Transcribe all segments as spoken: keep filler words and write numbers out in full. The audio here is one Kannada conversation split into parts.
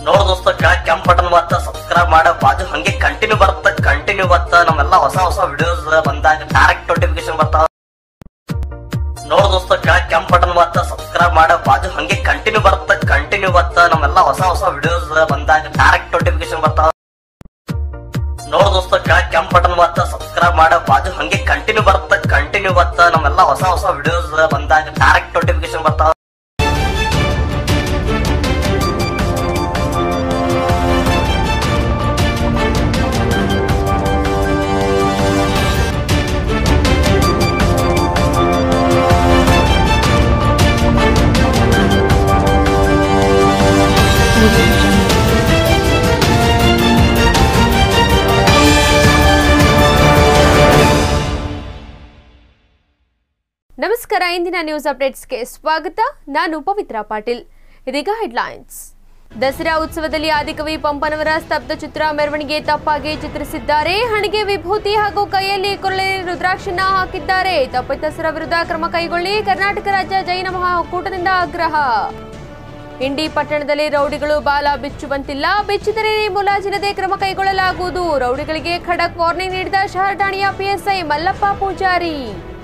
ನೋಡ್ ದೋಸ್ತ ಕೆಳಗ್ ಕೆಂಪ್ ಬಟನ್ ಬತ್ತ ಸಬ್ಸ್ಕ್ರೈಬ್ ಮಾಡ ಬಾಜು ಹಂಗೆ ಕಂಟಿನ್ಯೂ ಬರುತ್ತೆ ಕಂಟಿನ್ಯೂ ಬತ್ತ ನಮ್ಮೆಲ್ಲ ಹೊಸ ಹೊಸ ವಿಡಿಯೋಸ್ ಬಂದಾಗ ಡೈರೆಕ್ಟ್ ನೋಟಿಫಿಕೇಶನ್ ಬರ್ತಾವ ನೋಡ್ ದೋಸ್ತ ಕೆಳಗ್ ಕೆಂಪ್ ಬಟನ್ ಬತ್ತ ಸಬ್ಸ್ಕ್ರೈಬ್ ಮಾಡ ಬಾಜು ಹಂಗೆ ಕಂಟಿನ್ಯೂ ಬರುತ್ತೆ ಕಂಟಿನ್ಯೂ ಬತ್ತ ನಮ್ಮೆಲ್ಲ ಹೊಸ ಹೊಸ ವಿಡಿಯೋಸ್ ಬಂದಾಗ ಡೈರೆಕ್ಟ್ ನೋಟಿಫಿಕೇಶನ್ ಬರ್ತಾವ ನೋಡ್ ದೋಸ್ತ ಕೆಳಗ್ ಕೆಂಪ್ ಬಟನ್ ಬತ್ತ ಸಬ್ಸ್ಕ್ರೈಬ್ ಮಾಡ ಬಾಜು ಹಂಗೆ ಕಂಟಿನ್ಯೂ ಬರುತ್ತೆ ಕಂಟಿನ್ಯೂ ಬತ್ತ ನಮ್ಮೆಲ್ಲ ಹೊಸ ಹೊಸ ವಿಡಿಯೋಸ್ ಬಂದಾಗ ಡೈರೆಕ್ಟ್ ನೋಟಿಫಿಕೇಶನ್ ಬರ್ತಾವ ನಮಸ್ಕಾರ ಇಂದಿನ ನ್ಯೂಸ್ ಅಪ್ಡೇಟ್ಸ್ಗೆ ಸ್ವಾಗತ ನಾನು ಪವಿತ್ರ ಪಾಟೀಲ್ ಇದೀಗ ಹೆಡ್ಲೈನ್ಸ್ ದಸರಾ ಉತ್ಸವದಲ್ಲಿ ಆದಿಕವಿ ಪಂಪನವರ ಸ್ತಬ್ಧ ಚಿತ್ರ ಮೆರವಣಿಗೆ ತಪ್ಪಾಗಿ ಚಿತ್ರಿಸಿದ್ದಾರೆ ಹಣೆಗೆ ವಿಭೂತಿ ಹಾಗೂ ಕೈಯಲ್ಲಿ ಕೊರಳೆ ರುದ್ರಾಕ್ಷಿನ ಹಾಕಿದ್ದಾರೆ ತಪ್ಪಿತಸ್ಥರ ವಿರುದ್ಧ ಕ್ರಮ ಕೈಗೊಳ್ಳಿ ಕರ್ನಾಟಕ ರಾಜ್ಯ ಜೈನ ಮಹಾಕೂಟದಿಂದ ಆಗ್ರಹ ಇಂಡಿ ಪಟ್ಟಣದಲ್ಲಿ ರೌಡಿಗಳು ಬಾಲ ಬಿಚ್ಚುವಂತಿಲ್ಲ ಬಿಚ್ಚಿದರೆ ಮುಲಾಜಿಲ್ಲದೆ ಕ್ರಮ ಕೈಗೊಳ್ಳಲಾಗುವುದು ರೌಡಿಗಳಿಗೆ ಖಡಕ್ ವಾರ್ನಿಂಗ್ ನೀಡಿದ ಶಹರ ಠಾಣೆಯ ಪಿಎಸ್ಐ ಮಲ್ಲಪ್ಪ ಪೂಜಾರಿ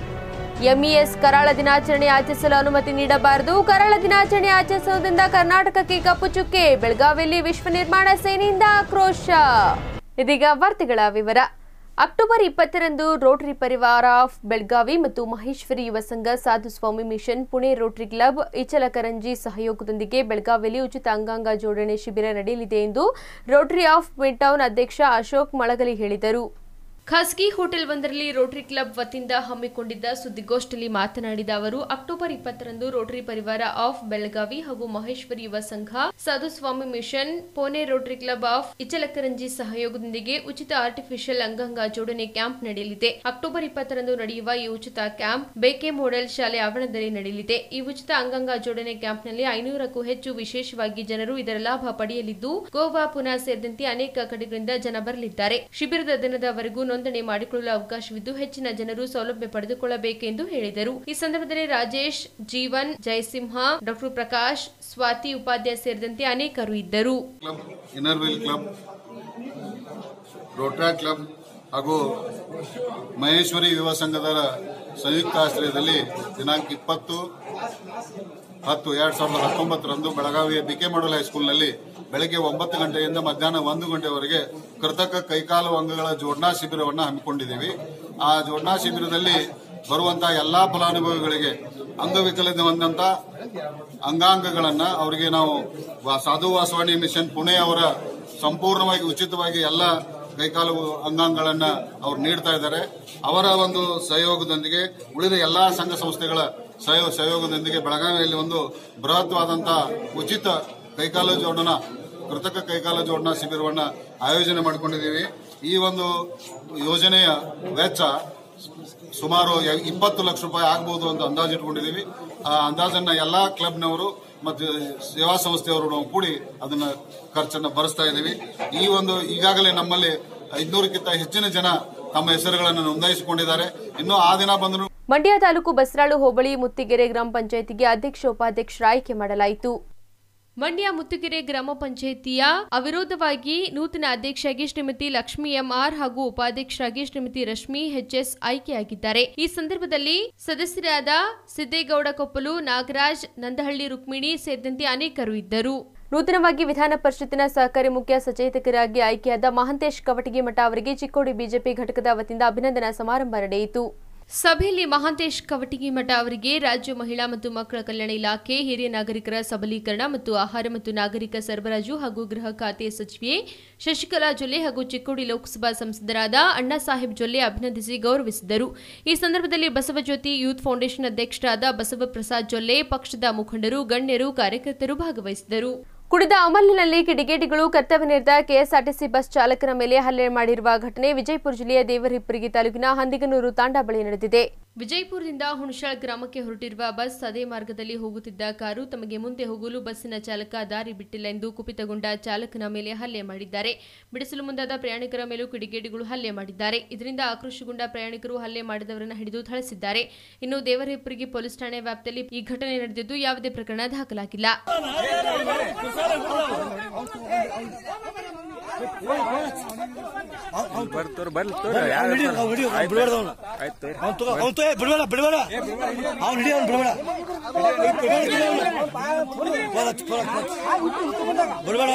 ಎಂಇಎಸ್ ಕರಾಳ ದಿನಾಚರಣೆ ಆಚರಿಸಲು ಅನುಮತಿ ನೀಡಬಾರದು ಕರಾಳ ದಿನಾಚರಣೆ ಆಚರಿಸುವುದರಿಂದ ಕರ್ನಾಟಕಕ್ಕೆ ಕಪ್ಪು ಚುಕ್ಕೆ ಬೆಳಗಾವಿಯಲ್ಲಿ ವಿಶ್ವ ನಿರ್ಮಾಣ ಸೇನೆಯಿಂದ ಆಕ್ರೋಶ ಇದೀಗ ವಾರ್ತೆಗಳ ವಿವರ ಅಕ್ಟೋಬರ್ ಇಪ್ಪತ್ತರಂದು ರೋಟರಿ ಪರಿವಾರ ಆಫ್ ಬೆಳಗಾವಿ ಮತ್ತು Maheshwari Yuva Sangha Sadhuswami mission Pune rotary club Ichalkaranji ಸಹಯೋಗದೊಂದಿಗೆ ಬೆಳಗಾವಿಯಲ್ಲಿ ಉಚಿತ ಅಂಗಾಂಗ ಜೋಡಣೆ ಶಿಬಿರ ನಡೆಯಲಿದೆ ಎಂದು ರೋಟರಿ ಆಫ್ ಮಿಡ್ ಟೌನ್ ಅಧ್ಯಕ್ಷ ಅಶೋಕ್ ಮಳಗಲಿ ಹೇಳಿದರು ಖಾಸಗಿ ಹೋಟೆಲ್ ಒಂದರಲ್ಲಿ ರೋಟರಿ ಕ್ಲಬ್ ವತಿಯಿಂದ ಹಮ್ಮಿಕೊಂಡಿದ್ದ ಸುದ್ದಿಗೋಷ್ಠಿಯಲ್ಲಿ ಮಾತನಾಡಿದ ಅವರು ಅಕ್ಟೋಬರ್ ಇಪ್ಪತ್ತರಂದು ರೋಟರಿ ಪರಿವಾರ ಆಫ್ ಬೆಳಗಾವಿ ಹಾಗೂ Maheshwari Yuva Sangha Sadhuswami mission Pune rotary club of Ichalkaranji ಸಹಯೋಗದೊಂದಿಗೆ ಉಚಿತ ಆರ್ಟಿಫಿಷಿಯಲ್ ಅಂಗಾಂಗ ಜೋಡಣೆ ಕ್ಯಾಂಪ್ ನಡೆಯಲಿದೆ ಅಕ್ಟೋಬರ್ ಇಪ್ಪತ್ತರಂದು ನಡೆಯುವ ಈ ಉಚಿತ ಕ್ಯಾಂಪ್ ಬೇಕೆ ಮಾಡೆಲ್ ಶಾಲೆ ಆವರಣದಲ್ಲಿ ನಡೆಯಲಿದೆ ಈ ಉಚಿತ ಅಂಗಾಂಗ ಜೋಡಣೆ ಕ್ಯಾಂಪ್ನಲ್ಲಿ ಐನೂರಕ್ಕೂ ಹೆಚ್ಚು ವಿಶೇಷವಾಗಿ ಜನರು ಇದರ ಲಾಭ ಪಡೆಯಲಿದ್ದು ಗೋವಾ ಪುನಾ ಸೇರಿದಂತೆ ಅನೇಕ ಕಡೆಗಳಿಂದ ಜನ ಬರಲಿದ್ದಾರೆ ಶಿಬಿರದ ದಿನದವರೆಗೂ ನೋಂದಣಿ ಮಾಡಿಕೊಳ್ಳಲು ಅವಕಾಶವಿದ್ದು ಹೆಚ್ಚಿನ ಜನರು ಸೌಲಭ್ಯ ಪಡೆದುಕೊಳ್ಳಬೇಕೆಂದು ಹೇಳಿದರು ಈ ಸಂದರ್ಭದಲ್ಲಿ ರಾಜೇಶ್ ಜೀವನ್ ಜಯಸಿಂಹ ಡಾಕ್ಟರ್ ಪ್ರಕಾಶ್ ಸ್ವಾತಿ ಉಪಾಧ್ಯಾಯ ಸೇರಿದಂತೆ ಅನೇಕರು ಇದ್ದರು ಇನ್ನರ್ವಿಲ್ ಕ್ಲಬ್ ರೋಟರಿ ಕ್ಲಬ್ ಹಾಗೂ ಮಹೇಶ್ವರಿ ಯುವ ಸಂಘದ ಸಂಯುಕ್ತ ಆಶ್ರಯದಲ್ಲಿ ದಿನಾಂಕ ಇಪ್ಪತ್ತು ಹತ್ತು ಎರಡ್ ಸಾವಿರದ ಹತ್ತೊಂಬತ್ತರಂದು ಬೆಳಗಾವಿಯ ಬಿಕೆ ಮಾಡಲ್ ಹೈಸ್ಕೂಲ್ನಲ್ಲಿ ಬೆಳಗ್ಗೆ ಒಂಬತ್ತು ಗಂಟೆಯಿಂದ ಮಧ್ಯಾಹ್ನ ಒಂದು ಗಂಟೆವರೆಗೆ ಕೃತಕ ಕೈಕಾಲು ಅಂಗಗಳ ಜೋಡಣಾ ಶಿಬಿರವನ್ನು ಹಮ್ಮಿಕೊಂಡಿದ್ದೀವಿ ಆ ಜೋಡಣಾ ಶಿಬಿರದಲ್ಲಿ ಬರುವಂತಹ ಎಲ್ಲಾ ಫಲಾನುಭವಿಗಳಿಗೆ ಅಂಗವಿಕಲತೆ ಹೊಂದಂತ ಅಂಗಾಂಗಗಳನ್ನ ಅವರಿಗೆ ನಾವು ಸಾಧು ವಾಸವಾಣಿ ಮಿಷನ್ ಪುಣೆ ಅವರ ಸಂಪೂರ್ಣವಾಗಿ ಉಚಿತವಾಗಿ ಎಲ್ಲ ಕೈಕಾಲು ಅಂಗಾಂಗಗಳನ್ನ ಅವ್ರು ನೀಡ್ತಾ ಇದ್ದಾರೆ ಅವರ ಒಂದು ಸಹಯೋಗದೊಂದಿಗೆ ಉಳಿದ ಎಲ್ಲಾ ಸಂಘ ಸಂಸ್ಥೆಗಳ ಸಹಯೋಗದೊಂದಿಗೆ ಬೆಳಗಾವಿಯಲ್ಲಿ ಒಂದು ಬೃಹತ್ವಾದಂತಹ ಉಚಿತ ಕೈಕಾಲು ಜೋಡಣಾ ಕೃತಕ ಕೈಕಾಲು ಜೋಡಣಾ ಶಿಬಿರವನ್ನ ಆಯೋಜನೆ ಮಾಡಿಕೊಂಡಿದ್ದೀವಿ ಈ ಒಂದು ಯೋಜನೆಯ ವೆಚ್ಚ ಸುಮಾರು ಇಪ್ಪತ್ತು ಲಕ್ಷ ರೂಪಾಯಿ ಆಗಬಹುದು ಅಂತ ಅಂದಾಜು ಇಟ್ಕೊಂಡಿದ್ದೀವಿ ಆ ಅಂದಾಜನ್ನ ಎಲ್ಲಾ ಕ್ಲಬ್ನವರು ಮತ್ತು ಸೇವಾ ಸಂಸ್ಥೆಯವರು ನಾವು ಕೂಡಿ ಅದನ್ನ ಖರ್ಚನ್ನ ಭರಿಸ್ತಾ ಇದ್ದೀವಿ ಈ ಒಂದು ಈಗಾಗಲೇ ನಮ್ಮಲ್ಲಿ ಐದುನೂರಕ್ಕಿಂತ ಹೆಚ್ಚಿನ ಜನ ತಮ್ಮ ಹೆಸರುಗಳನ್ನು ನೋಂದಾಯಿಸಿಕೊಂಡಿದ್ದಾರೆ ಇನ್ನು ಆ ದಿನ ಬಂದರೂ ಮಂಡ್ಯ ತಾಲೂಕು ಬಸರಾಳು ಹೋಬಳಿ ಮುತ್ತಿಗೆರೆ ಗ್ರಾಮ ಪಂಚಾಯಿತಿಗೆ ಅಧ್ಯಕ್ಷ ಉಪಾಧ್ಯಕ್ಷರ ಆಯ್ಕೆ ಮಾಡಲಾಯಿತು ಮಂಡ್ಯ ಮುತ್ತಿಗೆರೆ ಗ್ರಾಮ ಪಂಚಾಯಿತಿಯ ಅವಿರೋಧವಾಗಿ ನೂತನ ಅಧ್ಯಕ್ಷರಾಗಿ ಶ್ರೀಮತಿ ಲಕ್ಷ್ಮಿ ಎಂಆರ್ ಹಾಗೂ ಉಪಾಧ್ಯಕ್ಷರಾಗಿ ಶ್ರೀಮತಿ ರಶ್ಮಿ ಎಚ್ಎಸ್ ಆಯ್ಕೆಯಾಗಿದ್ದಾರೆ ಈ ಸಂದರ್ಭದಲ್ಲಿ ಸದಸ್ಯರಾದ ಸಿದ್ದೇಗೌಡ ಕೊಪ್ಪಲು ನಾಗರಾಜ್ ನಂದಹಳ್ಳಿ ರುಕ್ಮಿಣಿ ಸೇರಿದಂತೆ ಅನೇಕರು ಇದ್ದರು ನೂತನವಾಗಿ ವಿಧಾನ ಪರಿಷತ್ತಿನ ಸಹಕಾರಿ ಮುಖ್ಯ ಸಚೇತಕರಾಗಿ ಆಯ್ಕೆಯಾದ ಮಹಾಂತೇಶ್ ಕವಟಗಿ ಮಠ ಅವರಿಗೆ ಚಿಕ್ಕೋಡಿ ಬಿಜೆಪಿ ಘಟಕದ ವತಿಯಿಂದ ಅಭಿನಂದನಾ ಸಮಾರಂಭ ನಡೆಯಿತು ಸಭೆಯಲ್ಲಿ ಮಹಾಂತೇಶ್ ಕವಟಗಿ ಮಠ ಅವರಿಗೆ ರಾಜ್ಯ ಮಹಿಳಾ ಮತ್ತು ಮಕ್ಕಳ ಕಲ್ಯಾಣ ಇಲಾಖೆ ಹಿರಿಯ ನಾಗರಿಕರ ಸಬಲೀಕರಣ ಮತ್ತು ಆಹಾರ ಮತ್ತು ನಾಗರಿಕ ಸರಬರಾಜು ಹಾಗೂ ಗೃಹ ಖಾತೆ ಸಚಿವೆ ಶಶಿಕಲಾ ಜೊಲ್ಲೆ ಹಾಗೂ ಚಿಕ್ಕೋಡಿ ಲೋಕಸಭಾ ಸಂಸದರಾದ ಅಣ್ಣಾಸಾಹೇಬ್ ಜೊಲ್ಲೆ ಅಭಿನಂದಿಸಿ ಗೌರವಿಸಿದರು ಈ ಸಂದರ್ಭದಲ್ಲಿ ಬಸವಜ್ಯೋತಿ ಯೂತ್ ಫೌಂಡೇಶನ್ ಅಧ್ಯಕ್ಷರಾದ ಬಸವಪ್ರಸಾದ್ ಜೊಲ್ಲೆ ಪಕ್ಷದ ಮುಖಂಡರು ಗಣ್ಯರು ಕಾರ್ಯಕರ್ತರು ಭಾಗವಹಿಸಿದರು ಕುಡಿದ ಅಮಲಿನಲ್ಲಿ ಕಿಡಿಗೇಡಿಗಳು ಕರ್ತವ್ಯ ನಿರತ ಕೆಎಸ್ಆರ್ಟಿಸಿ ಬಸ್ ಚಾಲಕನ ಮೇಲೆ ಹಲ್ಲೆ ಮಾಡಿರುವ ಘಟನೆ ವಿಜಯಪುರ ಜಿಲ್ಲೆಯ ದೇವರಹಿಪ್ಪರಗಿ ತಾಲೂಕಿನ ಹಂದಿಗನೂರು ತಾಂಡಾ ಬಳಿ ನಡೆದಿದೆ ವಿಜಯಪುರದಿಂದ ಹುಣಸಾಳ ಗ್ರಾಮಕ್ಕೆ ಹೊರಟಿರುವ ಬಸ್ ಅದೇ ಮಾರ್ಗದಲ್ಲಿ ಹೋಗುತ್ತಿದ್ದ ಕಾರು ತಮಗೆ ಮುಂದೆ ಹೋಗಲು ಬಸ್ಸಿನ ಚಾಲಕ ದಾರಿ ಬಿಟ್ಟಿಲ್ಲ ಎಂದು ಕುಪಿತಗೊಂಡ ಚಾಲಕನ ಮೇಲೆ ಹಲ್ಲೆ ಮಾಡಿದ್ದಾರೆ ಬಿಡಿಸಲು ಮುಂದಾದ ಪ್ರಯಾಣಿಕರ ಮೇಲೂ ಕಿಡಿಗೇಡಿಗಳು ಹಲ್ಲೆ ಮಾಡಿದ್ದಾರೆ ಇದರಿಂದ ಆಕ್ರೋಶಗೊಂಡ ಪ್ರಯಾಣಿಕರು ಹಲ್ಲೆ ಮಾಡಿದವರನ್ನು ಹಿಡಿದು ಥಳಿಸಿದ್ದಾರೆ ಇನ್ನು ದೇವರಹಿಪ್ಪರಗಿ ಪೊಲೀಸ್ ಠಾಣೆ ವ್ಯಾಪ್ತಿಯಲ್ಲಿ ಈ ಘಟನೆ ನಡೆದಿದ್ದು ಯಾವುದೇ ಪ್ರಕರಣ ದಾಖಲಾಗಿಲ್ಲ ಬರ್ತಾರ ಬರ್ಲಿ ಬಿಡಬೇಡ ಬಿಡಬೇಡ ಅವ್ನು ಹಿಡಿ ಅವ್ನು ಬಿಡಬೇಡ ಬಿಡಬೇಡ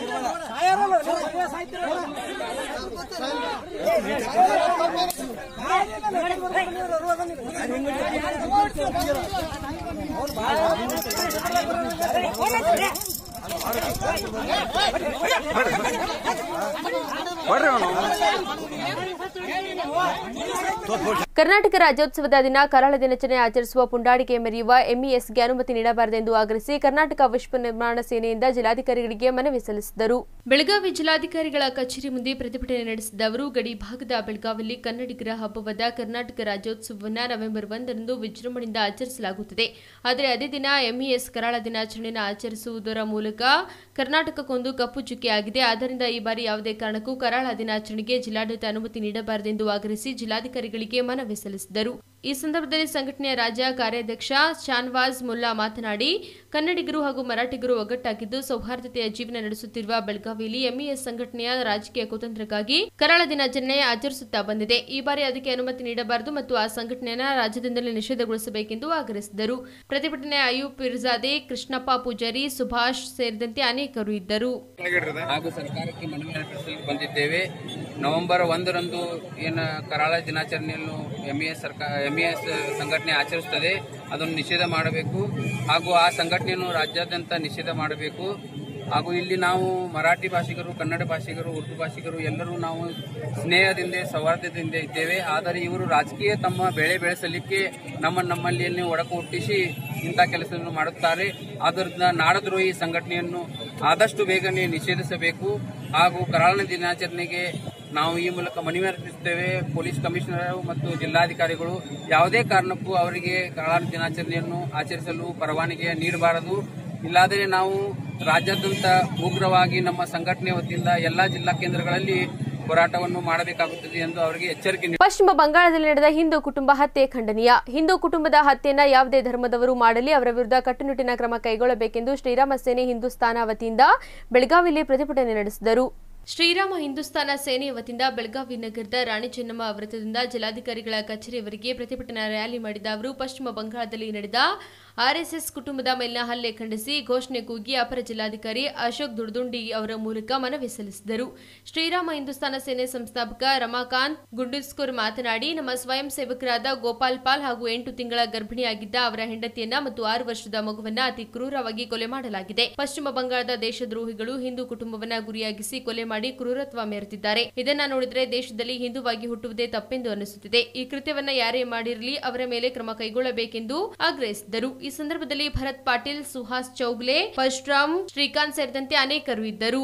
ಕರ್ನಾಟಕ ರಾಜ್ಯೋತ್ಸವದ ದಿನ ಕರಾಳ ದಿನಾಚರಣೆ ಆಚರಿಸುವ ಪುಂಡಾಟಿಕೆ ಮೆರೆಯುವ ಎಂಇಎಸ್ಗೆ ಅನುಮತಿ ನೀಡಬಾರದೆಂದು ಆಗ್ರಹಿಸಿ ಕರ್ನಾಟಕ ವಿಶ್ವ ನಿರ್ಮಾಣ ಸೇನೆಯಿಂದ ಜಿಲ್ಲಾಧಿಕಾರಿಗಳಿಗೆ ಮನವಿ ಸಲ್ಲಿಸಿದರು. ಬೆಳಗಾವಿ ಜಿಲ್ಲಾಧಿಕಾರಿಗಳ ಕಚೇರಿ ಮುಂದೆ ಪ್ರತಿಭಟನೆ ನಡೆಸಿದ ಅವರು ಗಡಿ ಭಾಗದ ಬೆಳಗಾವಿಯಲ್ಲಿ ಕನ್ನಡಿಗರ ಹಬ್ಬವಾದ ಕರ್ನಾಟಕ ರಾಜ್ಯೋತ್ಸವವನ್ನು ನವೆಂಬರ್ ಒಂದರಂದು ವಿಜೃಂಭಣೆಯಿಂದ ಆಚರಿಸಲಾಗುತ್ತದೆ. ಆದರೆ ಅದೇ ದಿನ ಎಂಇಎಸ್ ಕರಾಳ ದಿನಾಚರಣೆಯನ್ನು ಆಚರಿಸುವುದರ ಮೂಲಕ ಕರ್ನಾಟಕಕ್ಕೊಂದು ಕಪ್ಪು ಚುಕ್ಕೆಯಾಗಿದೆ. ಆದ್ದರಿಂದ ಈ ಬಾರಿ ಯಾವುದೇ ಕಾರಣಕ್ಕೂ ಕರಾಳ ದಿನಾಚರಣೆಗೆ ಜಿಲ್ಲಾಡಳಿತ ಅನುಮತಿ ನೀಡಬಾರದೆಂದು ಆಗ್ರಹಿಸಿ ಜಿಲ್ಲಾಧಿಕಾರಿಗಳಿಗೆ ಮನವಿ ಸಲ್ಲಿಸಿದರು. ಈ ಸಂದರ್ಭದಲ್ಲಿ ಸಂಘಟನೆಯ ರಾಜ್ಯ ಕಾರ್ಯಾಧ್ಯಕ್ಷ ಶಾನ್ವಾಜ್ ಮುಲ್ಲಾ ಮಾತನಾಡಿ, ಕನ್ನಡಿಗರು ಹಾಗೂ ಮರಾಠಿಗರು ಒಗ್ಗಟ್ಟಾಗಿದ್ದು ಸೌಹಾರ್ದತೆಯ ಜೀವನ ನಡೆಸುತ್ತಿರುವ ಬೆಳಗಾವಿಯಲ್ಲಿ ಎಂಇಎಸ್ ಸಂಘಟನೆಯ ರಾಜಕೀಯ ಕುತಂತ್ರಕ್ಕಾಗಿ ಕರಾಳ ದಿನಾಚರಣೆ ಆಚರಿಸುತ್ತಾ ಬಂದಿದೆ. ಈ ಬಾರಿ ಅದಕ್ಕೆ ಅನುಮತಿ ನೀಡಬಾರದು ಮತ್ತು ಆ ಸಂಘಟನೆಯನ್ನು ರಾಜ್ಯದಿಂದಲೇ ನಿಷೇಧಗೊಳಿಸಬೇಕೆಂದು ಆಗ್ರಹಿಸಿದರು. ಪ್ರತಿಭಟನೆ ಅಯೂಬ್ ಪಿರ್ಜಾದೆ, ಕೃಷ್ಣಪ್ಪ ಪೂಜಾರಿ, ಸುಭಾಷ್ ಸೇರಿದಂತೆ ಅನೇಕರು ಇದ್ದರು. ಹಾಗೂ ಸರ್ಕಾರಕ್ಕೆ ಮನವಿ ಬಂದಿದ್ದೇವೆ. ನವೆಂಬರ್ ಒಂದರಂದು ಏನು ಕರಾಳ ದಿನಾಚರಣೆಯನ್ನು ಎಂಇಎಸ್ ಸರ್ಕಾರ ಎಂಇಎಸ್ ಸಂಘಟನೆ ಆಚರಿಸುತ್ತದೆ, ಅದನ್ನು ನಿಷೇಧ ಮಾಡಬೇಕು ಹಾಗೂ ಆ ಸಂಘಟನೆಯನ್ನು ರಾಜ್ಯಾದ್ಯಂತ ನಿಷೇಧ ಮಾಡಬೇಕು. ಹಾಗೂ ಇಲ್ಲಿ ನಾವು ಮರಾಠಿ ಭಾಷಿಗರು, ಕನ್ನಡ ಭಾಷಿಗರು, ಉರ್ದು ಭಾಷಿಗರು ಎಲ್ಲರೂ ನಾವು ಸ್ನೇಹದಿಂದ ಸೌಹಾರ್ದದಿಂದ ಇದ್ದೇವೆ. ಆದರೆ ಇವರು ರಾಜಕೀಯ ತಮ್ಮ ಬೆಳೆ ಬೆಳೆಸಲಿಕ್ಕೆ ನಮ್ಮ ನಮ್ಮಲ್ಲಿಯನ್ನು ಒಡಕು ಹುಟ್ಟಿಸಿ ಇಂಥ ಕೆಲಸವನ್ನು ಮಾಡುತ್ತಾರೆ. ಆದ್ದರಿಂದ ನಾಡದ್ರೋಹಿ ಸಂಘಟನೆಯನ್ನು ಆದಷ್ಟು ಬೇಗನೆ ನಿಷೇಧಿಸಬೇಕು. ಹಾಗೂ ಕರಾಳ ದಿನಾಚರಣೆಗೆ ನಾವು ಈ ಮೂಲಕ ಮನವಿ ಅರ್ಪಿಸುತ್ತೇವೆ. ಪೊಲೀಸ್ ಕಮಿಷನರ್ ಮತ್ತು ಜಿಲ್ಲಾಧಿಕಾರಿಗಳು ಯಾವುದೇ ಕಾರಣಕ್ಕೂ ಅವರಿಗೆ ಕರಾಳ ದಿನಾಚರಣೆಯನ್ನು ಆಚರಿಸಲು ಪರವಾನಗಿ ನೀಡಬಾರದು. ಇಲ್ಲಾದರೆ ನಾವು ರಾಜ್ಯಾದ್ಯಂತ ಉಗ್ರವಾಗಿ ನಮ್ಮ ಸಂಘಟನೆ ವತಿಯಿಂದ ಎಲ್ಲಾ ಜಿಲ್ಲಾ ಕೇಂದ್ರಗಳಲ್ಲಿ ಹೋರಾಟವನ್ನು ಮಾಡಬೇಕಾಗುತ್ತದೆ ಎಂದು ಅವರಿಗೆ ಎಚ್ಚರಿಕೆ ನೀಡಿದರು. ಪಶ್ಚಿಮ ಬಂಗಾಳದಲ್ಲಿ ನಡೆದ ಹಿಂದೂ ಕುಟುಂಬ ಹತ್ಯೆ ಖಂಡನೀಯ. ಹಿಂದೂ ಕುಟುಂಬದ ಹತ್ಯೆಯನ್ನು ಯಾವುದೇ ಧರ್ಮದವರು ಮಾಡಲಿ ಅವರ ವಿರುದ್ಧ ಕಟ್ಟುನಿಟ್ಟಿನ ಕ್ರಮ ಕೈಗೊಳ್ಳಬೇಕೆಂದು ಶ್ರೀರಾಮ ಸೇನೆ ಹಿಂದೂಸ್ತಾನ ವತಿಯಿಂದ ಬೆಳಗಾವಿಯಲ್ಲಿ ಪ್ರತಿಭಟನೆ ನಡೆಸಿದರು. ಶ್ರೀರಾಮ ಹಿಂದೂಸ್ತಾನ ಸೇನೆ ವತಿಯಿಂದ ಬೆಳಗಾವಿ ನಗರದ ರಾಣಿ ಚೆನ್ನಮ್ಮ ವೃತ್ತದಿಂದ ಜಿಲ್ಲಾಧಿಕಾರಿಗಳ ಕಚೇರಿಯವರೆಗೆ ಪ್ರತಿಭಟನಾ ರ್ಯಾಲಿ ಮಾಡಿದ ಅವರು ಪಶ್ಚಿಮ ಬಂಗಾಳದಲ್ಲಿ ನಡೆದ ಆರ್ಎಸ್ಎಸ್ ಕುಟುಂಬದ ಮೇಲಿನ ಹಲ್ಲೆ ಖಂಡಿಸಿ ಘೋಷಣೆ ಕೂಗಿ ಅಪರ ಜಿಲ್ಲಾಧಿಕಾರಿ ಅಶೋಕ್ ದುರ್ದುಂಡಿ ಅವರ ಮೂಲಕ ಮನವಿ ಸಲ್ಲಿಸಿದರು. ಶ್ರೀರಾಮ ಹಿಂದೂಸ್ತಾನ ಸೇನೆ ಸಂಸ್ಥಾಪಕ ರಮಾಕಾಂತ್ ಗುಂಡುಸ್ಕೂರ್ ಮಾತನಾಡಿ, ನಮ್ಮ ಸ್ವಯಂ ಸೇವಕರಾದ ಗೋಪಾಲ್ ಪಾಲ್ ಹಾಗೂ ಎಂಟು ತಿಂಗಳ ಗರ್ಭಿಣಿಯಾಗಿದ್ದ ಅವರ ಹೆಂಡತಿಯನ್ನ ಮತ್ತು ಆರು ವರ್ಷದ ಮಗುವನ್ನ ಅತಿ ಕ್ರೂರವಾಗಿ ಕೊಲೆ ಮಾಡಲಾಗಿದೆ. ಪಶ್ಚಿಮ ಬಂಗಾಳದ ದೇಶದ್ರೋಹಿಗಳು ಹಿಂದೂ ಕುಟುಂಬವನ್ನ ಗುರಿಯಾಗಿಸಿ ಕೊಲೆ ಮಾಡಿ ಕ್ರೂರತ್ವ ಮೆರೆದಿದ್ದಾರೆ. ಇದನ್ನ ನೋಡಿದ್ರೆ ದೇಶದಲ್ಲಿ ಹಿಂದೂವಾಗಿ ಹುಟ್ಟುವುದೇ ತಪ್ಪೆಂದು ಅನಿಸುತ್ತಿದೆ. ಈ ಕೃತ್ಯವನ್ನ ಯಾರೇ ಮಾಡಿರಲಿ ಅವರ ಮೇಲೆ ಕ್ರಮ ಕೈಗೊಳ್ಳಬೇಕೆಂದು ಆಗ್ರಹಿಸಿದರು. ಈ ಸಂದರ್ಭದಲ್ಲಿ ಭರತ್ ಪಾಟೀಲ್, ಸುಹಾಸ್ ಚೌಗ್ಲೆ, ಪರಶುರಾಮ್, ಶ್ರೀಕಾಂತ್ ಸೇರಿದಂತೆ ಅನೇಕರು ಇದ್ದರು.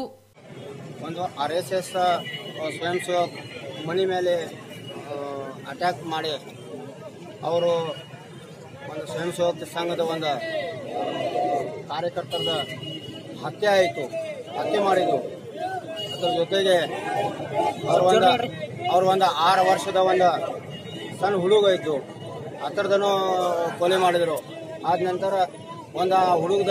ಒಂದು ಆರ್ ಎಸ್ ಎಸ್ ಸ್ವಯಂ ಸೇವಕ ಮನೆ ಮೇಲೆ ಅಟ್ಯಾಕ್ ಮಾಡಿ ಅವರು ಒಂದು ಸ್ವಯಂ ಸೇವಕ ಸಂಘದ ಒಂದು ಕಾರ್ಯಕರ್ತರ ಹತ್ಯೆ ಆಯಿತು, ಹತ್ಯೆ ಮಾಡಿದ್ದು. ಅದರ ಜೊತೆಗೆ ಅವ್ರ ಒಂದು ಅವ್ರ ಒಂದು ಆರು ವರ್ಷದ ಒಂದು ಸಣ್ಣ ಹುಡುಗ ಇತ್ತು, ಆ ಥರದನ್ನು ಕೊಲೆ ಮಾಡಿದರು. ಆದ ನಂತರ ಒಂದು ಆ ಹುಡುಗದ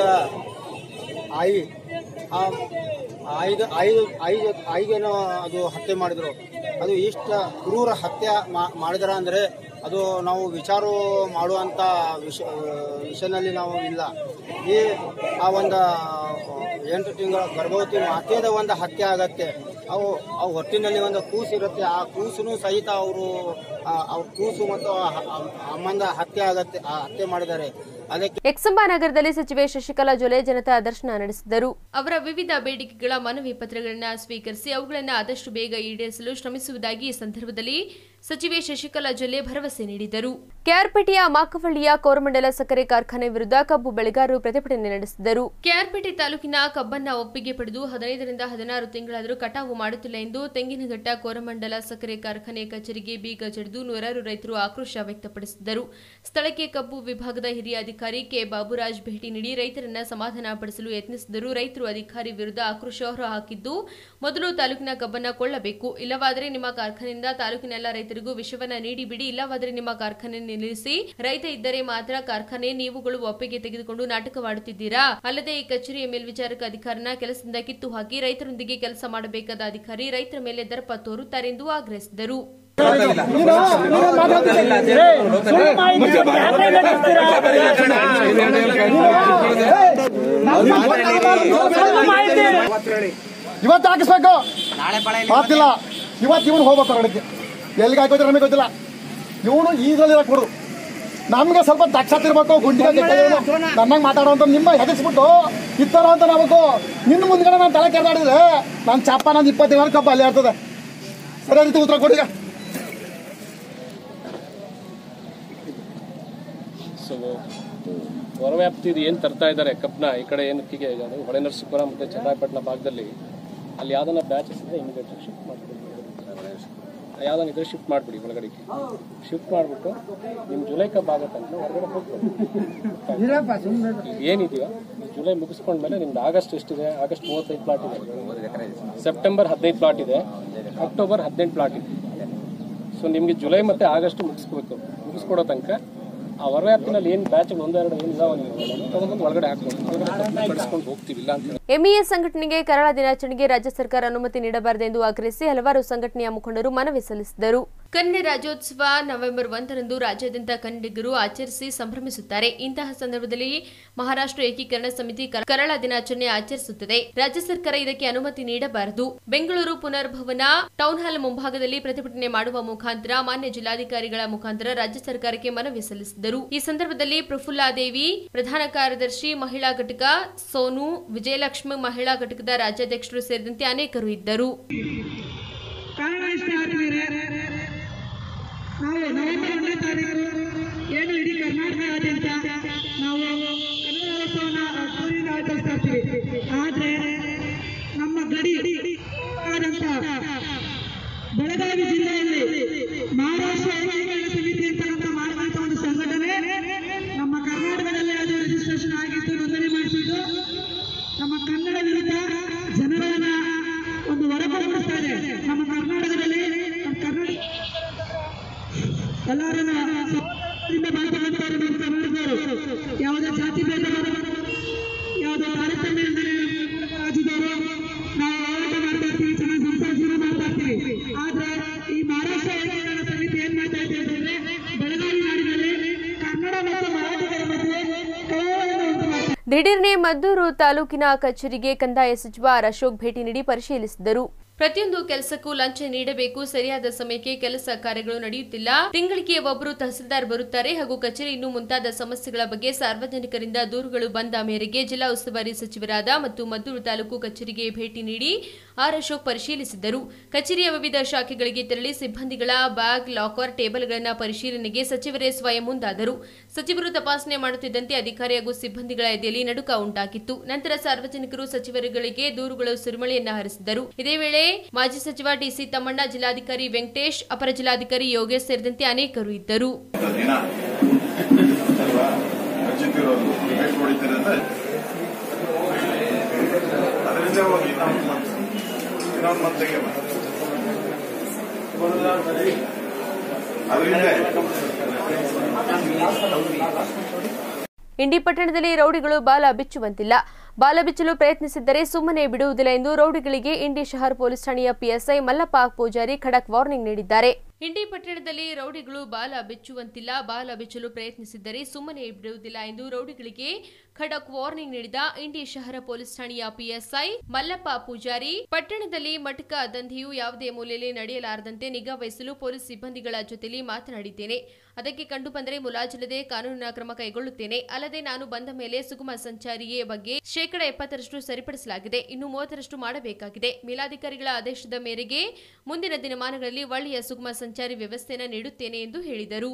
ಆಯಿ ಆ ಐದು ಐದು ಐದು ಐದೇನೋ ಅದು ಹತ್ಯೆ ಮಾಡಿದರು. ಅದು ಇಷ್ಟ ಕ್ರೂರ ಹತ್ಯೆ ಮಾಡಿದ್ರ ಅಂದರೆ ಅದು ನಾವು ವಿಚಾರ ಮಾಡುವಂಥ ವಿಷ ವಿಷಯದಲ್ಲಿ ನಾವು ಇಲ್ಲ. ಈ ಆ ಒಂದು ಎಂಟು ತಿಂಗಳ ಗರ್ಭವತಿ ಮಾತೆಯದ ಒಂದು ಹತ್ಯೆ ಆಗತ್ತೆ. ಅವು ಅವು ಹೊಟ್ಟಿನಲ್ಲಿ ಒಂದು ಕೂಸು ಇರುತ್ತೆ, ಆ ಕೂಸು ಸಹಿತ ಅವರು ಅವ್ರ ಕೂಸು ಮತ್ತು ಅಮ್ಮಂದ ಹತ್ಯೆ ಆಗತ್ತೆ, ಆ ಹತ್ಯೆ ಮಾಡಿದ್ದಾರೆ. ಎಕ್ಸಂಬ ನಗರದಲ್ಲಿ ಸಚಿವೆ ಶಶಿಕಲಾ ಜೊಲ್ಲೆ ಜನತಾ ದರ್ಶನ ನಡೆಸಿದರು. ಅವರ ವಿವಿಧ ಬೇಡಿಕೆಗಳ ಮನವಿ ಪತ್ರಗಳನ್ನು ಸ್ವೀಕರಿಸಿ ಅವುಗಳನ್ನು ಆದಷ್ಟು ಬೇಗ ಈಡೇರಿಸಲು ಶ್ರಮಿಸುವುದಾಗಿ ಈ ಸಂದರ್ಭದಲ್ಲಿ ಸಚಿವೆ ಶಶಿಕಲಾ ಜೊಲ್ಲೆ ಭರವಸೆ ನೀಡಿದರು. ಕೆಆರ್ಪೇಟೆಯ ಮಾಕವಳ್ಳಿಯ ಕೋರಮಂಡಲ ಸಕ್ಕರೆ ಕಾರ್ಖಾನೆ ವಿರುದ್ಧ ಕಬ್ಬು ಬೆಳೆಗಾರರು ಪ್ರತಿಭಟನೆ ನಡೆಸಿದರು. ಕೆಆರ್ಪೇಟೆ ತಾಲೂಕಿನ ಕಬ್ಬನ್ನ ಒಪ್ಪಿಗೆ ಪಡೆದು ಹದಿನೈದರಿಂದ ಹದಿನಾರು ತಿಂಗಳಾದರೂ ಕಟಾವು ಮಾಡುತ್ತಿಲ್ಲ ಎಂದು ತೆಂಗಿನಘಟ್ಟ ಕೋರಮಂಡಲ ಸಕ್ಕರೆ ಕಾರ್ಖಾನೆ ಕಚೇರಿಗೆ ಬೀಗ ಜಡಿದು ನೂರಾರು ರೈತರು ಆಕ್ರೋಶ ವ್ಯಕ್ತಪಡಿಸಿದರು. ಸ್ಥಳಕ್ಕೆ ಕಬ್ಬು ವಿಭಾಗದ ಹಿರಿಯ ಅಧಿಕಾರಿ ಕೆ ಬಾಬುರಾಜ್ ಭೇಟಿ ನೀಡಿ ರೈತರನ್ನ ಸಮಾಧಾನ ಪಡಿಸಲು ಯತ್ನಿಸಿದರು. ರೈತರು ಅಧಿಕಾರಿ ವಿರುದ್ಧ ಆಕ್ರೋಶ ಹೊರಹಾಕಿದ್ದು, ಮೊದಲು ತಾಲೂಕಿನ ಕಬ್ಬನ್ನ ಕೊಳ್ಳಬೇಕು, ಇಲ್ಲವಾದರೆ ನಿಮ್ಮ ಕಾರ್ಖಾನೆಯಿಂದ ತಾಲೂಕಿನೆಲ್ಲ ರೈತರಿಗೆ ರೈತರಿಗೂ ವಿಷವನ್ನ ನೀಡಿ ಬಿಡಿ, ಇಲ್ಲವಾದರೆ ನಿಮ್ಮ ಕಾರ್ಖಾನೆ ನಿಲ್ಲಿಸಿ. ರೈತ ಇದ್ದರೆ ಮಾತ್ರ ಕಾರ್ಖಾನೆ, ನೀವುಗಳು ಒಪ್ಪಿಗೆ ತೆಗೆದುಕೊಂಡು ನಾಟಕವಾಡುತ್ತಿದ್ದೀರಾ. ಅಲ್ಲದೆ ಈ ಕಚೇರಿಯ ಮೇಲ್ವಿಚಾರಕ ಅಧಿಕಾರನ ಕೆಲಸದಿಂದ ಕಿತ್ತು ಹಾಕಿ ರೈತರೊಂದಿಗೆ ಕೆಲಸ ಮಾಡಬೇಕಾದ ಅಧಿಕಾರಿ ರೈತರ ಮೇಲೆ ದರ್ಪ ತೋರುತ್ತಾರೆ ಎಂದು ಆಗ್ರಹಿಸಿದರು. ಇವತ್ತು ಹಾಕಿಸ್ಬೇಕು, ಮಾತಿಲ್ಲ. ಇವತ್ತು ಇವನು ಹೋಗ್ಬೇಕು ಹೊರಗಡೆ, ಎಲ್ಲಿಗೆ ಹಾಕೋದ್ರೆ ನಮಗೆ ಗೊತ್ತಿಲ್ಲ. ಇವನು ಈಗಲೇ ಕೊಡು, ನಮ್ಗೆ ಸ್ವಲ್ಪ ದಕ್ಷತೆ ಇರ್ಬೇಕು. ಗುಂಡಿಗೆ ನನ್ನಾಗ ಮಾತಾಡೋಂತ ನಿಮ್ಮ ಹೆದರ್ಸ್ಬಿಟ್ಟು ಇತ್ತಾರ ಅಂತ ನಾವು ನಿನ್ನ ಮುಂದ್ಗಡೆ ನಾನು ತಲೆ ಕೆರೆದಾಡಿದ್ರೆ ನನ್ನ ಚಪ್ಪ ನಾನು ಇಪ್ಪತ್ತೇಳು ಕಬ್ಬ ಅಲ್ಲೇ ಇರ್ತದೆ. ಸರಿ ರೀತಿ ಉತ್ತರ ಕೊಡಿ. ಸೊ ಹೊರವ್ಯಾಪ್ತಿ ಏನು ತರ್ತಾ ಇದ್ದಾರೆ ಕಬ್ನ ಈ ಕಡೆ ಏನಕ್ಕಿಗೆ ಹೊಳೆ ನರಸೀಪುರ ಮತ್ತು ಚನ್ನರಾಯಪಟ್ಟಣ ಭಾಗದಲ್ಲಿ ಅಲ್ಲಿ ಯಾವ್ದನ್ನ ಬ್ಯಾಚಸ್ ಇದೆ ಇಮಿಡಿಯೇಟ್ ಶಿಫ್ಟ್ ಮಾಡ್ಬಿಡಿ, ಯಾವ್ದನ್ನ ಇದ್ರೆ ಶಿಫ್ಟ್ ಮಾಡಿಬಿಡಿ ಒಳಗಡೆಗೆ. ಶಿಫ್ಟ್ ಮಾಡಿಬಿಟ್ಟು ನಿಮ್ಮ ಜುಲೈ ಕಬ್ಬ ಆಗತ್ತಂತ ಹೊರಗಡೆ ಹೋಗ್ಬೋದು. ಏನಿದೆಯೋ ಜುಲೈ ಮುಗಿಸ್ಕೊಂಡ್ಮೇಲೆ ನಿಮ್ದು ಆಗಸ್ಟ್ ಎಷ್ಟಿದೆ, ಆಗಸ್ಟ್ ಮೂವತ್ತೈದು ಪ್ಲಾಟ್ ಇದೆ, ಸೆಪ್ಟೆಂಬರ್ ಹದಿನೈದು ಪ್ಲಾಟ್ ಇದೆ, ಅಕ್ಟೋಬರ್ ಹದಿನೆಂಟು ಪ್ಲಾಟ್ ಇದೆ. ಸೊ ನಿಮಗೆ ಜುಲೈ ಮತ್ತು ಆಗಸ್ಟ್ ಮುಗಿಸ್ಕೋಬೇಕು. ಮುಗಿಸ್ಕೊಡೋ ತನಕ ಆ ಹೊರವ್ಯಾಪ್ತಿನಲ್ಲಿ ಏನು ಬ್ಯಾಚ್ಗಳು ಒಂದೆರಡು ಏನು ಇದಾವ ತಗೊಂಡು ಒಳಗಡೆ ಹಾಕೊಂಡು ಹೋಗ್ತೀವಿ. ಇಲ್ಲ ಅಂತ ಎಂಇಎಸ್ ಸಂಘಟನೆಗೆ ಕರಾಳ ದಿನಾಚರಣೆಗೆ ರಾಜ್ಯ ಸರ್ಕಾರ ಅನುಮತಿ ನೀಡಬಾರದೆಂದು ಆಗ್ರಹಿಸಿ ಹಲವಾರು ಸಂಘಟನೆಯ ಮುಖಂಡರು ಮನವಿ ಸಲ್ಲಿಸಿದರು. ಕನ್ನಡ ರಾಜ್ಯೋತ್ಸವ ನವೆಂಬರ್ ಒಂದರಂದು ರಾಜ್ಯಾದ್ಯಂತ ಕನ್ನಡಿಗರು ಆಚರಿಸಿ ಸಂಭ್ರಮಿಸುತ್ತಾರೆ. ಇಂತಹ ಸಂದರ್ಭದಲ್ಲಿ ಮಹಾರಾಷ್ಟ್ರ ಏಕೀಕರಣ ಸಮಿತಿ ಕರಾಳ ದಿನಾಚರಣೆ ಆಚರಿಸುತ್ತದೆ. ರಾಜ್ಯ ಸರ್ಕಾರ ಇದಕ್ಕೆ ಅನುಮತಿ ನೀಡಬಾರದು. ಬೆಂಗಳೂರು ಪುನರ್ಭವನ ಟೌನ್ ಹಾಲ್ ಮುಂಭಾಗದಲ್ಲಿ ಪ್ರತಿಭಟನೆ ಮಾಡುವ ಮುಖಾಂತರ ಮಾನ್ಯ ಜಿಲ್ಲಾಧಿಕಾರಿಗಳ ಮುಖಾಂತರ ರಾಜ್ಯ ಸರ್ಕಾರಕ್ಕೆ ಮನವಿ ಸಲ್ಲಿಸಿದರು. ಈ ಸಂದರ್ಭದಲ್ಲಿ ಪ್ರಫುಲ್ಲಾದೇವಿ ಪ್ರಧಾನ ಕಾರ್ಯದರ್ಶಿ ಮಹಿಳಾ ಘಟಕ, ಸೋನು, ವಿಜಯಲಕ್ಷ್ಮಿ ಮಹಿಳಾ ಘಟಕದ ರಾಜ್ಯಾಧ್ಯಕ್ಷರು ಸೇರಿದಂತೆ ಅನೇಕರು ಇದ್ದರು. ನಾವು ನವೆಂಬರ್ ಒಂದನೇ ತಾರೀಕು ಏನು ಇಡೀ ಕರ್ನಾಟಕದಾದ್ಯಂತ ನಾವು ಕನ್ನಡೋತ್ಸವನ ಅದ್ದೂರಿಯಿಂದ ಆಚರಿಸ್ತಾ ಇರ್ತೀವಿ. ಆದರೆ ನಮ್ಮ ಗಡಿ ಆದಂತ ಬೆಳಗಾವಿ ಜಿಲ್ಲೆಯಲ್ಲಿ ಮಹಾರಾಷ್ಟ್ರ ಏಕೀಕರಣ ಸಮಿತಿ ಅಂತಕ್ಕಂಥ ಮಾಡಿದಂಥ ಒಂದು ಸಂಘಟನೆ ನಮ್ಮ ಕರ್ನಾಟಕದಲ್ಲಿ ಅದು ರಿಜಿಸ್ಟ್ರೇಷನ್ ಆಗಿದ್ದು, ನೋಂದಣಿ ಮಾಡಿಸಿದ್ದು ನಮ್ಮ ಕನ್ನಡ ವಿರುದ್ಧ ಜನರನ್ನ ಒಂದು ಹೊರಪಡಿಸ್ತಾ ಇದೆ. ನಮ್ಮ ಕರ್ನಾಟಕದಲ್ಲಿ ನಮ್ಮ ಕರ್ನಾಟಕ ಎಲ್ಲರನ್ನ ಬಾಳ್ತಕ್ಕಂಥವ್ರು ನಮ್ಮ ಕನ್ನಡದವರು, ಯಾವುದೇ ಜಾತಿ ಭೇದ ಯಾವುದೇ ತಾರತಮ್ಯ ರಾಜ್ಯದವರು ನಾವು ಹೋರಾಟ ಮಾಡ್ತಾ ಇರ್ತೀವಿ, ಚೆನ್ನಾಗಿ ಸಂಸಾರ ಮಾಡ್ತಾ ಇರ್ತೀವಿ. ಆದ್ರೆ ಈ ಮಹಾರಾಷ್ಟ್ರ ಏಕೀಕರಣ ಸಮಿತಿ ಏನ್ ಮಾಡ್ತಾ ಇದೆ ಅಂತಂದ್ರೆ ಬೆಳಗಾವಿ ನಾಡಿನಲ್ಲಿ ಕನ್ನಡ ಮತ್ತು ಮರಾಠಿಗರ ಮಧ್ಯೆ ಕಳವಳವನ್ನು ಉಂಟು ಮಾಡ್ತಾರೆ. ದಿಢೀರ್ನೆ ಮದ್ದೂರು ತಾಲೂಕಿನ ಕಚೇರಿಗೆ ಕಂದಾಯ ಸಚಿವ ಆರ್ ಅಶೋಕ್ ಭೇಟಿ ನೀಡಿ ಪರಿಶೀಲಿಸಿದರು. ಪ್ರತಿಯೊಂದು ಕೆಲಸಕ್ಕೂ ಲಂಚ ನೀಡಬೇಕು, ಸರಿಯಾದ ಸಮಯಕ್ಕೆ ಕೆಲಸ ಕಾರ್ಯಗಳು ನಡೆಯುತ್ತಿಲ್ಲ, ತಿಂಗಳಿಗೆ ಒಬ್ಬರು ತಹಸೀಲ್ದಾರ್ ಬರುತ್ತಾರೆ ಹಾಗೂ ಕಚೇರಿ ಇನ್ನೂ ಮುಂತಾದ ಸಮಸ್ಯೆಗಳ ಬಗ್ಗೆ ಸಾರ್ವಜನಿಕರಿಂದ ದೂರುಗಳು ಬಂದ ಮೇರೆಗೆ ಜಿಲ್ಲಾ ಉಸ್ತುವಾರಿ ಸಚಿವರಾದ ಮತ್ತು ಮದ್ದೂರು ತಾಲೂಕು ಕಚೇರಿಗೆ ಭೇಟಿ ನೀಡಿ ಆರ್ ಅಶೋಕ್ ಪರಿಶೀಲಿಸಿದರು. ಕಚೇರಿಯ ವಿವಿಧ ಶಾಖೆಗಳಿಗೆ ತೆರಳಿ ಸಿಬ್ಬಂದಿಗಳ ಬ್ಯಾಗ್, ಲಾಕರ್, ಟೇಬಲ್ಗಳನ್ನು ಪರಿಶೀಲನೆಗೆ ಸಚಿವರೇ ಸ್ವಯಂ ಮುಂದಾದರು. ಸಚಿವರು ತಪಾಸಣೆ ಮಾಡುತ್ತಿದ್ದಂತೆ ಅಧಿಕಾರಿ ಹಾಗೂ ಸಿಬ್ಬಂದಿಗಳ ಎದೆಯಲ್ಲಿ ನಡುಕ ಉಂಟಾಗಿತ್ತು. ನಂತರ ಸಾರ್ವಜನಿಕರು ಸಚಿವರುಗಳಿಗೆ ದೂರುಗಳು ಸುರಿಮಳೆಯನ್ನ ಹರಿಸಿದರು. ಇದೇ ವೇಳೆ ಮಾಜಿ ಸಚಿವ ಡಿಸಿ ತಮ್ಮಣ್ಣ, ಜಿಲ್ಲಾಧಿಕಾರಿ ವೆಂಕಟೇಶ್, ಅಪರ ಜಿಲ್ಲಾಧಿಕಾರಿ ಯೋಗೇಶ್ ಸೇರಿದಂತೆ ಅನೇಕರು ಇದ್ದರು. ಇಂಡಿ ಪಟ್ಟಣದಲ್ಲಿ ರೌಡಿಗಳು ಬಾಲ ಬಿಚ್ಚುವಂತಿಲ್ಲ. ಬಾಲ ಬಿಚ್ಚಲು ಪ್ರಯತ್ನಿಸಿದ್ದರೆ ಸುಮ್ಮನೆ ಬಿಡುವುದಿಲ್ಲ ಎಂದು ರೌಡಿಗಳಿಗೆ ಇಂಡಿ ಶಹರ್ ಪೊಲೀಸ್ ಠಾಣೆಯ ಪಿಎಸ್ಐ ಮಲ್ಲಪ್ಪ ಪೂಜಾರಿ ಖಡಕ್ ವಾರ್ನಿಂಗ್ ನೀಡಿದ್ದಾರೆ. ಇಂಡಿ ಪಟ್ಟಣದಲ್ಲಿ ರೌಡಿಗಳು ಬಾಲ ಬಿಚ್ಚುವಂತಿಲ್ಲ, ಬಾಲ ಬಿಚ್ಚಲು ಪ್ರಯತ್ನಿಸಿದ್ದರೆ ಸುಮ್ಮನೆ ಬಿಡುವುದಿಲ್ಲ ಎಂದು ರೌಡಿಗಳಿಗೆ ಖಡಕ್ ವಾರ್ನಿಂಗ್ ನೀಡಿದ ಇಂಡಿ ಶಹರ ಪೊಲೀಸ್ ಠಾಣೆಯ ಪಿಎಸ್ಐ ಮಲ್ಲಪ್ಪ ಪೂಜಾರಿ, ಪಟ್ಟಣದಲ್ಲಿ ಮಟಕ ದಂಧೆಯು ಯಾವುದೇ ಮೂಲೆಯಲ್ಲಿ ನಡೆಯಲಾರದಂತೆ ನಿಗಾ ವಹಿಸಲು ಪೊಲೀಸ್ ಸಿಬ್ಬಂದಿಗಳ ಜೊತೆಲಿ ಮಾತನಾಡಿದ್ದೇನೆ. ಅದಕ್ಕೆ ಕಂಡು ಬಂದರೆ ಮುಲಾಜಿಲ್ಲದೆ ಕಾನೂನಿನ ಕ್ರಮ ಕೈಗೊಳ್ಳುತ್ತೇನೆ. ಅಲ್ಲದೆ ನಾನು ಬಂದ ಮೇಲೆ ಸುಗಮ ಸಂಚಾರಿಯ ಬಗ್ಗೆ ಶೇಕಡ ಎಪ್ಪತ್ತರಷ್ಟು ಸರಿಪಡಿಸಲಾಗಿದೆ, ಇನ್ನು ಮೂವತ್ತರಷ್ಟು ಮಾಡಬೇಕಾಗಿದೆ. ಮೇಲಾಧಿಕಾರಿಗಳ ಆದೇಶದ ಮೇರೆಗೆ ಮುಂದಿನ ದಿನಮಾನಗಳಲ್ಲಿ ಒಳ್ಳೆಯ ಸುಗಮ ಸಂಚಾರಿ ವ್ಯವಸ್ಥೆಯನ್ನು ನೀಡುತ್ತೇನೆ ಎಂದು ಹೇಳಿದರು.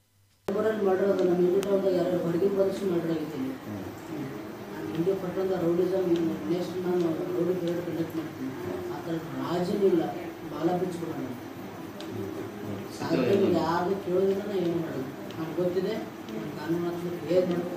ಇಂಡಿ ಪಟ್ಟಣದ ರೌಡಿಸಮ್ ನೆಕ್ಸ್ಟ್ ನಾನು ರೌಡಿ ಪೀರಿಯಡ್ ಕಂಡಕ್ಟ್ ಮಾಡ್ತೀನಿ. ಆ ಥರ ರಾಜನಿಲ್ಲ, ಬಾಲ ಬಿಚ್ಚಿಬಿಡೋಣ. ಸಾಧ್ಯ ಯಾರು ಕೇಳೋದಿಲ್ಲ, ನಾ ಏನು ಮಾಡೋದು ನಮ್ಗೆ ಗೊತ್ತಿದೆ. ಕಾನೂನು ಹತ್ರ ಏನು ಮಾಡ್ಬೇಕು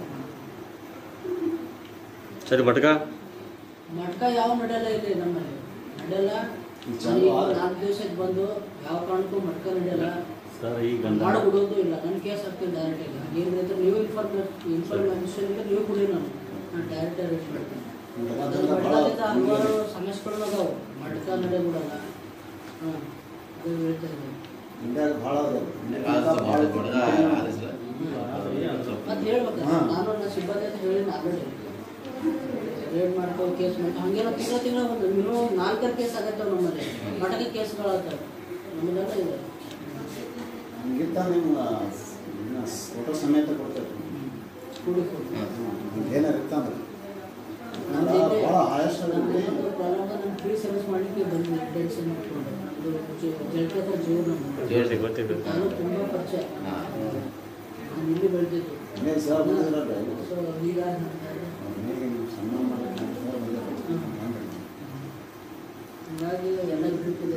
ಸರಿ. ಮಟ್ಕ ಮಟ್ಕ ಯಾವ ನಡೆಯಲ್ಲ ಇಲ್ಲಿ ನಮ್ಮಲ್ಲಿ ನಡೆಯಲ್ಲ. ನಾಲ್ಕು ದಿವಸಕ್ಕೆ ಬಂದು ಯಾವ ಕಾರಣಕ್ಕೂ ಮಟ್ಕ ನಡೆಯಲ್ಲ. ಮಾಡಿಬಿಡೋದು ಇಲ್ಲ, ನನ್ನ ಕೇಸ್ ಹಾಕ್ತೀನಿ ಡೈರೆಕ್ಟಾಗಿ. ಏನು ರೈತರು ನೀವು ಇನ್ಫಾರ್ಮೇಷನ್ ಇನ್ಫಾರ್ಮೇಷನ್ ಇಲ್ಲ ನೀವು ಕೊಡಿ, ನಾನು ನಾನು ಡೈರೆಕ್ಟ್ ಅರೆಸ್ಟ್ ಮಾಡ್ತೀನಿ. ಮಡ್ಕದಿಂದ ಹಲವಾರು ಸಮಸ್ಯೆಗಳು ಅದಾವೆ, ಮಡ್ಕ ನಡೆಯಬಿಡಲ್ಲ. ಹಾಂ ಅದು ಹೇಳ್ತಾ ಇದ್ದೀನಿ. ಮತ್ತೆ ಹೇಳ್ಬೇಕು ನಾನು ನನ್ನ ಸಿಬ್ಬಂದಿ ಅಂತ ಹೇಳಿ ಆಲ್ರೆಡಿ ರೇಡ್ ಮಾಡ್ಕೊ ಕೇಸ್ ಮಾಡ್ಕೊ ಹಂಗೆಲ್ಲ ತಿಂಗಳ ತಿಂಗಳ ಒಂದು ಮಿನಿಮಮ್ ನಾಲ್ಕರ ಕೇಸ್ ಆಗತ್ತವೆ ನಮ್ಮಲ್ಲಿ. ಮಟಕ ಕೇಸ್ಗಳಾಗ್ತವೆ ನಮ್ಮದೆಲ್ಲ ಇದೆ. ಹಂಗಿಂತ ನಿಮ್ಮ ಫೋಟೋ ಸಮೇತ ಕೊಡ್ತೇವೆ ಏನಾರು ಇರ್ತಂದ್ರೆ ಭಾಳ ಆಯಸ್ಸು ಪ್ರಾರಂಭ ನಾನು ಫ್ರೀ ಸರ್ವಿಸ್ ಮಾಡಲಿಕ್ಕೆ ಬಂದು ಟೆನ್ಷನ್ ಮಾಡಿಕೊಂಡು ಜಲ್ಕತ ಜೀವನ ನಾನು ತುಂಬ ಪರಿಚಯ. ನಾನು ಇಲ್ಲಿ ಬೆಳೆದಿದ್ದು ಸೊ ಹೀಗಾಗಿ ಹೀಗಾಗಿ ಎಲ್ಲ ಬಿಡುತ್ತಿದೆ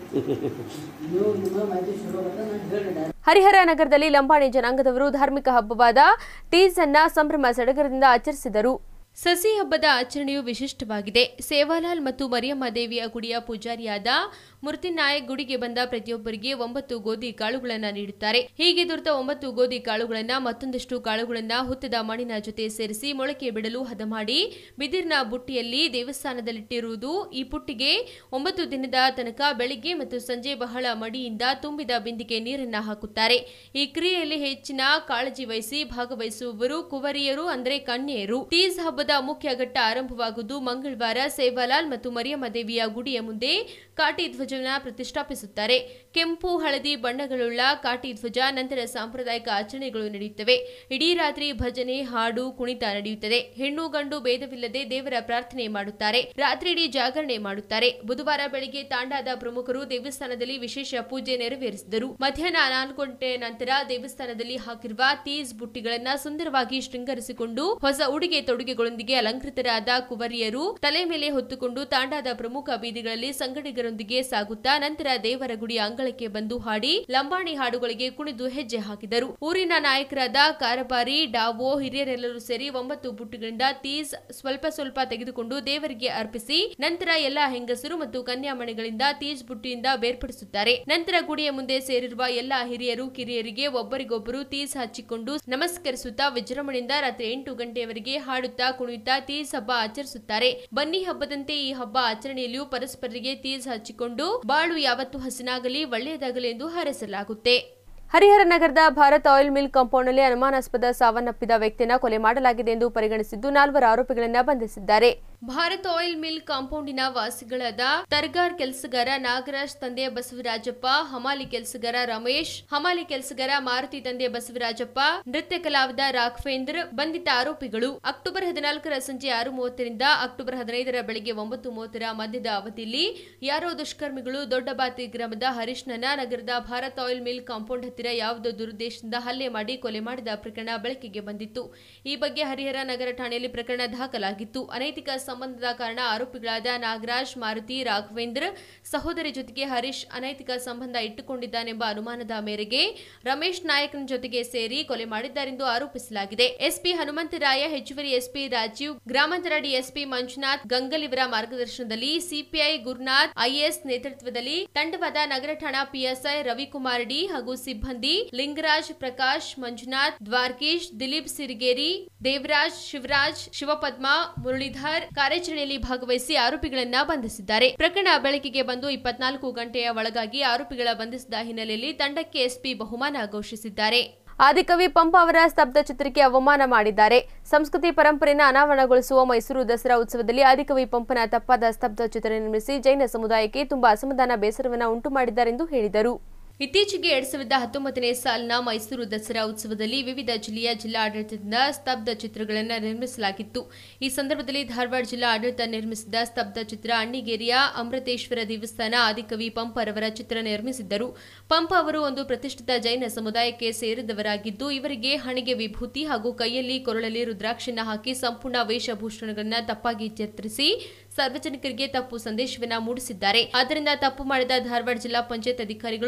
ನೀವು ನಿಮ್ಮ ಮಾಹಿತಿ ಶುರು ಆಗುತ್ತೆ ನಾನು ಹೇಳಿದೆ. ಹರಿಹರ ನಗರದಲ್ಲಿ ಲಂಬಾಣಿ ಜನಾಂಗದವರು ಧಾರ್ಮಿಕ ಹಬ್ಬವಾದ ತೀಜ್ ಅನ್ನ ಸಂಭ್ರಮ ಸಡಗರದಿಂದ ಆಚರಿಸಿದರು. ಸಸಿ ಹಬ್ಬದ ಆಚರಣೆಯು ವಿಶಿಷ್ಟವಾಗಿದೆ. ಸೇವಾಲಾಲ್ ಮತ್ತು ಮರಿಯಮ್ಮ ದೇವಿಯ ಗುಡಿಯ ಪೂಜಾರಿಯಾದ ಮುರ್ತಿನಾಯಕ್ ಗುಡಿಗೆ ಬಂದ ಪ್ರತಿಯೊಬ್ಬರಿಗೆ ಒಂಬತ್ತು ಗೋಧಿ ಕಾಳುಗಳನ್ನು ನೀಡುತ್ತಾರೆ. ಹೀಗೆ ದೊರೆತ ಒಂಬತ್ತು ಗೋಧಿ ಕಾಳುಗಳನ್ನು ಮತ್ತೊಂದಷ್ಟು ಕಾಳುಗಳನ್ನು ಹುತ್ತದ ಮಣ್ಣಿನ ಜೊತೆ ಸೇರಿಸಿ ಮೊಳಕೆ ಬಿಡಲು ಹದ ಮಾಡಿ ಬಿದಿರಿನ ಬುಟ್ಟಿಯಲ್ಲಿ ದೇವಸ್ಥಾನದಲ್ಲಿಟ್ಟಿರುವುದು. ಈ ಪುಟ್ಟಿಗೆ ಒಂಬತ್ತು ದಿನದ ತನಕ ಬೆಳಿಗ್ಗೆ ಮತ್ತು ಸಂಜೆ ಬಹಳ ಮಡಿಯಿಂದ ತುಂಬಿದ ಬಿಂದಿಗೆ ನೀರನ್ನ ಹಾಕುತ್ತಾರೆ. ಈ ಕ್ರಿಯೆಯಲ್ಲಿ ಹೆಚ್ಚಿನ ಕಾಳಜಿ ವಹಿಸಿ ಭಾಗವಹಿಸುವವರು ಕುವರಿಯರು ಅಂದರೆ ಕನ್ಯೆಯರು. ತೀಜ್ ಹಬ್ಬದ ಮುಖ್ಯ ಘಟ್ಟ ಆರಂಭವಾಗುವುದು ಮಂಗಳವಾರ. ಸೇವಾಲಾಲ್ ಮತ್ತು ಮರಿಯಮ್ಮ ದೇವಿಯ ಗುಡಿಯ ಮುಂದೆ ಕಾಟಿ ಧ್ವಜವನ್ನು ಪ್ರತಿಷ್ಠಾಪಿಸುತ್ತಾರೆ. ಕೆಂಪು ಹಳದಿ ಬಣ್ಣಗಳುಳ್ಳ ಕಾಟಿ ಧ್ವಜ ನಂತರ ಸಾಂಪ್ರದಾಯಿಕ ಆಚರಣೆಗಳು ನಡೆಯುತ್ತವೆ. ಇಡೀ ರಾತ್ರಿ ಭಜನೆ, ಹಾಡು, ಕುಣಿತ ನಡೆಯುತ್ತದೆ. ಹೆಣ್ಣು ಗಂಡು ಭೇದವಿಲ್ಲದೆ ದೇವರ ಪ್ರಾರ್ಥನೆ ಮಾಡುತ್ತಾರೆ. ರಾತ್ರಿ ಇಡೀ ಜಾಗರಣೆ ಮಾಡುತ್ತಾರೆ. ಬುಧವಾರ ಬೆಳಿಗ್ಗೆ ತಾಂಡಾದ ಪ್ರಮುಖರು ದೇವಸ್ಥಾನದಲ್ಲಿ ವಿಶೇಷ ಪೂಜೆ ನೆರವೇರಿಸಿದರು. ಮಧ್ಯಾಹ್ನ ನಾಲ್ಕು ಗಂಟೆ ನಂತರ ದೇವಸ್ಥಾನದಲ್ಲಿ ಹಾಕಿರುವ ತೀಜ್ ಬುಟ್ಟಿಗಳನ್ನು ಸುಂದರವಾಗಿ ಶೃಂಗರಿಸಿಕೊಂಡು ಹೊಸ ಉಡುಗೆ ತೊಡುಗೆಗಳೊಂದಿಗೆ ಅಲಂಕೃತರಾದ ಕುವರಿಯರು ತಲೆ ಮೇಲೆ ಹೊತ್ತುಕೊಂಡು ತಾಂಡಾದ ಪ್ರಮುಖ ಬೀದಿಗಳಲ್ಲಿ ಸಂಗಡಿಗರೊಂದಿಗೆ ಸಾಗುತ್ತಾ ನಂತರ ದೇವರ ಗುಡಿ ಅಂಗಳಕ್ಕೆ ಬಂದು ಹಾಡಿ ಲಂಬಾಣಿ ಹಾಡುಗಳಿಗೆ ಕುಣಿದು ಹೆಜ್ಜೆ ಹಾಕಿದರು. ಊರಿನ ನಾಯಕರಾದ ಕಾರಬಾರಿ, ಡಾವೋ, ಹಿರಿಯರೆಲ್ಲರೂ ಸೇರಿ ಒಂಬತ್ತು ಬುಟ್ಟಿಗಳಿಂದ ತೀಜ್ ಸ್ವಲ್ಪ ಸ್ವಲ್ಪ ತೆಗೆದುಕೊಂಡು ದೇವರಿಗೆ ಅರ್ಪಿಸಿ ನಂತರ ಎಲ್ಲಾ ಹೆಂಗಸರು ಮತ್ತು ಕನ್ಯಾಮಣಿಗಳಿಂದ ತೀಜ್ ಬುಟ್ಟಿಯಿಂದ ಬೇರ್ಪಡಿಸುತ್ತಾರೆ. ನಂತರ ಗುಡಿಯ ಮುಂದೆ ಸೇರಿರುವ ಎಲ್ಲಾ ಹಿರಿಯರು ಕಿರಿಯರಿಗೆ ಒಬ್ಬರಿಗೊಬ್ಬರು ತೀಜ್ ಹಚ್ಚಿಕೊಂಡು ನಮಸ್ಕರಿಸುತ್ತಾ ವಿಜೃಂಭಣೆಯಿಂದ ರಾತ್ರಿ ಎಂಟು ಗಂಟೆಯವರೆಗೆ ಹಾಡುತ್ತಾ ಕುಣಿಯುತ್ತಾ ತೀಜ್ ಹಬ್ಬ ಆಚರಿಸುತ್ತಾರೆ. ಬನ್ನಿ ಹಬ್ಬದಂತೆ ಈ ಹಬ್ಬ ಆಚರಣೆಯಲ್ಲಿಯೂ ಪರಸ್ಪರರಿಗೆ ತೀಜ್ ಹಚ್ಚಿಕೊಂಡು ಬಾಳು ಯಾವತ್ತೂ ಹಸಿನಾಗಲಿ ಒಳ್ಳೆಯದಾಗಲಿ ಎಂದು ಹಾರೈಸಲಾಗುತ್ತೆ. ಹರಿಹರ ನಗರದ ಭಾರತ್ ಆಯಿಲ್ ಮಿಲ್ ಕಾಂಪೌಂಡ್ನಲ್ಲಿ ಅನುಮಾನಾಸ್ಪದ ಸಾವನ್ನಪ್ಪಿದ ವ್ಯಕ್ತಿಯನ್ನು ಕೊಲೆ ಮಾಡಲಾಗಿದೆ ಎಂದು ಪರಿಗಣಿಸಿದ್ದು ನಾಲ್ವರು ಆರೋಪಿಗಳನ್ನು ಬಂಧಿಸಿದ್ದಾರೆ. ಭಾರತ್ ಆಯಿಲ್ ಮಿಲ್ ಕಾಂಪೌಂಡಿನ ವಾಸಿಗಳಾದ ತರ್ಗಾರ್ ಕೆಲಸಗಾರ ನಾಗರಾಜ್ ತಂದೆ ಬಸವರಾಜಪ್ಪ, ಹಮಾಲಿ ಕೆಲಸಗಾರ ರಮೇಶ್, ಹಮಾಲಿ ಕೆಲಸಗಾರ ಮಾರುತಿ ತಂದೆ ಬಸವರಾಜಪ್ಪ, ನೃತ್ಯ ಕಲಾವಿದ ರಾಘವೇಂದ್ರ ಬಂಧಿತ ಆರೋಪಿಗಳು. ಅಕ್ಟೋಬರ್ ಹದಿನಾಲ್ಕರ ಸಂಜೆ ಆರು ಮೂವತ್ತರಿಂದ ಅಕ್ಟೋಬರ್ ಹದಿನೈದರ ಬೆಳಗ್ಗೆ ಒಂಬತ್ತು ಮೂವತ್ತರ ಮಧ್ಯದ ಅವಧಿಯಲ್ಲಿ ಯಾರೋ ದುಷ್ಕರ್ಮಿಗಳು ದೊಡ್ಡಬಾತಿ ಗ್ರಾಮದ ಹರೀಶ್ನನ್ನ ನಗರದ ಭಾರತ್ ಆಯಿಲ್ ಮಿಲ್ ಕಾಂಪೌಂಡ್ ಹತ್ತಿರ ಯಾವುದೋ ದುರುದ್ದೇಶದಿಂದ ಹಲ್ಲೆ ಮಾಡಿ ಕೊಲೆ ಮಾಡಿದ ಪ್ರಕರಣ ಬೆಳಕಿಗೆ ಬಂದಿತ್ತು. ಈ ಬಗ್ಗೆ ಹರಿಹರ ನಗರ ಠಾಣೆಯಲ್ಲಿ ಪ್ರಕರಣ ದಾಖಲಾಗಿತ್ತು. ಅನೈತಿಕ ಸಂಬಂಧದ ಕಾರಣ ಆರೋಪಿಗಳಾದ ನಾಗರಾಜ್, ಮಾರುತಿ, ರಾಘವೇಂದ್ರ ಸಹೋದರಿ ಜೊತೆಗೆ ಹರೀಶ್ ಅನೈತಿಕ ಸಂಬಂಧ ಇಟ್ಟುಕೊಂಡಿದ್ದಾನೆಂಬ ಅನುಮಾನದ ಮೇರೆಗೆ ರಮೇಶ್ ನಾಯಕನ ಜೊತೆಗೆ ಸೇರಿ ಕೊಲೆ ಮಾಡಿದ್ದಾರೆಂದು ಆರೋಪಿಸಲಾಗಿದೆ. ಎಸ್ಪಿ ಹನುಮಂತರಾಯ, ಹೆಚ್ಚುವರಿ ಎಸ್ಪಿ ರಾಜೀವ್, ಗ್ರಾಮಾಂತರ ಡಿಎಸ್ಪಿ ಮಂಜುನಾಥ್ ಗಂಗಲ್ ಇವರ ಮಾರ್ಗದರ್ಶನದಲ್ಲಿ ಸಿಪಿಐ ಗುರುನಾಥ್ ಐಎಎಸ್ ನೇತೃತ್ವದಲ್ಲಿ ತಂಡವಾದ ನಗರ ಠಾಣಾ ಪಿಎಸ್ಐ ರವಿಕುಮಾರ್ ಡಿ ಹಾಗೂ ಸಿಬ್ಬಂದಿ ಲಿಂಗರಾಜ್, ಪ್ರಕಾಶ್, ಮಂಜುನಾಥ್, ದ್ವಾರಕೀಶ್, ದಿಲೀಪ್ ಸಿರಿಗೇರಿ, ದೇವರಾಜ್, ಶಿವರಾಜ್, ಶಿವಪದ್ಮ, ಮುರಳೀಧರ್ ಕಾರ್ಯಾಚರಣೆಯಲ್ಲಿ ಭಾಗವಹಿಸಿ ಆರೋಪಿಗಳನ್ನ ಬಂಧಿಸಿದ್ದಾರೆ. ಪ್ರಕರಣ ಬೆಳಕಿಗೆ ಬಂದು ಇಪ್ಪತ್ನಾಲ್ಕು ಗಂಟೆಯ ಒಳಗಾಗಿ ಆರೋಪಿಗಳ ಬಂಧಿಸಿದ ಹಿನ್ನೆಲೆಯಲ್ಲಿ ತಂಡಕ್ಕೆ ಎಸ್ಪಿ ಬಹುಮಾನ ಘೋಷಿಸಿದ್ದಾರೆ. ಆದಿಕವಿ ಪಂಪ ಅವರ ಸ್ತಬ್ಧ ಚಿತ್ರಕ್ಕೆ ಅವಮಾನ ಮಾಡಿದ್ದಾರೆ. ಸಂಸ್ಕೃತಿ ಪರಂಪರೆಯನ್ನು ಅನಾವರಣಗೊಳಿಸುವ ಮೈಸೂರು ದಸರಾ ಉತ್ಸವದಲ್ಲಿ ಆದಿಕವಿ ಪಂಪನ ತಪ್ಪಾದ ಸ್ತಬ್ಧ ಚಿತ್ರ ನಿರ್ಮಿಸಿ ಜೈನ ಸಮುದಾಯಕ್ಕೆ ತುಂಬಾ ಅಸಮಾಧಾನ, ಬೇಸರವನ್ನು ಉಂಟು ಮಾಡಿದ್ದಾರೆಂದು ಹೇಳಿದರು. ಇತ್ತೀಚೆಗೆ ಎರಡ್ ಸಾವಿರದ ಹತ್ತೊಂಬತ್ತನೇ ಸಾಲಿನ ಮೈಸೂರು ದಸರಾ ಉತ್ಸವದಲ್ಲಿ ವಿವಿಧ ಜಿಲ್ಲೆಯ ಜಿಲ್ಲಾಡಳಿತದಿಂದ ಸ್ತಬ್ಧ ಚಿತ್ರಗಳನ್ನು ನಿರ್ಮಿಸಲಾಗಿತ್ತು. ಈ ಸಂದರ್ಭದಲ್ಲಿ ಧಾರವಾಡ ಜಿಲ್ಲಾ ಆಡಳಿತ ನಿರ್ಮಿಸಿದ ಸ್ತಬ್ಧ ಚಿತ್ರ ಅಣ್ಣಿಗೇರಿಯ ಅಮೃತೇಶ್ವರ ದೇವಸ್ಥಾನ ಆದಿಕವಿ ಪಂಪರವರ ಚಿತ್ರ ನಿರ್ಮಿಸಿದ್ದರು. ಪಂಪ ಅವರು ಒಂದು ಪ್ರತಿಷ್ಠಿತ ಜೈನ ಸಮುದಾಯಕ್ಕೆ ಸೇರಿದವರಾಗಿದ್ದು ಇವರಿಗೆ ಹಣೆಗೆ ವಿಭೂತಿ ಹಾಗೂ ಕೈಯಲ್ಲಿ ಕೊರಳಲ್ಲಿ ರುದ್ರಾಕ್ಷಿಯನ್ನು ಹಾಕಿ ಸಂಪೂರ್ಣ ವೇಷಭೂಷಣಗಳನ್ನು ತಪ್ಪಾಗಿ ಚಿತ್ರಿಸಿ ಸಾರ್ವಜನಿಕರಿಗೆ ತಪ್ಪು ಸಂದೇಶವನ್ನು ಮೂಡಿಸಿದ್ದಾರೆ. ಆದ್ದರಿಂದ ತಪ್ಪು ಮಾಡಿದ ಧಾರವಾಡ ಜಿಲ್ಲಾ ಪಂಚಾಯತ್ ಅಧಿಕಾರಿಗಳು ಕರ್ತವ್ಯ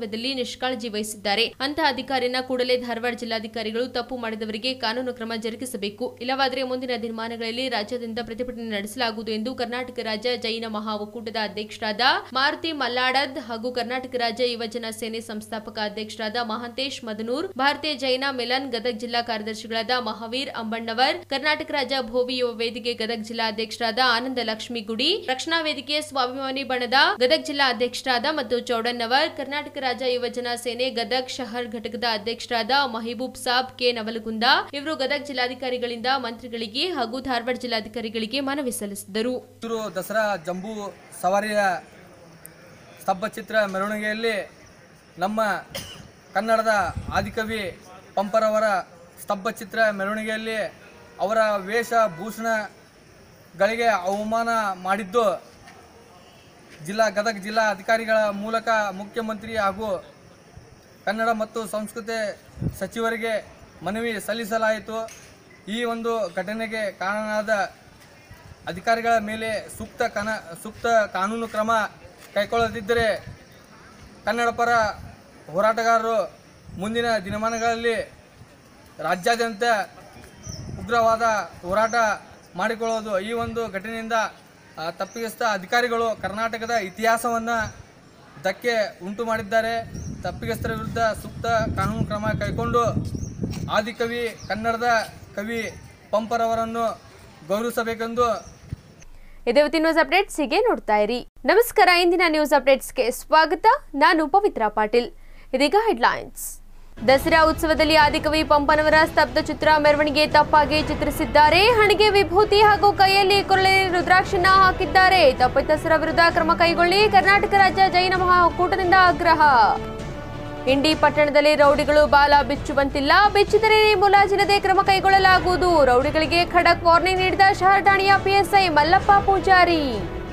ಕರ್ತವ್ಯದಲ್ಲಿ ನಿಷ್ಕಾಳಜಿ ವಹಿಸಿದ್ದಾರೆ ಅಂತಹ ಅಧಿಕಾರಿಯನ್ನ ಕೂಡಲೇ ಧಾರವಾಡ ಜಿಲ್ಲಾಧಿಕಾರಿಗಳು ತಪ್ಪು ಮಾಡಿದವರಿಗೆ ಕಾನೂನು ಕ್ರಮ ಜರುಗಿಸಬೇಕು. ಇಲ್ಲವಾದರೆ ಮುಂದಿನ ದಿನಮಾನಗಳಲ್ಲಿ ರಾಜ್ಯಾದ್ಯಂತ ಪ್ರತಿಭಟನೆ ನಡೆಸಲಾಗುವುದು ಎಂದು ಕರ್ನಾಟಕ ರಾಜ್ಯ ಜೈನ ಮಹಾ ಒಕ್ಕೂಟದ ಅಧ್ಯಕ್ಷರಾದ ಮಾರುತಿ ಮಲ್ಲಾಡದ್ ಹಾಗೂ ಕರ್ನಾಟಕ ರಾಜ್ಯ ಯುವಜನ ಸೇನೆ ಸಂಸ್ಥಾಪಕ ಅಧ್ಯಕ್ಷರಾದ ಮಹಾಂತೇಶ್ ಮದನೂರ್, ಭಾರತೀಯ ಜೈನ ಮಿಲನ್ ಗದಗ ಜಿಲ್ಲಾ ಕಾರ್ಯದರ್ಶಿಗಳಾದ ಮಹಾವೀರ್ ಅಂಬಣ್ಣವರ್, ಕರ್ನಾಟಕ ರಾಜ್ಯ ಭೋವಿ ಯುವ ವೇದಿಕೆ ಗದಗ ಜಿಲ್ಲಾ ಅಧ್ಯಕ್ಷರಾದ ಆನಂದ ಲಕ್ಷ್ಮಿ ಗುಡಿ, ರಕ್ಷಣಾ ವೇದಿಕೆ ಸ್ವಾಭಿಮಾನಿ ಬಣದ ಗದಗ ಜಿಲ್ಲಾ ಅಧ್ಯಕ್ಷರಾದ ಮತ್ತು ಚೌಡಣ್ಣವರ್, ಕರ್ನಾಟಕ ರಾಜ್ಯ ಯುವಜನ ಸೇನೆ ಗದಗ ಶಹರ್ ಘಟಕದ ಅಧ್ಯಕ್ಷರಾದ ಮಹಿಬೂಬ್ ಸಾಬ್ ಕೆ ನವಲಗುಂದ ಇವರು ಗದಗ ಜಿಲ್ಲಾಧಿಕಾರಿಗಳಿಂದ ಮಂತ್ರಿಗಳಿಗೆ ಹಾಗೂ ಧಾರವಾಡ ಜಿಲ್ಲಾಧಿಕಾರಿಗಳಿಗೆ ಮನವಿ ಸಲ್ಲಿಸಿದರು. ದಸರಾ ಜಂಬೂ ಸವಾರಿಯ ಸ್ತಬ್ಧಚಿತ್ರ ಮೆರವಣಿಗೆಯಲ್ಲಿ ನಮ್ಮ ಕನ್ನಡದ ಆದಿಕವಿ ಪಂಪರವರ ಸ್ತಬ್ಧಚಿತ್ರ ಮೆರವಣಿಗೆಯಲ್ಲಿ ಅವರ ವೇಷಭೂಷಣಗಳಿಗೆ ಅವಮಾನ ಮಾಡಿದ್ದು ಜಿಲ್ಲಾ ಗದಗ ಜಿಲ್ಲಾ ಅಧಿಕಾರಿಗಳ ಮೂಲಕ ಮುಖ್ಯಮಂತ್ರಿ ಹಾಗೂ ಕನ್ನಡ ಮತ್ತು ಸಂಸ್ಕೃತಿ ಸಚಿವರಿಗೆ ಮನವಿ ಸಲ್ಲಿಸಲಾಯಿತು. ಈ ಒಂದು ಘಟನೆಗೆ ಕಾರಣವಾದ ಅಧಿಕಾರಿಗಳ ಮೇಲೆ ಸೂಕ್ತ ಕನ ಸೂಕ್ತ ಕಾನೂನು ಕ್ರಮ ಕೈಗೊಳ್ಳದಿದ್ದರೆ ಕನ್ನಡ ಪರ ಹೋರಾಟಗಾರರು ಮುಂದಿನ ದಿನಮಾನಗಳಲ್ಲಿ ರಾಜ್ಯಾದ್ಯಂತ ಉಗ್ರವಾದ ಹೋರಾಟ ಮಾಡಿಕೊಳ್ಳುವುದು. ಈ ಒಂದು ಘಟನೆಯಿಂದ ತಪ್ಪಿತಸ್ಥ ಅಧಿಕಾರಿಗಳು ಕರ್ನಾಟಕದ ಇತಿಹಾಸವನ್ನು ಧಕ್ಕೆ ಉಂಟು ಮಾಡಿದ್ದಾರೆ. ತಪ್ಪಿತಸ್ಥರ ವಿರುದ್ಧ ಸೂಕ್ತ ಕಾನೂನು ಕ್ರಮ ಕೈಗೊಂಡು ಆದಿಕವಿ ಕನ್ನಡದ ಕವಿ ಪಂಪರವರನ್ನು ಗೌರವಿಸಬೇಕೆಂದು. ಇದೇ ನ್ಯೂಸ್ ಅಪ್ಡೇಟ್ಸ್ ಹೀಗೆ ನೋಡ್ತಾ ಇರಿ. ನಮಸ್ಕಾರ, ಇಂದಿನ ನ್ಯೂಸ್ ಅಪ್ಡೇಟ್ಸ್ಗೆ ಸ್ವಾಗತ. ನಾನು ಪವಿತ್ರ ಪಾಟೀಲ್. ಇದೀಗ ಹೆಡ್ಲೈನ್ಸ್. ದಸರಾ ಉತ್ಸವದಲ್ಲಿ ಆದಿಕವಿ ಪಂಪನವರ ಸ್ತಬ್ಧ ಚಿತ್ರ ಮೆರವಣಿಗೆ ತಪ್ಪಾಗಿ ಚಿತ್ರಿಸಿದ್ದಾರೆ. ಹಣೆಗೆ ವಿಭೂತಿ ಹಾಗೂ ಕೈಯಲ್ಲಿ ಕೊರಳೆ ರುದ್ರಾಕ್ಷಿನ ಹಾಕಿದ್ದಾರೆ. ತಪ್ಪಿತಸ್ಥರ ವಿರುದ್ಧ ಕ್ರಮ ಕೈಗೊಳ್ಳಿ, ಕರ್ನಾಟಕ ರಾಜ್ಯ ಜೈನ ಮಹಾ ಒಕ್ಕೂಟದಿಂದ ಆಗ್ರಹ. ಇಂಡಿ ಪಟ್ಟಣದಲ್ಲಿ ರೌಡಿಗಳು ಬಾಲ ಬಿಚ್ಚುವಂತಿಲ್ಲ, ಬಿಚ್ಚಿದರೆ ಮುಲಾಜಿಲ್ಲದೆ ಕ್ರಮ ಕೈಗೊಳ್ಳಲಾಗುವುದು. ರೌಡಿಗಳಿಗೆ ಖಡಕ್ ವಾರ್ನಿಂಗ್ ನೀಡಿದ ಶಹರ್ ಠಾಣೆಯ ಪಿಎಸ್ಐ ಮಲ್ಲಪ್ಪ ಪೂಜಾರಿ.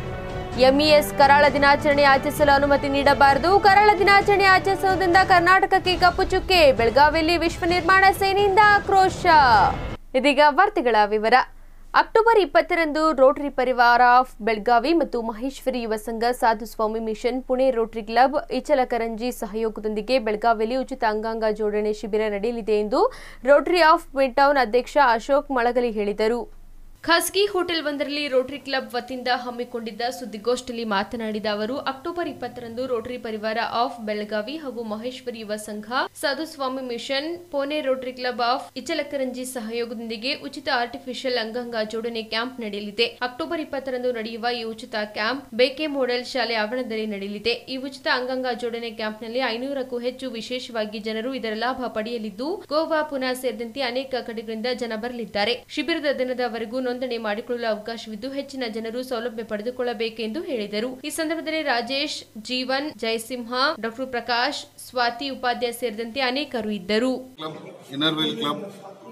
ಎಂಇಎಸ್ ಕರಾಳ ದಿನಾಚರಣೆ ಆಚರಿಸಲು ಅನುಮತಿ ನೀಡಬಾರದು. ಕರಾಳ ದಿನಾಚರಣೆ ಆಚರಿಸುವುದರಿಂದ ಕರ್ನಾಟಕಕ್ಕೆ ಕಪ್ಪು ಚುಕ್ಕೆ. ಬೆಳಗಾವಿಯಲ್ಲಿ ವಿಶ್ವ ನಿರ್ಮಾಣ ಸೇನೆಯಿಂದ ಆಕ್ರೋಶ. ಇದೀಗ ವಾರ್ತೆಗಳ ವಿವರ. ಅಕ್ಟೋಬರ್ ಇಪ್ಪತ್ತರಂದು ರೋಟರಿ ಪರಿವಾರ ಆಫ್ ಬೆಳಗಾವಿ ಮತ್ತು Maheshwari Yuva Sangha Sadhuswami mission Pune rotary club Ichalkaranji ಸಹಯೋಗದೊಂದಿಗೆ ಬೆಳಗಾವಿಯಲ್ಲಿ ಉಚಿತ ಅಂಗಾಂಗ ಜೋಡಣೆ ಶಿಬಿರ ನಡೆಯಲಿದೆ ಎಂದು ರೋಟರಿ ಆಫ್ ಮಿಡ್ ಟೌನ್ ಅಧ್ಯಕ್ಷ ಅಶೋಕ್ ಮಳಗಲಿ ಹೇಳಿದರು. ಖಾಸಗಿ ಹೋಟೆಲ್ ಒಂದರಲ್ಲಿ ರೋಟರಿ ಕ್ಲಬ್ ವತಿಯಿಂದ ಹಮ್ಮಿಕೊಂಡಿದ್ದ ಸುದ್ದಿಗೋಷ್ಠಿಯಲ್ಲಿ ಮಾತನಾಡಿದ ಅವರು, ಅಕ್ಟೋಬರ್ ಇಪ್ಪತ್ತರಂದು ರೋಟರಿ ಪರಿವಾರ ಆಫ್ ಬೆಳಗಾವಿ ಹಾಗೂ Maheshwari Yuva Sangha Sadhuswami mission Pune rotary club of Ichalkaranji ಸಹಯೋಗದೊಂದಿಗೆ ಉಚಿತ ಆರ್ಟಿಫಿಷಿಯಲ್ ಅಂಗಾಂಗ ಜೋಡಣೆ ಕ್ಯಾಂಪ್ ನಡೆಯಲಿದೆ. ಅಕ್ಟೋಬರ್ ಇಪ್ಪತ್ತರಂದು ನಡೆಯುವ ಈ ಉಚಿತ ಕ್ಯಾಂಪ್ ಬೇಕೆ ಮಾಡೆಲ್ ಶಾಲೆ ಆವರಣದಲ್ಲಿ ನಡೆಯಲಿದೆ. ಈ ಉಚಿತ ಅಂಗಾಂಗ ಜೋಡಣೆ ಕ್ಯಾಂಪ್ನಲ್ಲಿ ಐನೂರಕ್ಕೂ ಹೆಚ್ಚು ವಿಶೇಷವಾಗಿ ಜನರು ಇದರ ಲಾಭ ಪಡೆಯಲಿದ್ದು, ಗೋವಾ, ಪುನಾ ಸೇರಿದಂತೆ ಅನೇಕ ಕಡೆಗಳಿಂದ ಜನ ಬರಲಿದ್ದಾರೆ. ಶಿಬಿರದ ದಿನದವರೆಗೂ ನೋಂದಣಿ ಮಾಡಿಕೊಳ್ಳಲು ಅವಕಾಶವಿದ್ದು ಹೆಚ್ಚಿನ ಜನರು ಸೌಲಭ್ಯ ಪಡೆದುಕೊಳ್ಳಬೇಕೆಂದು ಹೇಳಿದರು. ಈ ಸಂದರ್ಭದಲ್ಲಿ ರಾಜೇಶ್, ಜೀವನ್, ಜಯಸಿಂಹ, ಡಾಕ್ಟರ್ ಪ್ರಕಾಶ್, ಸ್ವಾತಿ ಉಪಾಧ್ಯಾಯ ಸೇರಿದಂತೆ ಅನೇಕರು ಇದ್ದರು. ಇನ್ನರ್ವಿಲ್ ಕ್ಲಬ್,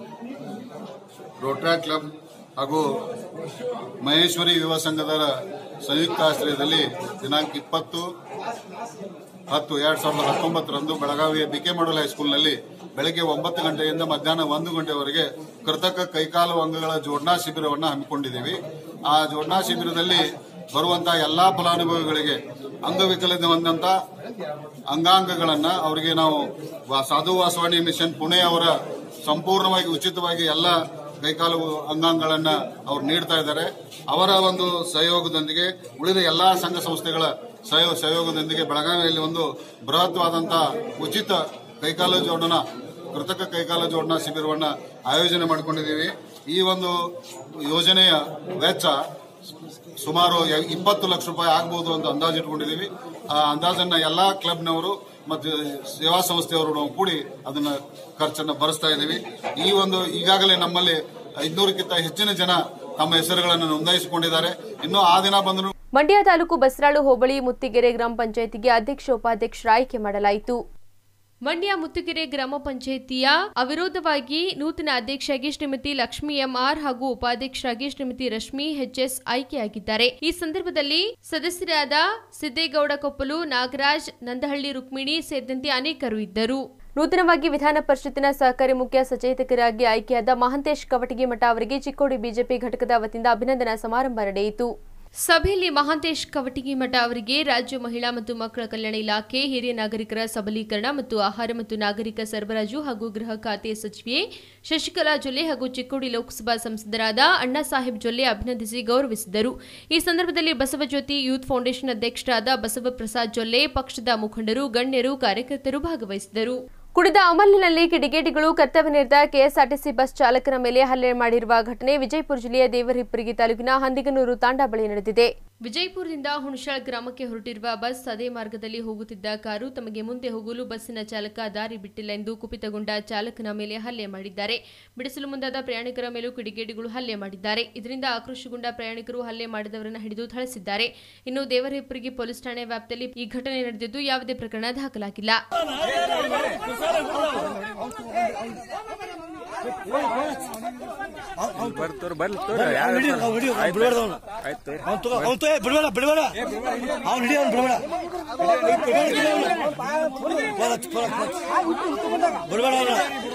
ರೋಟರಾ ಕ್ಲಬ್ ಹಾಗೂ ಮಹೇಶ್ವರಿ ಯುವ ಸಂಘದ ಸಂಯುಕ್ತ ಆಶ್ರಯದಲ್ಲಿ ದಿನಾಂಕ ಇಪ್ಪತ್ತು ಹತ್ತು ಎರಡ್ ಸಾವಿರದ ಹತ್ತೊಂಬತ್ತರಂದು ಬೆಳಗಾವಿಯ ಬಿಕೆ ಮಾಡಲ್ ಹೈಸ್ಕೂಲ್ನಲ್ಲಿ ಬೆಳಗ್ಗೆ ಒಂಬತ್ತು ಗಂಟೆಯಿಂದ ಮಧ್ಯಾಹ್ನ ಒಂದು ಗಂಟೆವರೆಗೆ ಕೃತಕ ಕೈಕಾಲು ಅಂಗಗಳ ಜೋಡಣಾ ಶಿಬಿರವನ್ನು ಹಮ್ಮಿಕೊಂಡಿದ್ದೀವಿ. ಆ ಜೋಡಣಾ ಶಿಬಿರದಲ್ಲಿ ಬರುವಂತಹ ಎಲ್ಲಾ ಫಲಾನುಭವಿಗಳಿಗೆ ಅಂಗವಿಕಲತೆ ಹೊಂದಂತ ಅಂಗಾಂಗಗಳನ್ನ ಅವರಿಗೆ ನಾವು ಸಾಧು ವಾಸವಾಣಿ ಮಿಷನ್ ಪುಣೆ ಅವರ ಸಂಪೂರ್ಣವಾಗಿ ಉಚಿತವಾಗಿ ಎಲ್ಲ ಕೈಕಾಲು ಅಂಗಾಂಗಗಳನ್ನ ಅವ್ರು ನೀಡ್ತಾ ಇದ್ದಾರೆ. ಅವರ ಒಂದು ಸಹಯೋಗದೊಂದಿಗೆ ಉಳಿದ ಎಲ್ಲಾ ಸಂಘ ಸಂಸ್ಥೆಗಳ ಸಹಯೋಗದೊಂದಿಗೆ ಬೆಳಗಾವಿಯಲ್ಲಿ ಒಂದು ಬೃಹತ್ವಾದಂತಹ ಉಚಿತ ಕೈಕಾಲು ಜೋಡಣಾ ಕೃತಕ ಕೈಕಾಲು ಜೋಡಣಾ ಶಿಬಿರವನ್ನ ಆಯೋಜನೆ ಮಾಡಿಕೊಂಡಿದ್ದೀವಿ. ಈ ಒಂದು ಯೋಜನೆಯ ವೆಚ್ಚ ಸುಮಾರು ಇಪ್ಪತ್ತು ಲಕ್ಷ ರೂಪಾಯಿ ಆಗಬಹುದು ಅಂತ ಅಂದಾಜು ಇಟ್ಕೊಂಡಿದ್ದೀವಿ. ಆ ಅಂದಾಜನ್ನ ಎಲ್ಲಾ ಕ್ಲಬ್ನವರು ಮತ್ತು ಸೇವಾ ಸಂಸ್ಥೆಯವರು ನಾವು ಕೂಡಿ ಅದನ್ನ ಖರ್ಚನ್ನು ಭರಿಸ್ತಾ ಇದ್ದೀವಿ. ಈ ಒಂದು ಈಗಾಗಲೇ ನಮ್ಮಲ್ಲಿ ಐದುನೂರಕ್ಕಿಂತ ಹೆಚ್ಚಿನ ಜನ ತಮ್ಮ ಹೆಸರುಗಳನ್ನು ನೋಂದಾಯಿಸಿಕೊಂಡಿದ್ದಾರೆ. ಇನ್ನು ಆ ದಿನ ಬಂದರೂ ಮಂಡ್ಯ ತಾಲೂಕು ಬಸರಾಳು ಹೋಬಳಿ ಮುತ್ತಿಗೆರೆ ಗ್ರಾಮ ಪಂಚಾಯಿತಿಗೆ ಅಧ್ಯಕ್ಷ ಉಪಾಧ್ಯಕ್ಷರ ಆಯ್ಕೆ ಮಾಡಲಾಯಿತು. ಮಂಡ್ಯ ಮುತ್ತಿಗೆರೆ ಗ್ರಾಮ ಪಂಚಾಯಿತಿಯ ಅವಿರೋಧವಾಗಿ ನೂತನ ಅಧ್ಯಕ್ಷರಾಗಿ ಶ್ರೀಮತಿ ಲಕ್ಷ್ಮಿ ಎಂಆರ್ ಹಾಗೂ ಉಪಾಧ್ಯಕ್ಷರಾಗಿ ಶ್ರೀಮತಿ ರಶ್ಮಿ ಎಚ್ಎಸ್ ಆಯ್ಕೆಯಾಗಿದ್ದಾರೆ. ಈ ಸಂದರ್ಭದಲ್ಲಿ ಸದಸ್ಯರಾದ ಸಿದ್ದೇಗೌಡ ಕೊಪ್ಪಲು, ನಾಗರಾಜ್, ನಂದಹಳ್ಳಿ ರುಕ್ಮಿಣಿ ಸೇರಿದಂತೆ ಅನೇಕರು ಇದ್ದರು. ನೂತನವಾಗಿ ವಿಧಾನ ಪರಿಷತ್ತಿನ ಸಹಕಾರಿ ಮುಖ್ಯ ಸಚೇತಕರಾಗಿ ಆಯ್ಕೆಯಾದ ಮಹಾಂತೇಶ್ ಕವಟಗಿ ಮಠ ಅವರಿಗೆ ಚಿಕ್ಕೋಡಿ ಬಿಜೆಪಿ ಘಟಕದ ವತಿಯಿಂದ ಅಭಿನಂದನಾ ಸಮಾರಂಭ ನಡೆಯಿತು. ಸಭೆಯಲ್ಲಿ ಮಹಾಂತೇಶ್ ಕವಟಗಿ ಮಠ ಅವರಿಗೆ ರಾಜ್ಯ ಮಹಿಳಾ ಮತ್ತು ಮಕ್ಕಳ ಕಲ್ಯಾಣ ಇಲಾಖೆ, ಹಿರಿಯ ನಾಗರಿಕರ ಸಬಲೀಕರಣ ಮತ್ತು ಆಹಾರ ಮತ್ತು ನಾಗರಿಕ ಸರಬರಾಜು ಹಾಗೂ ಗೃಹ ಖಾತೆ ಸಚಿವೆ ಶಶಿಕಲಾ ಜೊಲ್ಲೆ ಹಾಗೂ ಚಿಕ್ಕೋಡಿ ಲೋಕಸಭಾ ಸಂಸದರಾದ ಅಣ್ಣಾಸಾಹೇಬ್ ಜೊಲ್ಲೆ ಅಭಿನಂದಿಸಿ ಗೌರವಿಸಿದರು. ಈ ಸಂದರ್ಭದಲ್ಲಿ ಬಸವಜ್ಯೋತಿ ಯೂತ್ ಫೌಂಡೇಶನ್ ಅಧ್ಯಕ್ಷರಾದ ಬಸವಪ್ರಸಾದ್ ಜೊಲ್ಲೆ, ಪಕ್ಷದ ಮುಖಂಡರು, ಗಣ್ಯರು, ಕಾರ್ಯಕರ್ತರು ಭಾಗವಹಿಸಿದರು. ಕುಡಿದ ಅಮಲಿನಲ್ಲಿ ಕಿಡಿಗೇಡಿಗಳು ಕರ್ತವ್ಯ ನಿರತ ಕೆಎಸ್ಆರ್ಟಿಸಿ ಬಸ್ ಚಾಲಕನ ಮೇಲೆ ಹಲ್ಲೆ ಮಾಡಿರುವ ಘಟನೆ ವಿಜಯಪುರ ಜಿಲ್ಲೆಯ ದೇವರಹಿಪ್ಪರಗಿ ತಾಲೂಕಿನ ಹಂದಿಗನೂರು ತಾಂಡಾ ಬಳಿ ನಡೆದಿದೆ. ವಿಜಯಪುರದಿಂದ ಹುಣಸಾಳ ಗ್ರಾಮಕ್ಕೆ ಹೊರಟಿರುವ ಬಸ್ ಅದೇ ಮಾರ್ಗದಲ್ಲಿ ಹೋಗುತ್ತಿದ್ದ ಕಾರು ತಮಗೆ ಮುಂದೆ ಹೋಗಲು ಬಸ್ಸಿನ ಚಾಲಕ ದಾರಿ ಬಿಟ್ಟಿಲ್ಲ ಎಂದು ಕುಪಿತಗೊಂಡ ಚಾಲಕನ ಮೇಲೆ ಹಲ್ಲೆ ಮಾಡಿದ್ದಾರೆ. ಬಿಡಿಸಲು ಮುಂದಾದ ಪ್ರಯಾಣಿಕರ ಮೇಲೂ ಕಿಡಿಗೇಡಿಗಳು ಹಲ್ಲೆ ಮಾಡಿದ್ದಾರೆ. ಇದರಿಂದ ಆಕ್ರೋಶಗೊಂಡ ಪ್ರಯಾಣಿಕರು ಹಲ್ಲೆ ಮಾಡಿದವರನ್ನು ಹಿಡಿದು ಥಳಿಸಿದ್ದಾರೆ. ಇನ್ನು ದೇವರಹಿಪ್ಪರಗಿ ಪೊಲೀಸ್ ಠಾಣೆ ವ್ಯಾಪ್ತಿಯಲ್ಲಿ ಈ ಘಟನೆ ನಡೆದಿದ್ದು ಯಾವುದೇ ಪ್ರಕರಣ ದಾಖಲಾಗಿಲ್ಲ. ಬಿಡಬೇಡ ಬಿಡಬೇಡ ಅವ್ನು ಹಿಡಿಯ ಬಿಡಬೇಡ ಬಿಡಬೇಡ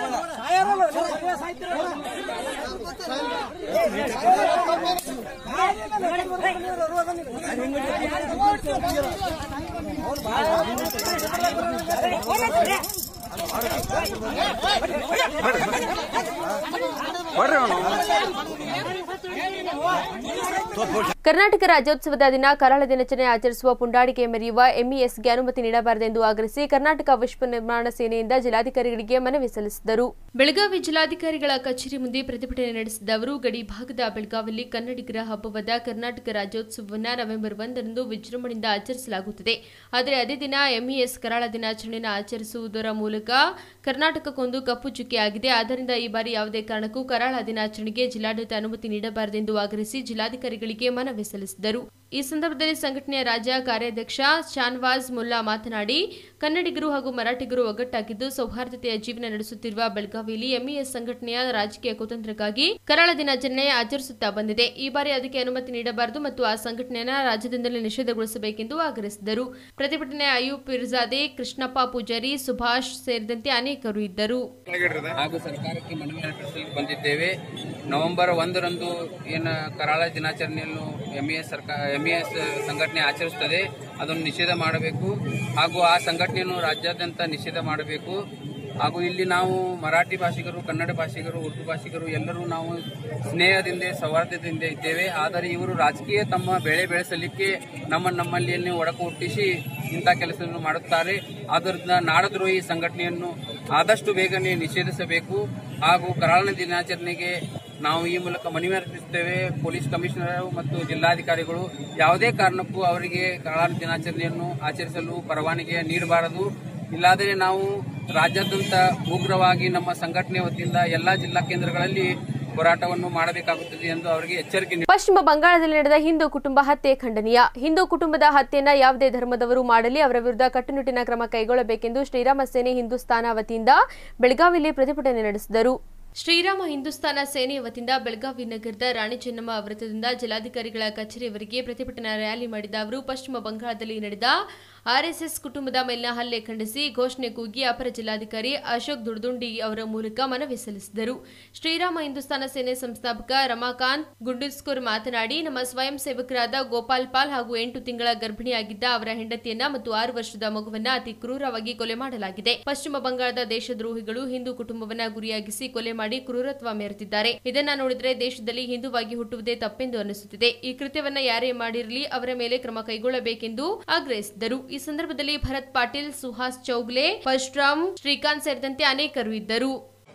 ಕರ್ನಾಟಕ ರಾಜ್ಯೋತ್ಸವದ ದಿನ ಕರಾಳ ದಿನಾಚರಣೆ ಆಚರಿಸುವ ಪುಂಡಾಟಿಕೆ ಮೆರೆಯುವ ಎಂಇಎಸ್ಗೆ ಅನುಮತಿ ನೀಡಬಾರದೆಂದು ಆಗ್ರಹಿಸಿ ಕರ್ನಾಟಕ ವಿಶ್ವ ನಿರ್ಮಾಣ ಸೇನೆಯಿಂದ ಜಿಲ್ಲಾಧಿಕಾರಿಗಳಿಗೆ ಮನವಿ ಸಲ್ಲಿಸಿದರು. ಬೆಳಗಾವಿ ಜಿಲ್ಲಾಧಿಕಾರಿಗಳ ಕಚೇರಿ ಮುಂದೆ ಪ್ರತಿಭಟನೆ ನಡೆಸಿದ ಅವರು, ಗಡಿ ಭಾಗದ ಬೆಳಗಾವಿಯಲ್ಲಿ ಕನ್ನಡಿಗರ ಹಬ್ಬವಾದ ಕರ್ನಾಟಕ ರಾಜ್ಯೋತ್ಸವವನ್ನು ನವೆಂಬರ್ ಒಂದರಂದು ವಿಜೃಂಭಣೆಯಿಂದ ಆಚರಿಸಲಾಗುತ್ತದೆ. ಆದರೆ ಅದೇ ದಿನ ಎಂಇಎಸ್ ಕರಾಳ ದಿನಾಚರಣೆಯನ್ನು ಆಚರಿಸುವುದರ ಮೂಲಕ ಕರ್ನಾಟಕಕ್ಕೊಂದು ಕಪ್ಪು ಚುಕ್ಕೆಯಾಗಿದೆ. ಆದ್ದರಿಂದ ಈ ಬಾರಿ ಯಾವುದೇ ಕಾರಣಕ್ಕೂ ಕರಾಳ ದಿನಾಚರಣೆಗೆ ಜಿಲ್ಲಾಡಳಿತ ಅನುಮತಿ ನೀಡಬಾರದೆಂದು ಆಗ್ರಹಿಸಿ ಜಿಲ್ಲಾಧಿಕಾರಿಗಳಿಗೆ ಮನವಿ ಸಲ್ಲಿಸಿದರು. ಈ ಸಂದರ್ಭದಲ್ಲಿ ಸಂಘಟನೆಯ ರಾಜ್ಯ ಕಾರ್ಯಾಧ್ಯಕ್ಷ ಶಾನ್ವಾಜ್ ಮುಲ್ಲಾ ಮಾತನಾಡಿ, ಕನ್ನಡಿಗರು ಹಾಗೂ ಮರಾಠಿಗರು ಒಗ್ಗಟ್ಟಾಗಿದ್ದು ಸೌಹಾರ್ದತೆಯ ಜೀವನ ನಡೆಸುತ್ತಿರುವ ಬೆಳಗಾವಿಯಲ್ಲಿ ಎಂಇಎಸ್ ಸಂಘಟನೆಯ ರಾಜಕೀಯ ಕುತಂತ್ರಕ್ಕಾಗಿ ಕರಾಳ ದಿನಾಚರಣೆ ಆಚರಿಸುತ್ತಾ ಬಂದಿದೆ. ಈ ಬಾರಿ ಅದಕ್ಕೆ ಅನುಮತಿ ನೀಡಬಾರದು ಮತ್ತು ಆ ಸಂಘಟನೆಯನ್ನು ರಾಜ್ಯದಿಂದಲೇ ನಿಷೇಧಗೊಳಿಸಬೇಕೆಂದು ಆಗ್ರಹಿಸಿದರು. ಪ್ರತಿಭಟನೆ ಅಯೂಬ್ ಪಿರ್ಜಾದೆ, ಕೃಷ್ಣಪ್ಪ ಪೂಜಾರಿ, ಸುಭಾಷ್ ಸೇರಿದಂತೆ ಅನೇಕರು ಇದ್ದರು. ಹಾಗೂ ಸರ್ಕಾರಕ್ಕೆ ಮನವಿ ಬಂದಿದ್ದೇವೆ. ನವೆಂಬರ್ ಒಂದರಂದು ಏನು ಕರಾಳ ದಿನಾಚರಣೆಯನ್ನು ಎಂಇಎಸ್ ಸರ್ಕಾರ ಎಂಇಎಸ್ ಸಂಘಟನೆ ಆಚರಿಸುತ್ತದೆ, ಅದನ್ನು ನಿಷೇಧ ಮಾಡಬೇಕು ಹಾಗೂ ಆ ಸಂಘಟನೆಯನ್ನು ರಾಜ್ಯಾದ್ಯಂತ ನಿಷೇಧ ಮಾಡಬೇಕು. ಹಾಗೂ ಇಲ್ಲಿ ನಾವು ಮರಾಠಿ ಭಾಷಿಗರು, ಕನ್ನಡ ಭಾಷಿಗರು, ಉರ್ದು ಭಾಷಿಗರು ಎಲ್ಲರೂ ನಾವು ಸ್ನೇಹದಿಂದ ಸೌಹಾರ್ದದಿಂದ ಇದ್ದೇವೆ. ಆದರೆ ಇವರು ರಾಜಕೀಯ ತಮ್ಮ ಬೆಳೆ ಬೆಳೆಸಲಿಕ್ಕೆ ನಮ್ಮ ನಮ್ಮಲ್ಲಿ ಒಡಕು ಹುಟ್ಟಿಸಿ ಇಂಥ ಕೆಲಸವನ್ನು ಮಾಡುತ್ತಾರೆ. ಆದ್ದರಿಂದ ನಾಡದ್ರೋಹಿ ಸಂಘಟನೆಯನ್ನು ಆದಷ್ಟು ಬೇಗನೆ ನಿಷೇಧಿಸಬೇಕು. ಹಾಗೂ ಕರಾಳ ದಿನಾಚರಣೆಗೆ ನಾವು ಈ ಮೂಲಕ ಮನವಿ ಅರ್ಪಿಸುತ್ತೇವೆ. ಪೊಲೀಸ್ ಕಮಿಷನರ್ ಮತ್ತು ಜಿಲ್ಲಾಧಿಕಾರಿಗಳು ಯಾವುದೇ ಕಾರಣಕ್ಕೂ ಅವರಿಗೆ ಕರಾಳ ದಿನಾಚರಣೆಯನ್ನು ಆಚರಿಸಲು ಪರವಾನಗಿ ನೀಡಬಾರದು. ಇಲ್ಲಾದರೆ ನಾವು ರಾಜ್ಯಾದ್ಯಂತ ಉಗ್ರವಾಗಿ ನಮ್ಮ ಸಂಘಟನೆ ವತಿಯಿಂದ ಎಲ್ಲಾ ಜಿಲ್ಲಾ ಕೇಂದ್ರಗಳಲ್ಲಿ ಹೋರಾಟವನ್ನು ಮಾಡಬೇಕಾಗುತ್ತದೆ ಎಂದು ಅವರಿಗೆ ಎಚ್ಚರಿಕೆ ನೀಡಿದರು. ಪಶ್ಚಿಮ ಬಂಗಾಳದಲ್ಲಿ ನಡೆದ ಹಿಂದೂ ಕುಟುಂಬ ಹತ್ಯೆ ಖಂಡನೀಯ. ಹಿಂದೂ ಕುಟುಂಬದ ಹತ್ಯೆಯನ್ನ ಯಾವುದೇ ಧರ್ಮದವರು ಮಾಡಲಿ ಅವರ ವಿರುದ್ಧ ಕಟ್ಟುನಿಟ್ಟಿನ ಕ್ರಮ ಕೈಗೊಳ್ಳಬೇಕೆಂದು ಶ್ರೀರಾಮ ಸೇನೆ ಹಿಂದೂಸ್ತಾನ ವತಿಯಿಂದ ಬೆಳಗಾವಿಯಲ್ಲಿ ಪ್ರತಿಭಟನೆ ನಡೆಸಿದರು. ಶ್ರೀರಾಮ ಹಿಂದೂಸ್ತಾನ ಸೇನೆಯ ವತಿಯಿಂದ ಬೆಳಗಾವಿ ನಗರದ ರಾಣಿ ಚೆನ್ನಮ್ಮ ವೃತ್ತದಿಂದ ಜಿಲ್ಲಾಧಿಕಾರಿಗಳ ಕಚೇರಿಯವರೆಗೆ ಪ್ರತಿಭಟನಾ ರ್ಯಾಲಿ ಮಾಡಿದ ಅವರು, ಪಶ್ಚಿಮ ಬಂಗಾಳದಲ್ಲಿ ನಡೆದ ಆರ್ಎಸ್ಎಸ್ ಕುಟುಂಬದ ಮೇಲಿನ ಹಲ್ಲೆ ಖಂಡಿಸಿ ಘೋಷಣೆ ಕೂಗಿ ಅಪರ ಜಿಲ್ಲಾಧಿಕಾರಿ ಅಶೋಕ್ ದುರ್ದುಂಡಿ ಅವರ ಮೂಲಕ ಮನವಿ ಸಲ್ಲಿಸಿದರು. ಶ್ರೀರಾಮ ಹಿಂದೂಸ್ತಾನ ಸೇನೆ ಸಂಸ್ಥಾಪಕ ರಮಾಕಾಂತ್ ಗುಂಡೂಸ್ಕರ್ ಮಾತನಾಡಿ, ನಮ್ಮ ಸ್ವಯಂ ಸೇವಕರಾದ ಗೋಪಾಲ್ ಪಾಲ್ ಹಾಗೂ ಎಂಟು ತಿಂಗಳ ಗರ್ಭಿಣಿಯಾಗಿದ್ದ ಅವರ ಹೆಂಡತಿಯನ್ನ ಮತ್ತು ಆರು ವರ್ಷದ ಮಗುವನ್ನ ಅತಿ ಕ್ರೂರವಾಗಿ ಕೊಲೆ ಮಾಡಲಾಗಿದೆ. ಪಶ್ಚಿಮ ಬಂಗಾಳದ ದೇಶದ್ರೋಹಿಗಳು ಹಿಂದೂ ಕುಟುಂಬವನ್ನ ಗುರಿಯಾಗಿಸಿ ಕೊಲೆ ಮಾಡಿ ಕ್ರೂರತ್ವ ಮೆರೆದಿದ್ದಾರೆ. ಇದನ್ನ ನೋಡಿದರೆ ದೇಶದಲ್ಲಿ ಹಿಂದೂವಾಗಿ ಹುಟ್ಟುವುದೇ ತಪ್ಪೆಂದು ಅನಿಸುತ್ತಿದೆ. ಈ ಕೃತ್ಯವನ್ನ ಯಾರೇ ಮಾಡಿರಲಿ ಅವರ ಮೇಲೆ ಕ್ರಮ ಕೈಗೊಳ್ಳಬೇಕೆಂದು ಆಗ್ರಹಿಸಿದರು. ಈ ಸಂದರ್ಭದಲ್ಲಿ ಭರತ್ ಪಾಟೀಲ್, ಸುಹಾಸ್ ಚೌಗ್ಲೆ, ಪರಶುರಾಮ್, ಶ್ರೀಕಾಂತ್ ಸೇರಿದಂತೆ ಅನೇಕರು ಇದ್ದರು.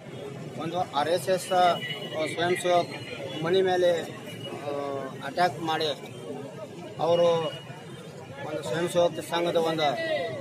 ಒಂದು ಆರ್ ಎಸ್ ಎಸ್ ಸ್ವಯಂ ಸೇವಕ್ ಮನೆ ಮೇಲೆ ಅಟ್ಯಾಕ್ ಮಾಡಿ ಅವರು ಒಂದು ಸ್ವಯಂ ಸೇವಕ ಸಂಘದ ಒಂದು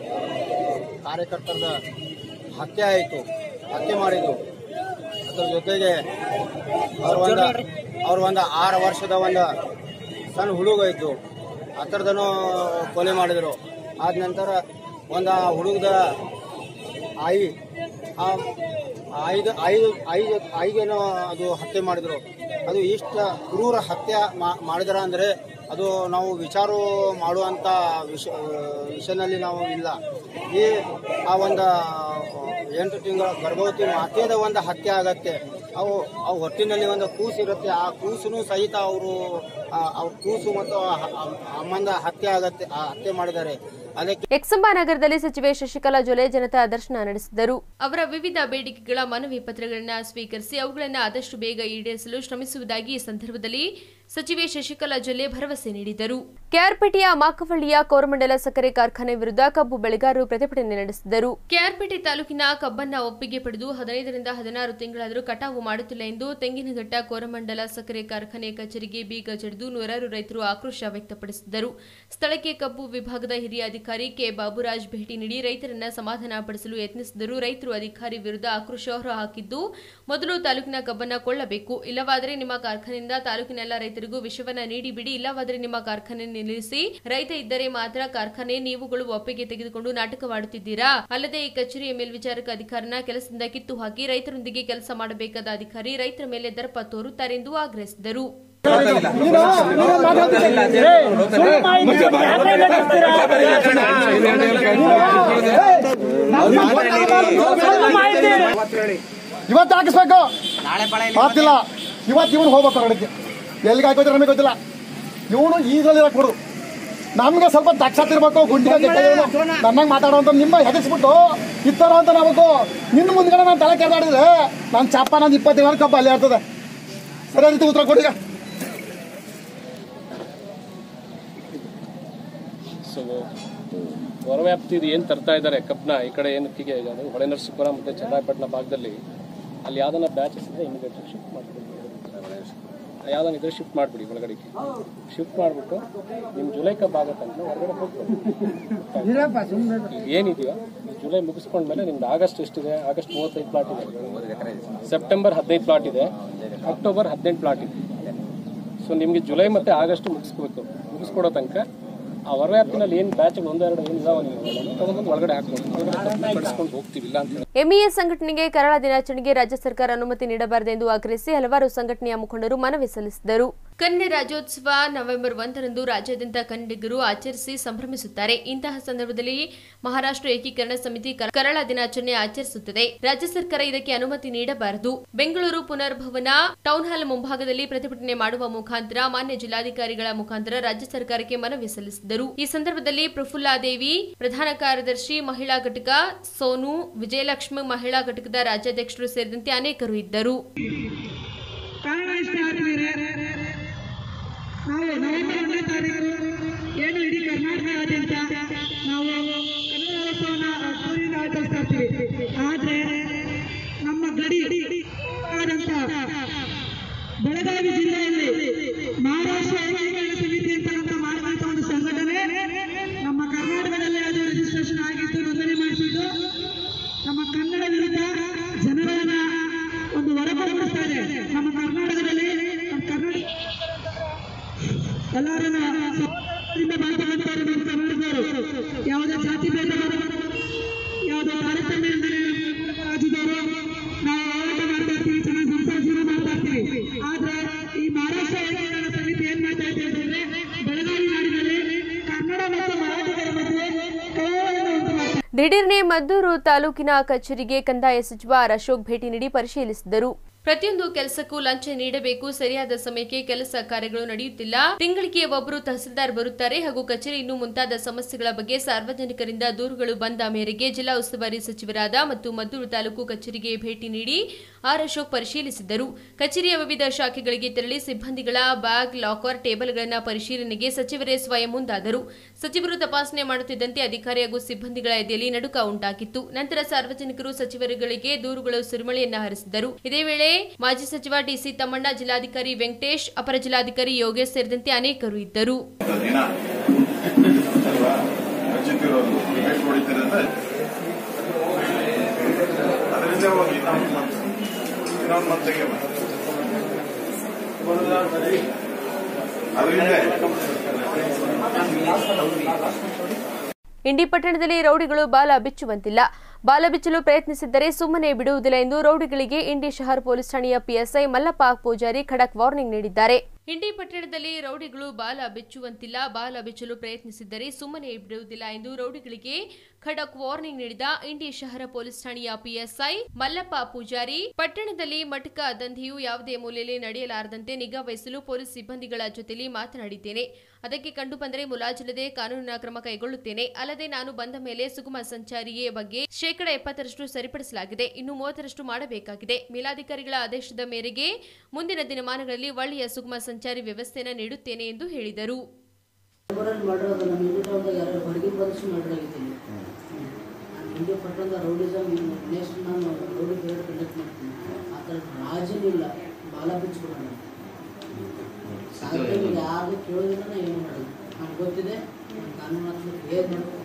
ಕಾರ್ಯಕರ್ತರ ಹತ್ಯೆ ಆಯಿತು, ಹತ್ಯೆ ಮಾಡಿದ್ದು. ಅದರ ಜೊತೆಗೆ ಅವ್ರ ಒಂದು ಅವ್ರ ಒಂದು ಆರು ವರ್ಷದ ಒಂದು ಸಣ್ಣ ಹುಡುಗ ಇದ್ದು, ಆ ಥರದನ್ನು ಕೊಲೆ ಮಾಡಿದರು. ಆದ ನಂತರ ಒಂದು ಆ ಹುಡುಗದ ಆಯಿ ಆ ಐದು ಐದು ಐದು ಐದೇನೋ ಅದು ಹತ್ಯೆ ಮಾಡಿದರು. ಅದು ಇಷ್ಟು ಕ್ರೂರ ಹತ್ಯೆ ಮಾಡಿದ್ರ ಅಂದರೆ ಅದು ನಾವು ವಿಚಾರ ಮಾಡುವಂಥ ವಿಷ ವಿಷಯದಲ್ಲಿ ನಾವು ಇಲ್ಲ. ಈ ಆ ಒಂದು ಎಂಟು ತಿಂಗಳ ಗರ್ಭವತಿ ಮಾತೆಯದ ಒಂದು ಹತ್ಯೆ ಆಗತ್ತೆ. ಅವು ಅವು ಹೊಟ್ಟಿನಲ್ಲಿ ಒಂದು ಕೂಸು ಇರುತ್ತೆ. ಆ ಕೂಸು ಸಹಿತ ಅವರು ಅವ್ರ ಕೂಸು ಮತ್ತು ಅಮ್ಮಂದ ಹತ್ಯೆ ಆಗತ್ತೆ ಹತ್ಯೆ ಮಾಡಿದ್ದಾರೆ. ಎಕ್ಸಂಬ ನಗರದಲ್ಲಿ ಸಚಿವೆ ಶಶಿಕಲಾ ಜೊಲ್ಲೆ ಜನತಾ ದರ್ಶನ ನಡೆಸಿದರು. ಅವರ ವಿವಿಧ ಬೇಡಿಕೆಗಳ ಮನವಿ ಪತ್ರಗಳನ್ನು ಸ್ವೀಕರಿಸಿ ಅವುಗಳನ್ನು ಆದಷ್ಟು ಬೇಗ ಈಡೇರಿಸಲು ಶ್ರಮಿಸುವುದಾಗಿ ಈ ಸಂದರ್ಭದಲ್ಲಿ ಸಚಿವೆ ಶಶಿಕಲಾ ಜೊಲ್ಲೆ ಭರವಸೆ ನೀಡಿದರು. ಕೆಆರ್ಪೇಟೆಯ ಮಾಕವಳ್ಳಿಯ ಕೋರಮಂಡಲ ಸಕ್ಕರೆ ಕಾರ್ಖಾನೆ ವಿರುದ್ಧ ಕಬ್ಬು ಬೆಳೆಗಾರರು ಪ್ರತಿಭಟನೆ ನಡೆಸಿದರು. ಕೆಆರ್ಪೇಟೆ ತಾಲೂಕಿನ ಕಬ್ಬನ್ನ ಒಪ್ಪಿಗೆ ಪಡೆದು ಹದಿನೈದರಿಂದ ಹದಿನಾರು ತಿಂಗಳಾದರೂ ಕಟಾವು ಮಾಡುತ್ತಿಲ್ಲ ಎಂದು ತೆಂಗಿನಘಟ್ಟ ಕೋರಮಂಡಲ ಸಕ್ಕರೆ ಕಾರ್ಖಾನೆ ಕಚೇರಿಗೆ ಬೀಗ ಜಡಿದು ನೂರಾರು ರೈತರು ಆಕ್ರೋಶ ವ್ಯಕ್ತಪಡಿಸಿದರು. ಸ್ಥಳಕ್ಕೆ ಕಬ್ಬು ವಿಭಾಗದ ಹಿರಿಯ ಅಧಿಕಾರಿ ಕೆ ಬಾಬುರಾಜ್ ಭೇಟಿ ನೀಡಿ ರೈತರನ್ನ ಸಮಾಧಾನ ಪಡಿಸಲು ಯತ್ನಿಸಿದರು. ರೈತರು ಅಧಿಕಾರಿ ವಿರುದ್ಧ ಆಕ್ರೋಶ ಹೊರಹಾಕಿದ್ದು, ಮೊದಲು ತಾಲೂಕಿನ ಕಬ್ಬನ್ನ ಕೊಳ್ಳಬೇಕು, ಇಲ್ಲವಾದರೆ ನಿಮ್ಮ ಕಾರ್ಖಾನೆಯಿಂದ ತಾಲೂಕಿನ ಎಲ್ಲ ರೈತರಿಗೂ ವಿಷವನ್ನ ನೀಡಿ ಬಿಡಿ, ಇಲ್ಲವಾದರೆ ನಿಮ್ಮ ಕಾರ್ಖಾನೆ ನಿಲ್ಲಿಸಿ, ರೈತ ಇದ್ದರೆ ಮಾತ್ರ ಕಾರ್ಖಾನೆ, ನೀವುಗಳು ಒಪ್ಪಿಗೆ ತೆಗೆದುಕೊಂಡು ನಾಟಕವಾಡುತ್ತಿದ್ದೀರಾ. ಅಲ್ಲದೆ ಈ ಕಚೇರಿಯ ಮೇಲ್ವಿಚಾರಕ ಅಧಿಕಾರಿನ ಕೆಲಸದಿಂದ ಕಿತ್ತು ಹಾಕಿ ರೈತರೊಂದಿಗೆ ಕೆಲಸ ಮಾಡಬೇಕಾದ ಅಧಿಕಾರಿ ರೈತರ ಮೇಲೆ ದರ್ಪ ತೋರುತ್ತಾರೆ ಎಂದು ಆಗ್ರಹಿಸಿದರು. ಇವತ್ತು ಹಾಕಿಸ್ಬೇಕು, ಮಾತಿಲ್ಲ. ಇವತ್ತು ಇವನು ಹೋಗ್ಬೇಕು ಹೊರಗಡೆ, ಎಲ್ಲಿಗೆ ಹಾಕೋದ್ರೆ ನಮಗೆ ಗೊತ್ತಿಲ್ಲ. ಇವನು ಈಗಲೇ ಕೊಡು, ನಮ್ಗೆ ಸ್ವಲ್ಪ ದಕ್ಷತೆ ಇರ್ಬೇಕು. ಗುಂಡಿಗೆ ನನ್ನಾಗ ಮಾತಾಡುವಂತ ನಿಮ್ಮ ಹೆದರ್ಸ್ಬಿಟ್ಟು ಇತ್ತಾರ ಅಂತ ನಾವು ನಿನ್ನ ಮುಂದ್ಗಡೆ ನಾನು ತಲೆ ಕೆಳಗಾಡಿದ್ರೆ ನಾನು ಚಪ್ಪ ನಂದು ಇಪ್ಪತ್ತೈದು ಕಬ್ಬ ಅಲ್ಲಿ ಆಗ್ತದೆ. ಸರಿಯಾದ ರೀತಿ ಉತ್ತರ ಕೊಡಿ. ಸೊ ಹೊರವ್ಯಾಪ್ತಿ ಏನು ತರ್ತಾ ಇದ್ದಾರೆ ಕಬ್ನ ಈ ಕಡೆ ಏನಕ್ಕಿಗೆ ಹೊಳೆ ನರಸೀಪುರ ಮತ್ತು ಚನ್ನರಾಯಪಟ್ಟಣ ಭಾಗದಲ್ಲಿ ಅಲ್ಲಿ ಯಾವ್ದನ್ನ ಬ್ಯಾಚಸ್ ಇದೆ ಇಮಿಡಿಯೇಟ್ ಶಿಫ್ಟ್ ಮಾಡ್ಬಿಡಿ. ಯಾವ್ದನ್ನ ಇದ್ರೆ ಶಿಫ್ಟ್ ಮಾಡಿಬಿಡಿ, ಒಳಗಡೆಗೆ ಶಿಫ್ಟ್ ಮಾಡಿಬಿಟ್ಟು ನಿಮ್ಮ ಜುಲೈ ಕಬ್ಬ ಆಗತ್ತಂತ ಹೊರಗಡೆ ಹೋಗ್ಬೋದು. ಏನಿದೆಯೋ ಜುಲೈ ಮುಗಿಸ್ಕೊಂಡ್ಮೇಲೆ ನಿಮ್ದು ಆಗಸ್ಟ್ ಎಷ್ಟಿದೆ, ಆಗಸ್ಟ್ ಮೂವತ್ತೈದು ಪ್ಲಾಟ್ ಇದೆ, ಸೆಪ್ಟೆಂಬರ್ ಹದಿನೈದು ಪ್ಲಾಟ್ ಇದೆ, ಅಕ್ಟೋಬರ್ ಹದಿನೆಂಟು ಪ್ಲಾಟ್ ಇದೆ. ಸೊ ನಿಮಗೆ ಜುಲೈ ಮತ್ತು ಆಗಸ್ಟ್ ಮುಗಿಸ್ಬೇಕು. ಮುಗಿಸ್ಕೊಡೋ ತನಕ ಆ ಹೊರವ್ಯಾಪ್ತಿನಲ್ಲಿ ಏನು ಬ್ಯಾಚ್ಗಳು ಒಂದೆರಡು ಏನು ಇದಾವ ನೀವು ತಗೊಂಡು ಒಳಗಡೆ ಹಾಕೊಂಡು ಒಳಗಡೆ ಪಡಿಸ್ಕೊಂಡು ಹೋಗ್ತೀವಿಲ್ಲ ಅಂತ. ಎಂಇಎಸ್ ಸಂಘಟನೆಗೆ ಕರಾಳ ದಿನಾಚರಣೆಗೆ ರಾಜ್ಯ ಸರ್ಕಾರ ಅನುಮತಿ ನೀಡಬಾರದೆಂದು ಆಗ್ರಹಿಸಿ ಹಲವಾರು ಸಂಘಟನೆಯ ಮುಖಂಡರು ಮನವಿ ಸಲ್ಲಿಸಿದರು. ಕನ್ನಡ ರಾಜ್ಯೋತ್ಸವ ನವೆಂಬರ್ ಒಂದರಂದು ರಾಜ್ಯಾದ್ಯಂತ ಕನ್ನಡಿಗರು ಆಚರಿಸಿ ಸಂಭ್ರಮಿಸುತ್ತಾರೆ. ಇಂತಹ ಸಂದರ್ಭದಲ್ಲಿ ಮಹಾರಾಷ್ಟ್ರ ಏಕೀಕರಣ ಸಮಿತಿ ಕರಾಳ ದಿನಾಚರಣೆ ಆಚರಿಸುತ್ತದೆ. ರಾಜ್ಯ ಸರ್ಕಾರ ಇದಕ್ಕೆ ಅನುಮತಿ ನೀಡಬಾರದು. ಬೆಂಗಳೂರು ಪುನರ್ಭವನ ಟೌನ್ ಹಾಲ್ ಮುಂಭಾಗದಲ್ಲಿ ಪ್ರತಿಭಟನೆ ಮಾಡುವ ಮುಖಾಂತರ ಮಾನ್ಯ ಜಿಲ್ಲಾಧಿಕಾರಿಗಳ ಮುಖಾಂತರ ರಾಜ್ಯ ಸರ್ಕಾರಕ್ಕೆ ಮನವಿ ಸಲ್ಲಿಸಿದರು. ಈ ಸಂದರ್ಭದಲ್ಲಿ ಪ್ರಫುಲ್ಲಾದೇವಿ ಪ್ರಧಾನ ಕಾರ್ಯದರ್ಶಿ ಮಹಿಳಾ ಘಟಕ, ಸೋನು, ವಿಜಯಲಕ್ಷ್ಮಿ ಮಹಿಳಾ ಘಟಕದ ರಾಜ್ಯಾಧ್ಯಕ್ಷರು ಸೇರಿದಂತೆ ಅನೇಕರು ಇದ್ದರು. ನಾವು ನವೆಂಬರ್ ಒಂದನೇ ತಾರೀಕು ಏನು ಇಡೀ ಕರ್ನಾಟಕದಾದ್ಯಂತ ನಾವು ಕನ್ನಡೋತ್ಸವನ ಅದ್ದೂರಿಯಿಂದ ಆಚರಿಸ್ತಾ ಇರ್ತೀವಿ. ಆದರೆ ನಮ್ಮ ಗಡಿ ಆದಂತ ಬೆಳಗಾವಿ ಜಿಲ್ಲೆಯಲ್ಲಿ ಮಹಾರಾಷ್ಟ್ರ ಏಕೀಕರಣ ಸಮಿತಿ ಅಂತ ಮಾಡುವಂತ ಒಂದು ಸಂಘಟನೆ ನಮ್ಮ ಕರ್ನಾಟಕದಲ್ಲಿ ಅದು ರಿಜಿಸ್ಟ್ರೇಷನ್ ಆಗಿತ್ತು, ನೋಂದಣಿ ಮಾಡಿಸಿದ್ದು. ನಮ್ಮ ಕನ್ನಡ ವಿರುದ್ಧ ಜನರನ್ನ ಒಂದು ಹೊರಪಡಿಸ್ತಾ ಇದೆ. ನಮ್ಮ ಕರ್ನಾಟಕದಲ್ಲಿ ಕನ್ನಡ ಎಲ್ಲರನ್ನ ಬಾಳ್ತಕ್ಕಂಥವ್ರು ನಮ್ಮ ಕನ್ನಡದವರು. ಯಾವುದೇ ಜಾತಿ ಭೇದ ಯಾವುದೇ ತಾರತಮ್ಯ ರಾಜ್ಯದವರು ನಾವು ಹೋರಾಟ ಮಾಡ್ತಾ ಇರ್ತೀವಿ, ಚೆನ್ನಾಗಿ ಸಂಸಾರ ಜೀವನ ಮಾಡ್ತಾ ಇರ್ತೀವಿ. ಆದ್ರೆ ಈ ಮಹಾರಾಷ್ಟ್ರ ಏಕೀಕರಣ ಸಮಿತಿ ಏನ್ ಮಾಡ್ತಾ ಇದೆ ಅಂತಂದ್ರೆ ಬೆಳಗಾವಿ ನಾಡಿನಲ್ಲಿ ಕನ್ನಡ ಮತ್ತು ಮರಾಠಿಗರ ಮಧ್ಯೆ ಕಳವಳವನ್ನು ಉಂಟು ಮಾಡ್ತಾರೆ. ದಿಢೀರ್ನೆ ಮದ್ದೂರು ತಾಲೂಕಿನ ಕಚೇರಿಗೆ ಕಂದಾಯ ಸಚಿವ ಆರ್ ಅಶೋಕ್ ಭೇಟಿ ನೀಡಿ ಪರಿಶೀಲಿಸಿದರು. ಪ್ರತಿಯೊಂದು ಕೆಲಸಕ್ಕೂ ಲಂಚ ನೀಡಬೇಕು, ಸರಿಯಾದ ಸಮಯಕ್ಕೆ ಕೆಲಸ ಕಾರ್ಯಗಳು ನಡೆಯುತ್ತಿಲ್ಲ, ತಿಂಗಳಿಗೆ ಒಬ್ಬರು ತಹಸೀಲ್ದಾರ್ ಬರುತ್ತಾರೆ ಹಾಗೂ ಕಚೇರಿ ಇನ್ನೂ ಮುಂತಾದ ಸಮಸ್ಯೆಗಳ ಬಗ್ಗೆ ಸಾರ್ವಜನಿಕರಿಂದ ದೂರುಗಳು ಬಂದ ಮೇರೆಗೆ ಜಿಲ್ಲಾ ಉಸ್ತುವಾರಿ ಸಚಿವರಾದ ಮತ್ತು ಮದ್ದೂರು ತಾಲೂಕು ಕಚೇರಿಗೆ ಭೇಟಿ ನೀಡಿ ಆರ್ ಅಶೋಕ್ ಪರಿಶೀಲಿಸಿದರು. ಕಚೇರಿಯ ವಿವಿಧ ಶಾಖೆಗಳಿಗೆ ತೆರಳಿ ಸಿಬ್ಬಂದಿಗಳ ಬ್ಯಾಗ್, ಲಾಕರ್, ಟೇಬಲ್ಗಳನ್ನು ಪರಿಶೀಲನೆಗೆ ಸಚಿವರೇ ಸ್ವಯಂ ಮುಂದಾದರು. ಸಚಿವರು ತಪಾಸಣೆ ಮಾಡುತ್ತಿದ್ದಂತೆ ಅಧಿಕಾರಿ ಹಾಗೂ ಸಿಬ್ಬಂದಿಗಳ ಎದೆಯಲ್ಲಿ ನಡುಕ ಉಂಟಾಗಿತ್ತು. ನಂತರ ಸಾರ್ವಜನಿಕರು ಸಚಿವರುಗಳಿಗೆ ದೂರುಗಳು ಸುರಿಮಳೆಯನ್ನ ಹರಿಸಿದರು. ಇದೇ ವೇಳೆ ಮಾಜಿ ಸಚಿವ ಡಿಸಿ ತಮ್ಮಣ್ಣ, ಜಿಲ್ಲಾಧಿಕಾರಿ ವೆಂಕಟೇಶ್, ಅಪರ ಜಿಲ್ಲಾಧಿಕಾರಿ ಯೋಗೇಶ್ ಸೇರಿದಂತೆ ಅನೇಕರು ಇದ್ದರು. ಇಂಡಿ ಪಟ್ಟಣದಲ್ಲಿ ರೌಡಿಗಳು ಬಾಲ ಬಿಚ್ಚುವಂತಿಲ್ಲ. ಬಾಲ ಬಿಚ್ಚಲು ಪ್ರಯತ್ನಿಸಿದ್ದರೆ ಸುಮ್ಮನೆ ಬಿಡುವುದಿಲ್ಲ ಎಂದು ರೌಡಿಗಳಿಗೆ ಇಂಡಿ ಶಹರ್ ಪೊಲೀಸ್ ಠಾಣೆಯ ಪಿಎಸ್ಐ ಮಲ್ಲಪ್ಪ ಪೂಜಾರಿ ಖಡಕ್ ವಾರ್ನಿಂಗ್ ನೀಡಿದ್ದಾರೆ. ಇಂಡಿ ಪಟ್ಟಣದಲ್ಲಿ ರೌಡಿಗಳು ಬಾಲ ಬಿಚ್ಚುವಂತಿಲ್ಲ, ಬಾಲ ಬಿಚ್ಚಲು ಪ್ರಯತ್ನಿಸಿದ್ದರೆ ಸುಮ್ಮನೆ ಬಿಡುವುದಿಲ್ಲ ಎಂದು ರೌಡಿಗಳಿಗೆ ಖಡಕ್ ವಾರ್ನಿಂಗ್ ನೀಡಿದ ಇಂಡಿ ಶಹರ ಪೊಲೀಸ್ ಠಾಣೆಯ ಪಿಎಸ್ಐ ಮಲ್ಲಪ್ಪ ಪೂಜಾರಿ, ಪಟ್ಟಣದಲ್ಲಿ ಮಟಕ ದಂಧೆಯು ಯಾವುದೇ ಮೂಲೆಯಲ್ಲಿ ನಡೆಯಲಾರದಂತೆ ನಿಗಾ ವಹಿಸಲು ಪೊಲೀಸ್ ಸಿಬ್ಬಂದಿಗಳ ಜೊತೆಲಿ ಮಾತನಾಡಿದ್ದೇನೆ. ಅದಕ್ಕೆ ಕಂಡು ಬಂದರೆ ಮುಲಾಜಿಲ್ಲದೆ ಕಾನೂನಿನ ಕ್ರಮ ಕೈಗೊಳ್ಳುತ್ತೇನೆ. ಅಲ್ಲದೆ ನಾನು ಬಂದ ಮೇಲೆ ಸುಗಮ ಸಂಚಾರಿಯ ಬಗ್ಗೆ ಶೇಕಡ ಎಪ್ಪತ್ತರಷ್ಟು ಸರಿಪಡಿಸಲಾಗಿದೆ, ಇನ್ನು ಮೂವತ್ತರಷ್ಟು ಮಾಡಬೇಕಾಗಿದೆ. ಮೇಲಾಧಿಕಾರಿಗಳ ಆದೇಶದ ಮೇರೆಗೆ ಮುಂದಿನ ದಿನಮಾನಗಳಲ್ಲಿ ಒಳ್ಳೆಯ ಸುಗಮ ಸಂಚಾರಿ ವ್ಯವಸ್ಥೆಯನ್ನು ನೀಡುತ್ತೇನೆ ಎಂದು ಹೇಳಿದರು. ಇಂಡಿಯಾ ಪಟ್ಟಣದ ರೌಡಿಸಮ್ ನೆಕ್ಸ್ಟ್ ನಾನು ರೌಡಿ ಪೀರಿಯಡ್ ಕಂಡಕ್ಟ್ ಮಾಡ್ತೀನಿ. ಆ ಥರ ರಾಜನಿಲ್ಲ, ಬಾಲ ಬಿಚ್ಚಿಬಿಡೋಣ. ಸಾಧ್ಯ ಯಾರು ಕೇಳೋದಿಲ್ಲ, ನಾ ಏನು ಮಾಡೋದು ನಮ್ಗೆ ಗೊತ್ತಿದೆ. ಕಾನೂನು ಮಾತ್ರ ಹೇಗೆ ಮಾಡ್ಕೊಂಡು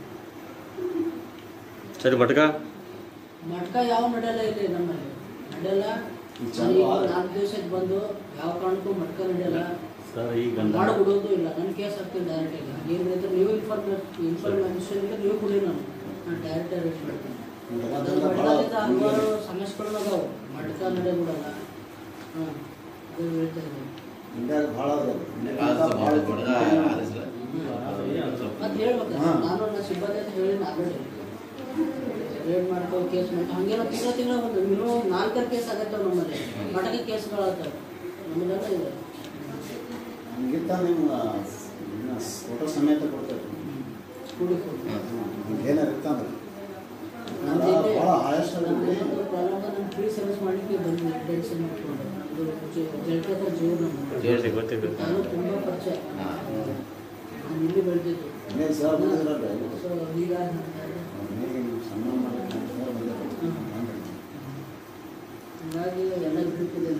ಸರಿ. ಮಟಕ ಮಟಕ ಯಾವ ನಡೆಯಲ್ಲ, ಇಲ್ಲಿ ನಮ್ಮಲ್ಲಿ ನಡೆಯಲ್ಲ. ನಾಲ್ಕು ದಿವಸಕ್ಕೆ ಬಂದು ಯಾವ ಕಾರಣಕ್ಕೂ ಮಟಕ ನಡೆಯಲ್ಲ, ಮಾಡಿಬಿಡೋದು ಇಲ್ಲ. ನನ್ನ ಕೇಸ್ ಆಗ್ತೀನಿ ಡೈರೆಕ್ಟ್ ಆಗಿ. ಏನಿದ್ರೆ ನೀವು ಇನ್ಫಾರ್ಮೇಶನ್ ಇನ್ಫಾರ್ಮೇಶನ್ ಇದ್ರೆ ನೀವು ಕೊಡಿ, ನಾನು ನಾನು ಡೈರೆಕ್ಟ್ ಅರೆಸ್ಟ್ ಮಾಡ್ತೀನಿ. ಮಟಕದಿಂದ ಹಲವಾರು ಸಮಸ್ಯೆಗಳು ಅದಾವೆ, ಮಟಕ ನಡೆಯಬಿಡಲ್ಲ. ಹಾಂ, ಅದು ಹೇಳ್ತಾ ಇದ್ದೀನಿ. ಮತ್ತೆ ಹೇಳ್ಬೇಕು, ನಾನು ನನ್ನ ಸಿಬ್ಬಂದಿ ಅಂತ ಹೇಳಿ ಆಲ್ರೆಡಿ ರೇಡ್ ಮಾಡ್ಕೋ ಕೇಸ್ ಮಾಡ್ಕೊ ಹಂಗೆಲ್ಲ ತಿಂಗಳ ತಿಂಗಳ ಒಂದು ಮಿನಿಮಮ್ ನಾಲ್ಕರ ಕೇಸ್ ಆಗತ್ತವೆ ನಮ್ಮಲ್ಲಿ. ಮಟಕ ಕೇಸ್ಗಳಾಗ್ತವೆ ನಮ್ಮದೆಲ್ಲ ಇದೆ. ಹಂಗಿಂತ ನಿಮ್ಮ ಫೋಟೋ ಸಮೇತ ಕೊಡ್ತೇವೆ. ಏನಾರಿತ್ತ ಅಂದ್ರೆ ಭಾಳ ಆಯಷ್ಟು ಪ್ರಾಬ್ಲಮ್ ನಾನು ಫ್ರೀ ಸರ್ವಿಸ್ ಮಾಡಲಿಕ್ಕೆ ಬಂದಿದ್ದೆ. ಟೆನ್ಷನ್ ಮಾಡ್ಕೊಂಡು ಇದು ಜಲ್ಕದ ಜೀವ ನಮ್ಮ ನಾನು ತುಂಬ ಪರಿಚಯ. ನಾನು ಇಲ್ಲಿ ಬೆಳೆದಿದ್ದು. ಸೊ ಈಗ ಹೀಗಾಗಿ ಎಲ್ಲ ಬಿಟ್ಟಿದೆ.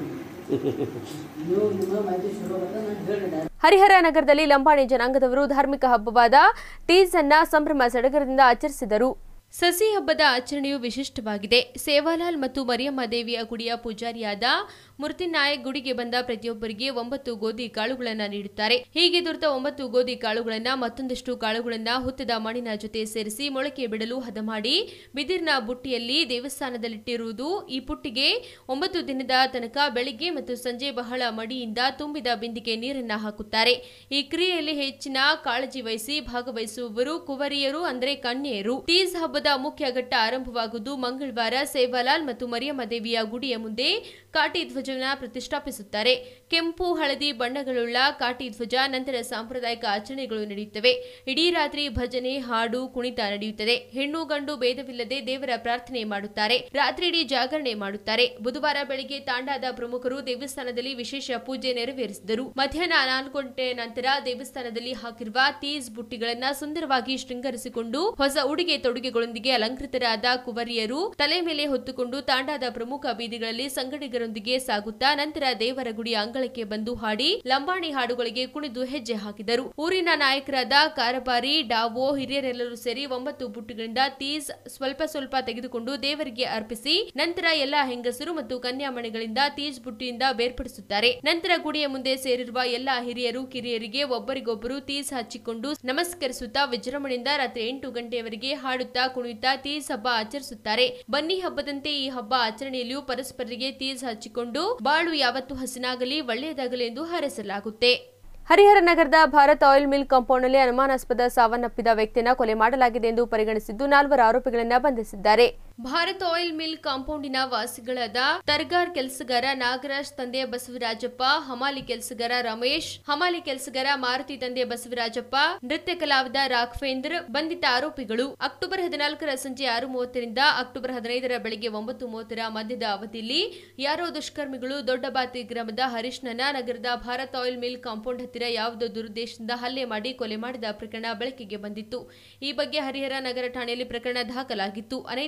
ನೀವು ನಿಮ್ಮ ಮಾಹಿತಿ ಶುರು ಮಾಡಿದ್ರೆ ನಾನು ಹೇಳಿದೆ. ಹರಿಹರ ನಗರದಲ್ಲಿ ಲಂಬಾಣಿ ಜನಾಂಗದವರು ಧಾರ್ಮಿಕ ಹಬ್ಬವಾದ ತೀಜ್ ಅನ್ನ ಸಂಭ್ರಮ ಸಡಗರದಿಂದ ಆಚರಿಸಿದರು. ಸಸಿ ಹಬ್ಬದ ಆಚರಣೆಯು ವಿಶಿಷ್ಟವಾಗಿದೆ. ಸೇವಾಲಾಲ್ ಮತ್ತು ಮರಿಯಮ್ಮ ದೇವಿಯ ಗುಡಿಯ ಪೂಜಾರಿಯಾದ ಮುರ್ತಿನಾಯಕ್ ಗುಡಿಗೆ ಬಂದ ಪ್ರತಿಯೊಬ್ಬರಿಗೆ ಒಂಬತ್ತು ಗೋಧಿ ಕಾಳುಗಳನ್ನು ನೀಡುತ್ತಾರೆ. ಹೀಗೆ ದೊರೆತ ಒಂಬತ್ತು ಗೋಧಿ ಕಾಳುಗಳನ್ನ ಮತ್ತೊಂದಷ್ಟು ಕಾಳುಗಳನ್ನ ಹುತ್ತದ ಮಣ್ಣಿನ ಜೊತೆ ಸೇರಿಸಿ ಮೊಳಕೆ ಬಿಡಲು ಹದ ಮಾಡಿ ಬಿದಿರಿನ ಬುಟ್ಟಿಯಲ್ಲಿ ದೇವಸ್ಥಾನದಲ್ಲಿಟ್ಟಿರುವುದು. ಈ ಪುಟ್ಟಿಗೆ ಒಂಬತ್ತು ದಿನದ ತನಕ ಬೆಳಿಗ್ಗೆ ಮತ್ತು ಸಂಜೆ ಬಹಳ ಮಡಿಯಿಂದ ತುಂಬಿದ ಬಿಂದಿಗೆ ನೀರನ್ನ ಹಾಕುತ್ತಾರೆ. ಈ ಕ್ರಿಯೆಯಲ್ಲಿ ಹೆಚ್ಚಿನ ಕಾಳಜಿ ವಹಿಸಿ ಭಾಗವಹಿಸುವವರು ಕುವರಿಯರು ಅಂದರೆ ಕನ್ಯೆಯರು. ತೀಜ್ ಹಬ್ಬದ ಮುಖ್ಯ ಘಟ್ಟ ಆರಂಭವಾಗುವುದು ಮಂಗಳವಾರ. ಸೇವಾಲಾಲ್ ಮತ್ತು ಮರಿಯಮ್ಮ ದೇವಿಯ ಗುಡಿಯ ಮುಂದೆ ಕಾಟಿ ಧ್ವಜವನ್ನು ಪ್ರತಿಷ್ಠಾಪಿಸುತ್ತಾರೆ. ಕೆಂಪು ಹಳದಿ ಬಣ್ಣಗಳುಳ್ಳ ಕಾಟಿ ಧ್ವಜ ನಂತರ ಸಾಂಪ್ರದಾಯಿಕ ಆಚರಣೆಗಳು ನಡೆಯುತ್ತವೆ. ಇಡೀ ರಾತ್ರಿ ಭಜನೆ, ಹಾಡು, ಕುಣಿತ ನಡೆಯುತ್ತದೆ. ಹೆಣ್ಣು ಗಂಡು ಭೇದವಿಲ್ಲದೆ ದೇವರ ಪ್ರಾರ್ಥನೆ ಮಾಡುತ್ತಾರೆ. ರಾತ್ರಿ ಇಡೀ ಜಾಗರಣೆ ಮಾಡುತ್ತಾರೆ. ಬುಧವಾರ ಬೆಳಿಗ್ಗೆ ತಾಂಡಾದ ಪ್ರಮುಖರು ದೇವಸ್ಥಾನದಲ್ಲಿ ವಿಶೇಷ ಪೂಜೆ ನೆರವೇರಿಸಿದರು. ಮಧ್ಯಾಹ್ನ ನಾಲ್ಕು ಗಂಟೆ ನಂತರ ದೇವಸ್ಥಾನದಲ್ಲಿ ಹಾಕಿರುವ ತೀಜ್ ಬುಟ್ಟಿಗಳನ್ನ ಸುಂದರವಾಗಿ ಶೃಂಗರಿಸಿಕೊಂಡು ಹೊಸ ಉಡುಗೆ ತೊಡುಗೆಗಳೊಂದಿಗೆ ಅಲಂಕೃತರಾದ ಕುವರಿಯರು ತಲೆ ಮೇಲೆ ಹೊತ್ತುಕೊಂಡು ತಾಂಡಾದ ಪ್ರಮುಖ ಬೀದಿಗಳಲ್ಲಿ ಸಂಗಡಿಗರೊಂದಿಗೆ ಸಾಗುತ್ತಾ ನಂತರ ದೇವರ ಗುಡಿಯ ಅಂಗಳಕ್ಕೆ ಬಂದು ಹಾಡಿ ಲಂಬಾಣಿ ಹಾಡುಗಳಿಗೆ ಕುಣಿದು ಹೆಜ್ಜೆ ಹಾಕಿದರು. ಊರಿನ ನಾಯಕರಾದ ಕಾರಬಾರಿ, ಡಾವೋ, ಹಿರಿಯರೆಲ್ಲರೂ ಸೇರಿ ಒಂಬತ್ತು ಬುಟ್ಟಿಗಳಿಂದ ತೀಜ್ ಸ್ವಲ್ಪ ಸ್ವಲ್ಪ ತೆಗೆದುಕೊಂಡು ದೇವರಿಗೆ ಅರ್ಪಿಸಿ ನಂತರ ಎಲ್ಲಾ ಹೆಂಗಸರು ಮತ್ತು ಕನ್ಯಾಮಣಿಗಳಿಂದ ತೀಜ್ ಬುಟ್ಟಿಯಿಂದ ಬೇರ್ಪಡಿಸುತ್ತಾರೆ. ನಂತರ ಗುಡಿಯ ಮುಂದೆ ಸೇರಿರುವ ಎಲ್ಲಾ ಹಿರಿಯರು ಕಿರಿಯರಿಗೆ ಒಬ್ಬರಿಗೊಬ್ಬರು ತೀಜ್ ಹಚ್ಚಿಕೊಂಡು ನಮಸ್ಕರಿಸುತ್ತಾ ವಿಜೃಂಭಣೆಯಿಂದ ರಾತ್ರಿ ಎಂಟು ಗಂಟೆಯವರೆಗೆ ಹಾಡುತ್ತಾ ಕುಣಿಯುತ್ತಾ ತೀಜ್ ಹಬ್ಬ ಆಚರಿಸುತ್ತಾರೆ. ಬನ್ನಿ ಹಬ್ಬದಂತೆ ಈ ಹಬ್ಬ ಆಚರಣೆಯಲ್ಲಿಯೂ ಪರಸ್ಪರರಿಗೆ ತೀಜ್ ಹಚ್ಚಿಕೊಂಡು ಬಾಳು ಯಾವತ್ತೂ ಹಸಿನಾಗಲಿ ಒಳ್ಳೆಯದಾಗಲಿ ಎಂದು ಹಾರೈಸಲಾಗುತ್ತೆ. ಹರಿಹರ ನಗರದ ಭಾರತ್ ಆಯಿಲ್ ಮಿಲ್ ಕಾಂಪೌಂಡ್ನಲ್ಲಿ ಅನುಮಾನಾಸ್ಪದ ಸಾವನ್ನಪ್ಪಿದ ವ್ಯಕ್ತಿಯನ್ನು ಕೊಲೆ ಮಾಡಲಾಗಿದೆ ಎಂದು ಪರಿಗಣಿಸಿದ್ದು ನಾಲ್ವರು ಆರೋಪಿಗಳನ್ನು ಬಂಧಿಸಿದ್ದಾರೆ. ಭಾರತ್ ಆಯಿಲ್ ಮಿಲ್ ಕಾಂಪೌಂಡಿನ ವಾಸಿಗಳಾದ ತರ್ಗಾರ್ ಕೆಲಸಗಾರ ನಾಗರಾಜ್ ತಂದೆ ಬಸವರಾಜಪ್ಪ, ಹಮಾಲಿ ಕೆಲಸಗಾರ ರಮೇಶ್, ಹಮಾಲಿ ಕೆಲಸಗಾರ ಮಾರುತಿ ತಂದೆ ಬಸವರಾಜಪ್ಪ, ನೃತ್ಯ ಕಲಾವಿದ ರಾಘವೇಂದ್ರ ಬಂಧಿತ ಆರೋಪಿಗಳು. ಅಕ್ಟೋಬರ್ ಹದಿನಾಲ್ಕರ ಸಂಜೆ ಆರು ಮೂವತ್ತರಿಂದ ಅಕ್ಟೋಬರ್ ಹದಿನೈದರ ಬೆಳಗ್ಗೆ ಒಂಬತ್ತು ಮೂವತ್ತರ ಮಧ್ಯದ ಅವಧಿಯಲ್ಲಿ ಯಾರೋ ದುಷ್ಕರ್ಮಿಗಳು ದೊಡ್ಡಬಾತಿ ಗ್ರಾಮದ ಹರೀಶ್ನನ್ನ ನಗರದ ಭಾರತ್ ಆಯಿಲ್ ಮಿಲ್ ಕಾಂಪೌಂಡ್ ಹತ್ತಿರ ಯಾವುದೋ ದುರುದ್ದೇಶದಿಂದ ಹಲ್ಲೆ ಮಾಡಿ ಕೊಲೆ ಮಾಡಿದ ಪ್ರಕರಣ ಬೆಳಕಿಗೆ ಬಂದಿತ್ತು. ಈ ಬಗ್ಗೆ ಹರಿಹರ ನಗರ ಠಾಣೆಯಲ್ಲಿ ಪ್ರಕರಣ ದಾಖಲಾಗಿತ್ತು. ಅನೈತಿಕ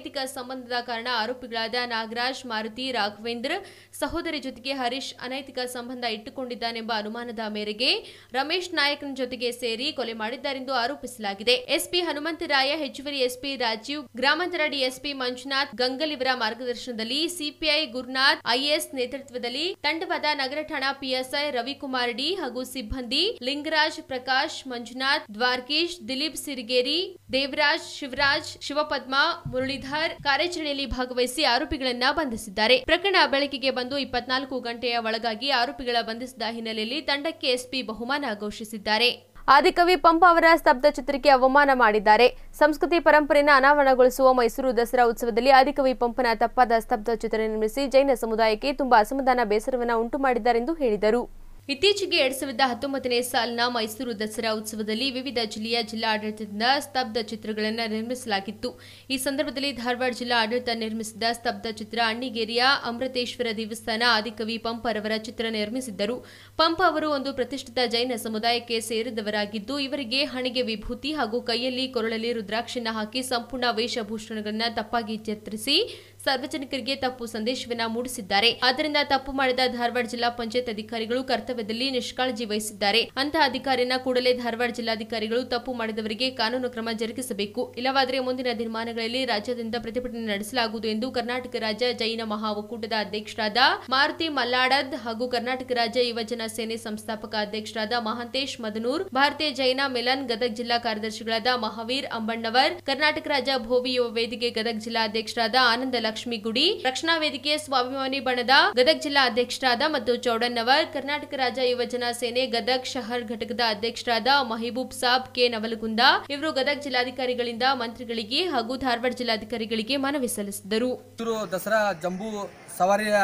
ಸಂಬಂಧದ ಕಾರಣ ಆರೋಪಿಗಳಾದ ನಾಗರಾಜ್, ಮಾರುತಿ, ರಾಘವೇಂದ್ರ ಸಹೋದರಿ ಜೊತೆಗೆ ಹರೀಶ್ ಅನೈತಿಕ ಸಂಬಂಧ ಇಟ್ಟುಕೊಂಡಿದ್ದಾನೆಂಬ ಅನುಮಾನದ ಮೇರೆಗೆ ರಮೇಶ್ ನಾಯಕ್ನ ಜೊತೆಗೆ ಸೇರಿ ಕೊಲೆ ಮಾಡಿದ್ದಾರೆಂದು ಆರೋಪಿಸಲಾಗಿದೆ. ಎಸ್ಪಿ ಹನುಮಂತರಾಯ, ಹೆಚ್ಚುವರಿ ಎಸ್ಪಿ ರಾಜೀವ್, ಗ್ರಾಮಾಂತರ ಡಿಎಸ್ಪಿ ಮಂಜುನಾಥ್ ಗಂಗಲ್ ಇವರ ಮಾರ್ಗದರ್ಶನದಲ್ಲಿ ಸಿಪಿಐ ಗುರುನಾಥ್ ಐಎಸ್ ನೇತೃತ್ವದಲ್ಲಿ ತಂಡವಾದ ನಗರ ಠಾಣಾ ಪಿಎಸ್ಐ ರವಿಕುಮಾರ್ ಡಿ ಹಾಗೂ ಸಿಬ್ಬಂದಿ ಲಿಂಗರಾಜ್, ಪ್ರಕಾಶ್, ಮಂಜುನಾಥ್, ದ್ವಾರಕೀಶ್, ದಿಲೀಪ್ ಸಿರಿಗೇರಿ, ದೇವರಾಜ್, ಶಿವರಾಜ್, ಶಿವಪದ್ಮ, ಮುರಳೀಧರ್ ಕಾರ್ಯಾಚರಣೆಯಲ್ಲಿ ಭಾಗವಹಿಸಿ ಆರೋಪಿಗಳನ್ನ ಬಂಧಿಸಿದ್ದಾರೆ. ಪ್ರಕರಣ ಬೆಳಕಿಗೆ ಬಂದು ಇಪ್ಪತ್ನಾಲ್ಕು ಗಂಟೆಯ ಒಳಗಾಗಿ ಆರೋಪಿಗಳ ಬಂಧಿಸಿದ ಹಿನ್ನೆಲೆಯಲ್ಲಿ ತಂಡಕ್ಕೆ ಎಸ್ಪಿ ಬಹುಮಾನ ಘೋಷಿಸಿದ್ದಾರೆ. ಆದಿಕವಿ ಪಂಪ ಅವರ ಸ್ತಬ್ಧ ಚಿತ್ರಕ್ಕೆ ಅವಮಾನ ಮಾಡಿದ್ದಾರೆ. ಸಂಸ್ಕೃತಿ ಪರಂಪರೆಯನ್ನು ಅನಾವರಣಗೊಳಿಸುವ ಮೈಸೂರು ದಸರಾ ಉತ್ಸವದಲ್ಲಿ ಆದಿಕವಿ ಪಂಪನ ತಪ್ಪಾದ ಸ್ತಬ್ಧ ಚಿತ್ರ ನಿರ್ಮಿಸಿ ಜೈನ ಸಮುದಾಯಕ್ಕೆ ತುಂಬಾ ಅಸಮಾಧಾನ, ಬೇಸರವನ್ನು ಉಂಟು ಮಾಡಿದ್ದಾರೆಂದು ಹೇಳಿದರು. ಇತ್ತೀಚೆಗೆ ಎರಡ್ ಸಾವಿರದ ಹತ್ತೊಂಬತ್ತನೇ ಸಾಲಿನ ಮೈಸೂರು ದಸರಾ ಉತ್ಸವದಲ್ಲಿ ವಿವಿಧ ಜಿಲ್ಲೆಯ ಜಿಲ್ಲಾ ಆಡಳಿತದಿಂದ ಸ್ತಬ್ಧ ಚಿತ್ರಗಳನ್ನು ನಿರ್ಮಿಸಲಾಗಿತ್ತು. ಈ ಸಂದರ್ಭದಲ್ಲಿ ಧಾರವಾಡ ಜಿಲ್ಲಾ ಆಡಳಿತ ನಿರ್ಮಿಸಿದ ಸ್ತಬ್ಧ ಚಿತ್ರ ಅಣ್ಣಿಗೇರಿಯ ಅಮೃತೇಶ್ವರ ದೇವಸ್ಥಾನ ಆದಿಕವಿ ಪಂಪರವರ ಚಿತ್ರ ನಿರ್ಮಿಸಿದ್ದರು. ಪಂಪ ಅವರು ಒಂದು ಪ್ರತಿಷ್ಠಿತ ಜೈನ ಸಮುದಾಯಕ್ಕೆ ಸೇರಿದವರಾಗಿದ್ದು, ಇವರಿಗೆ ಹಣೆಗೆ ವಿಭೂತಿ ಹಾಗೂ ಕೈಯಲ್ಲಿ ಕೊರಳಲ್ಲಿ ರುದ್ರಾಕ್ಷಿಯನ್ನು ಹಾಕಿ ಸಂಪೂರ್ಣ ವೇಷಭೂಷಣಗಳನ್ನು ತಪ್ಪಾಗಿ ಚಿತ್ರಿಸಿ ಸಾರ್ವಜನಿಕರಿಗೆ ತಪ್ಪು ಸಂದೇಶವನ್ನ ಮೂಡಿಸಿದ್ದಾರೆ. ಆದ್ದರಿಂದ ತಪ್ಪು ಮಾಡಿದ ಧಾರವಾಡ ಜಿಲ್ಲಾ ಪಂಚಾಯತ್ ಅಧಿಕಾರಿಗಳು ಕರ್ತವ್ಯದಲ್ಲಿ ನಿಷ್ಕಾಳಜಿ ವಹಿಸಿದ್ದಾರೆ. ಅಂತಹ ಅಧಿಕಾರಿಯನ್ನ ಕೂಡಲೇ ಧಾರವಾಡ ಜಿಲ್ಲಾಧಿಕಾರಿಗಳು ತಪ್ಪು ಮಾಡಿದವರಿಗೆ ಕಾನೂನು ಕ್ರಮ ಜರುಗಿಸಬೇಕು. ಇಲ್ಲವಾದರೆ ಮುಂದಿನ ದಿನಮಾನಗಳಲ್ಲಿ ರಾಜ್ಯಾದ್ಯಂತ ಪ್ರತಿಭಟನೆ ನಡೆಸಲಾಗುವುದು ಎಂದು ಕರ್ನಾಟಕ ರಾಜ್ಯ ಜೈನ ಮಹಾ ಒಕ್ಕೂಟದ ಅಧ್ಯಕ್ಷರಾದ ಮಾರುತಿ ಮಲ್ಲಾಡದ್ ಹಾಗೂ ಕರ್ನಾಟಕ ರಾಜ್ಯ ಯುವಜನ ಸೇನೆ ಸಂಸ್ಥಾಪಕ ಅಧ್ಯಕ್ಷರಾದ ಮಹಾಂತೇಶ್ ಮದನೂರ್, ಭಾರತೀಯ ಜೈನ ಮಿಲನ್ ಗದಗ ಜಿಲ್ಲಾ ಕಾರ್ಯದರ್ಶಿಗಳಾದ ಮಹಾವೀರ್ ಅಂಬಣ್ಣವರ್, ಕರ್ನಾಟಕ ರಾಜ್ಯ ಭೋವಿ ಯುವ ವೇದಿಕೆ ಗದಗ ಜಿಲ್ಲಾ ಅಧ್ಯಕ್ಷರಾದ ಆನಂದ ಲಕ್ಷ್ಮಿ ಗುಡಿ, ರಕ್ಷಣಾ ವೇದಿಕೆ ಸ್ವಾಭಿಮಾನಿ ಬಣದ ಗದಗ ಜಿಲ್ಲಾ ಅಧ್ಯಕ್ಷರಾದ ಮತ್ತು ಚೌಡಣ್ಣವರ್, ಕರ್ನಾಟಕ ರಾಜ್ಯ ಯುವಜನ ಸೇನೆ ಗದಗ್ ಶಹರ್ ಘಟಕದ ಅಧ್ಯಕ್ಷರಾದ ಮಹಿಬೂಬ್ ಸಾಬ್ ಕೆ ನವಲಗುಂದ ಇವರು ಗದಗ ಜಿಲ್ಲಾಧಿಕಾರಿಗಳಿಂದ ಮಂತ್ರಿಗಳಿಗೆ ಹಾಗೂ ಧಾರವಾಡ ಜಿಲ್ಲಾಧಿಕಾರಿಗಳಿಗೆ ಮನವಿ ಸಲ್ಲಿಸಿದರು. ದಸರಾ ಜಂಬೂ ಸವಾರಿಯ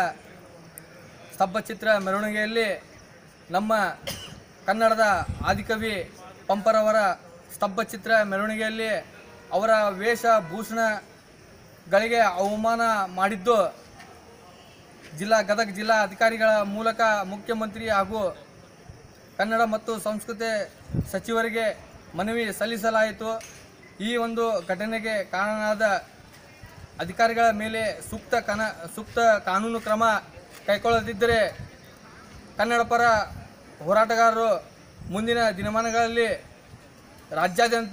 ಸ್ತಬ್ಧಚಿತ್ರ ಮೆರವಣಿಗೆಯಲ್ಲಿ ನಮ್ಮ ಕನ್ನಡದ ಆದಿಕವಿ ಪಂಪರವರ ಸ್ತಬ್ಧಚಿತ್ರ ಮೆರವಣಿಗೆಯಲ್ಲಿ ಅವರ ವೇಷಭೂಷಣಗಳಿಗೆ ಅವಮಾನ ಮಾಡಿದ್ದು ಜಿಲ್ಲಾ ಗದಗ ಜಿಲ್ಲಾ ಅಧಿಕಾರಿಗಳ ಮೂಲಕ ಮುಖ್ಯಮಂತ್ರಿ ಹಾಗೂ ಕನ್ನಡ ಮತ್ತು ಸಂಸ್ಕೃತಿ ಸಚಿವರಿಗೆ ಮನವಿ ಸಲ್ಲಿಸಲಾಯಿತು. ಈ ಒಂದು ಘಟನೆಗೆ ಕಾರಣವಾದ ಅಧಿಕಾರಿಗಳ ಮೇಲೆ ಸೂಕ್ತ ಕನ ಸೂಕ್ತ ಕಾನೂನು ಕ್ರಮ ಕೈಗೊಳ್ಳದಿದ್ದರೆ ಕನ್ನಡ ಪರ ಹೋರಾಟಗಾರರು ಮುಂದಿನ ದಿನಮಾನಗಳಲ್ಲಿ ರಾಜ್ಯಾದ್ಯಂತ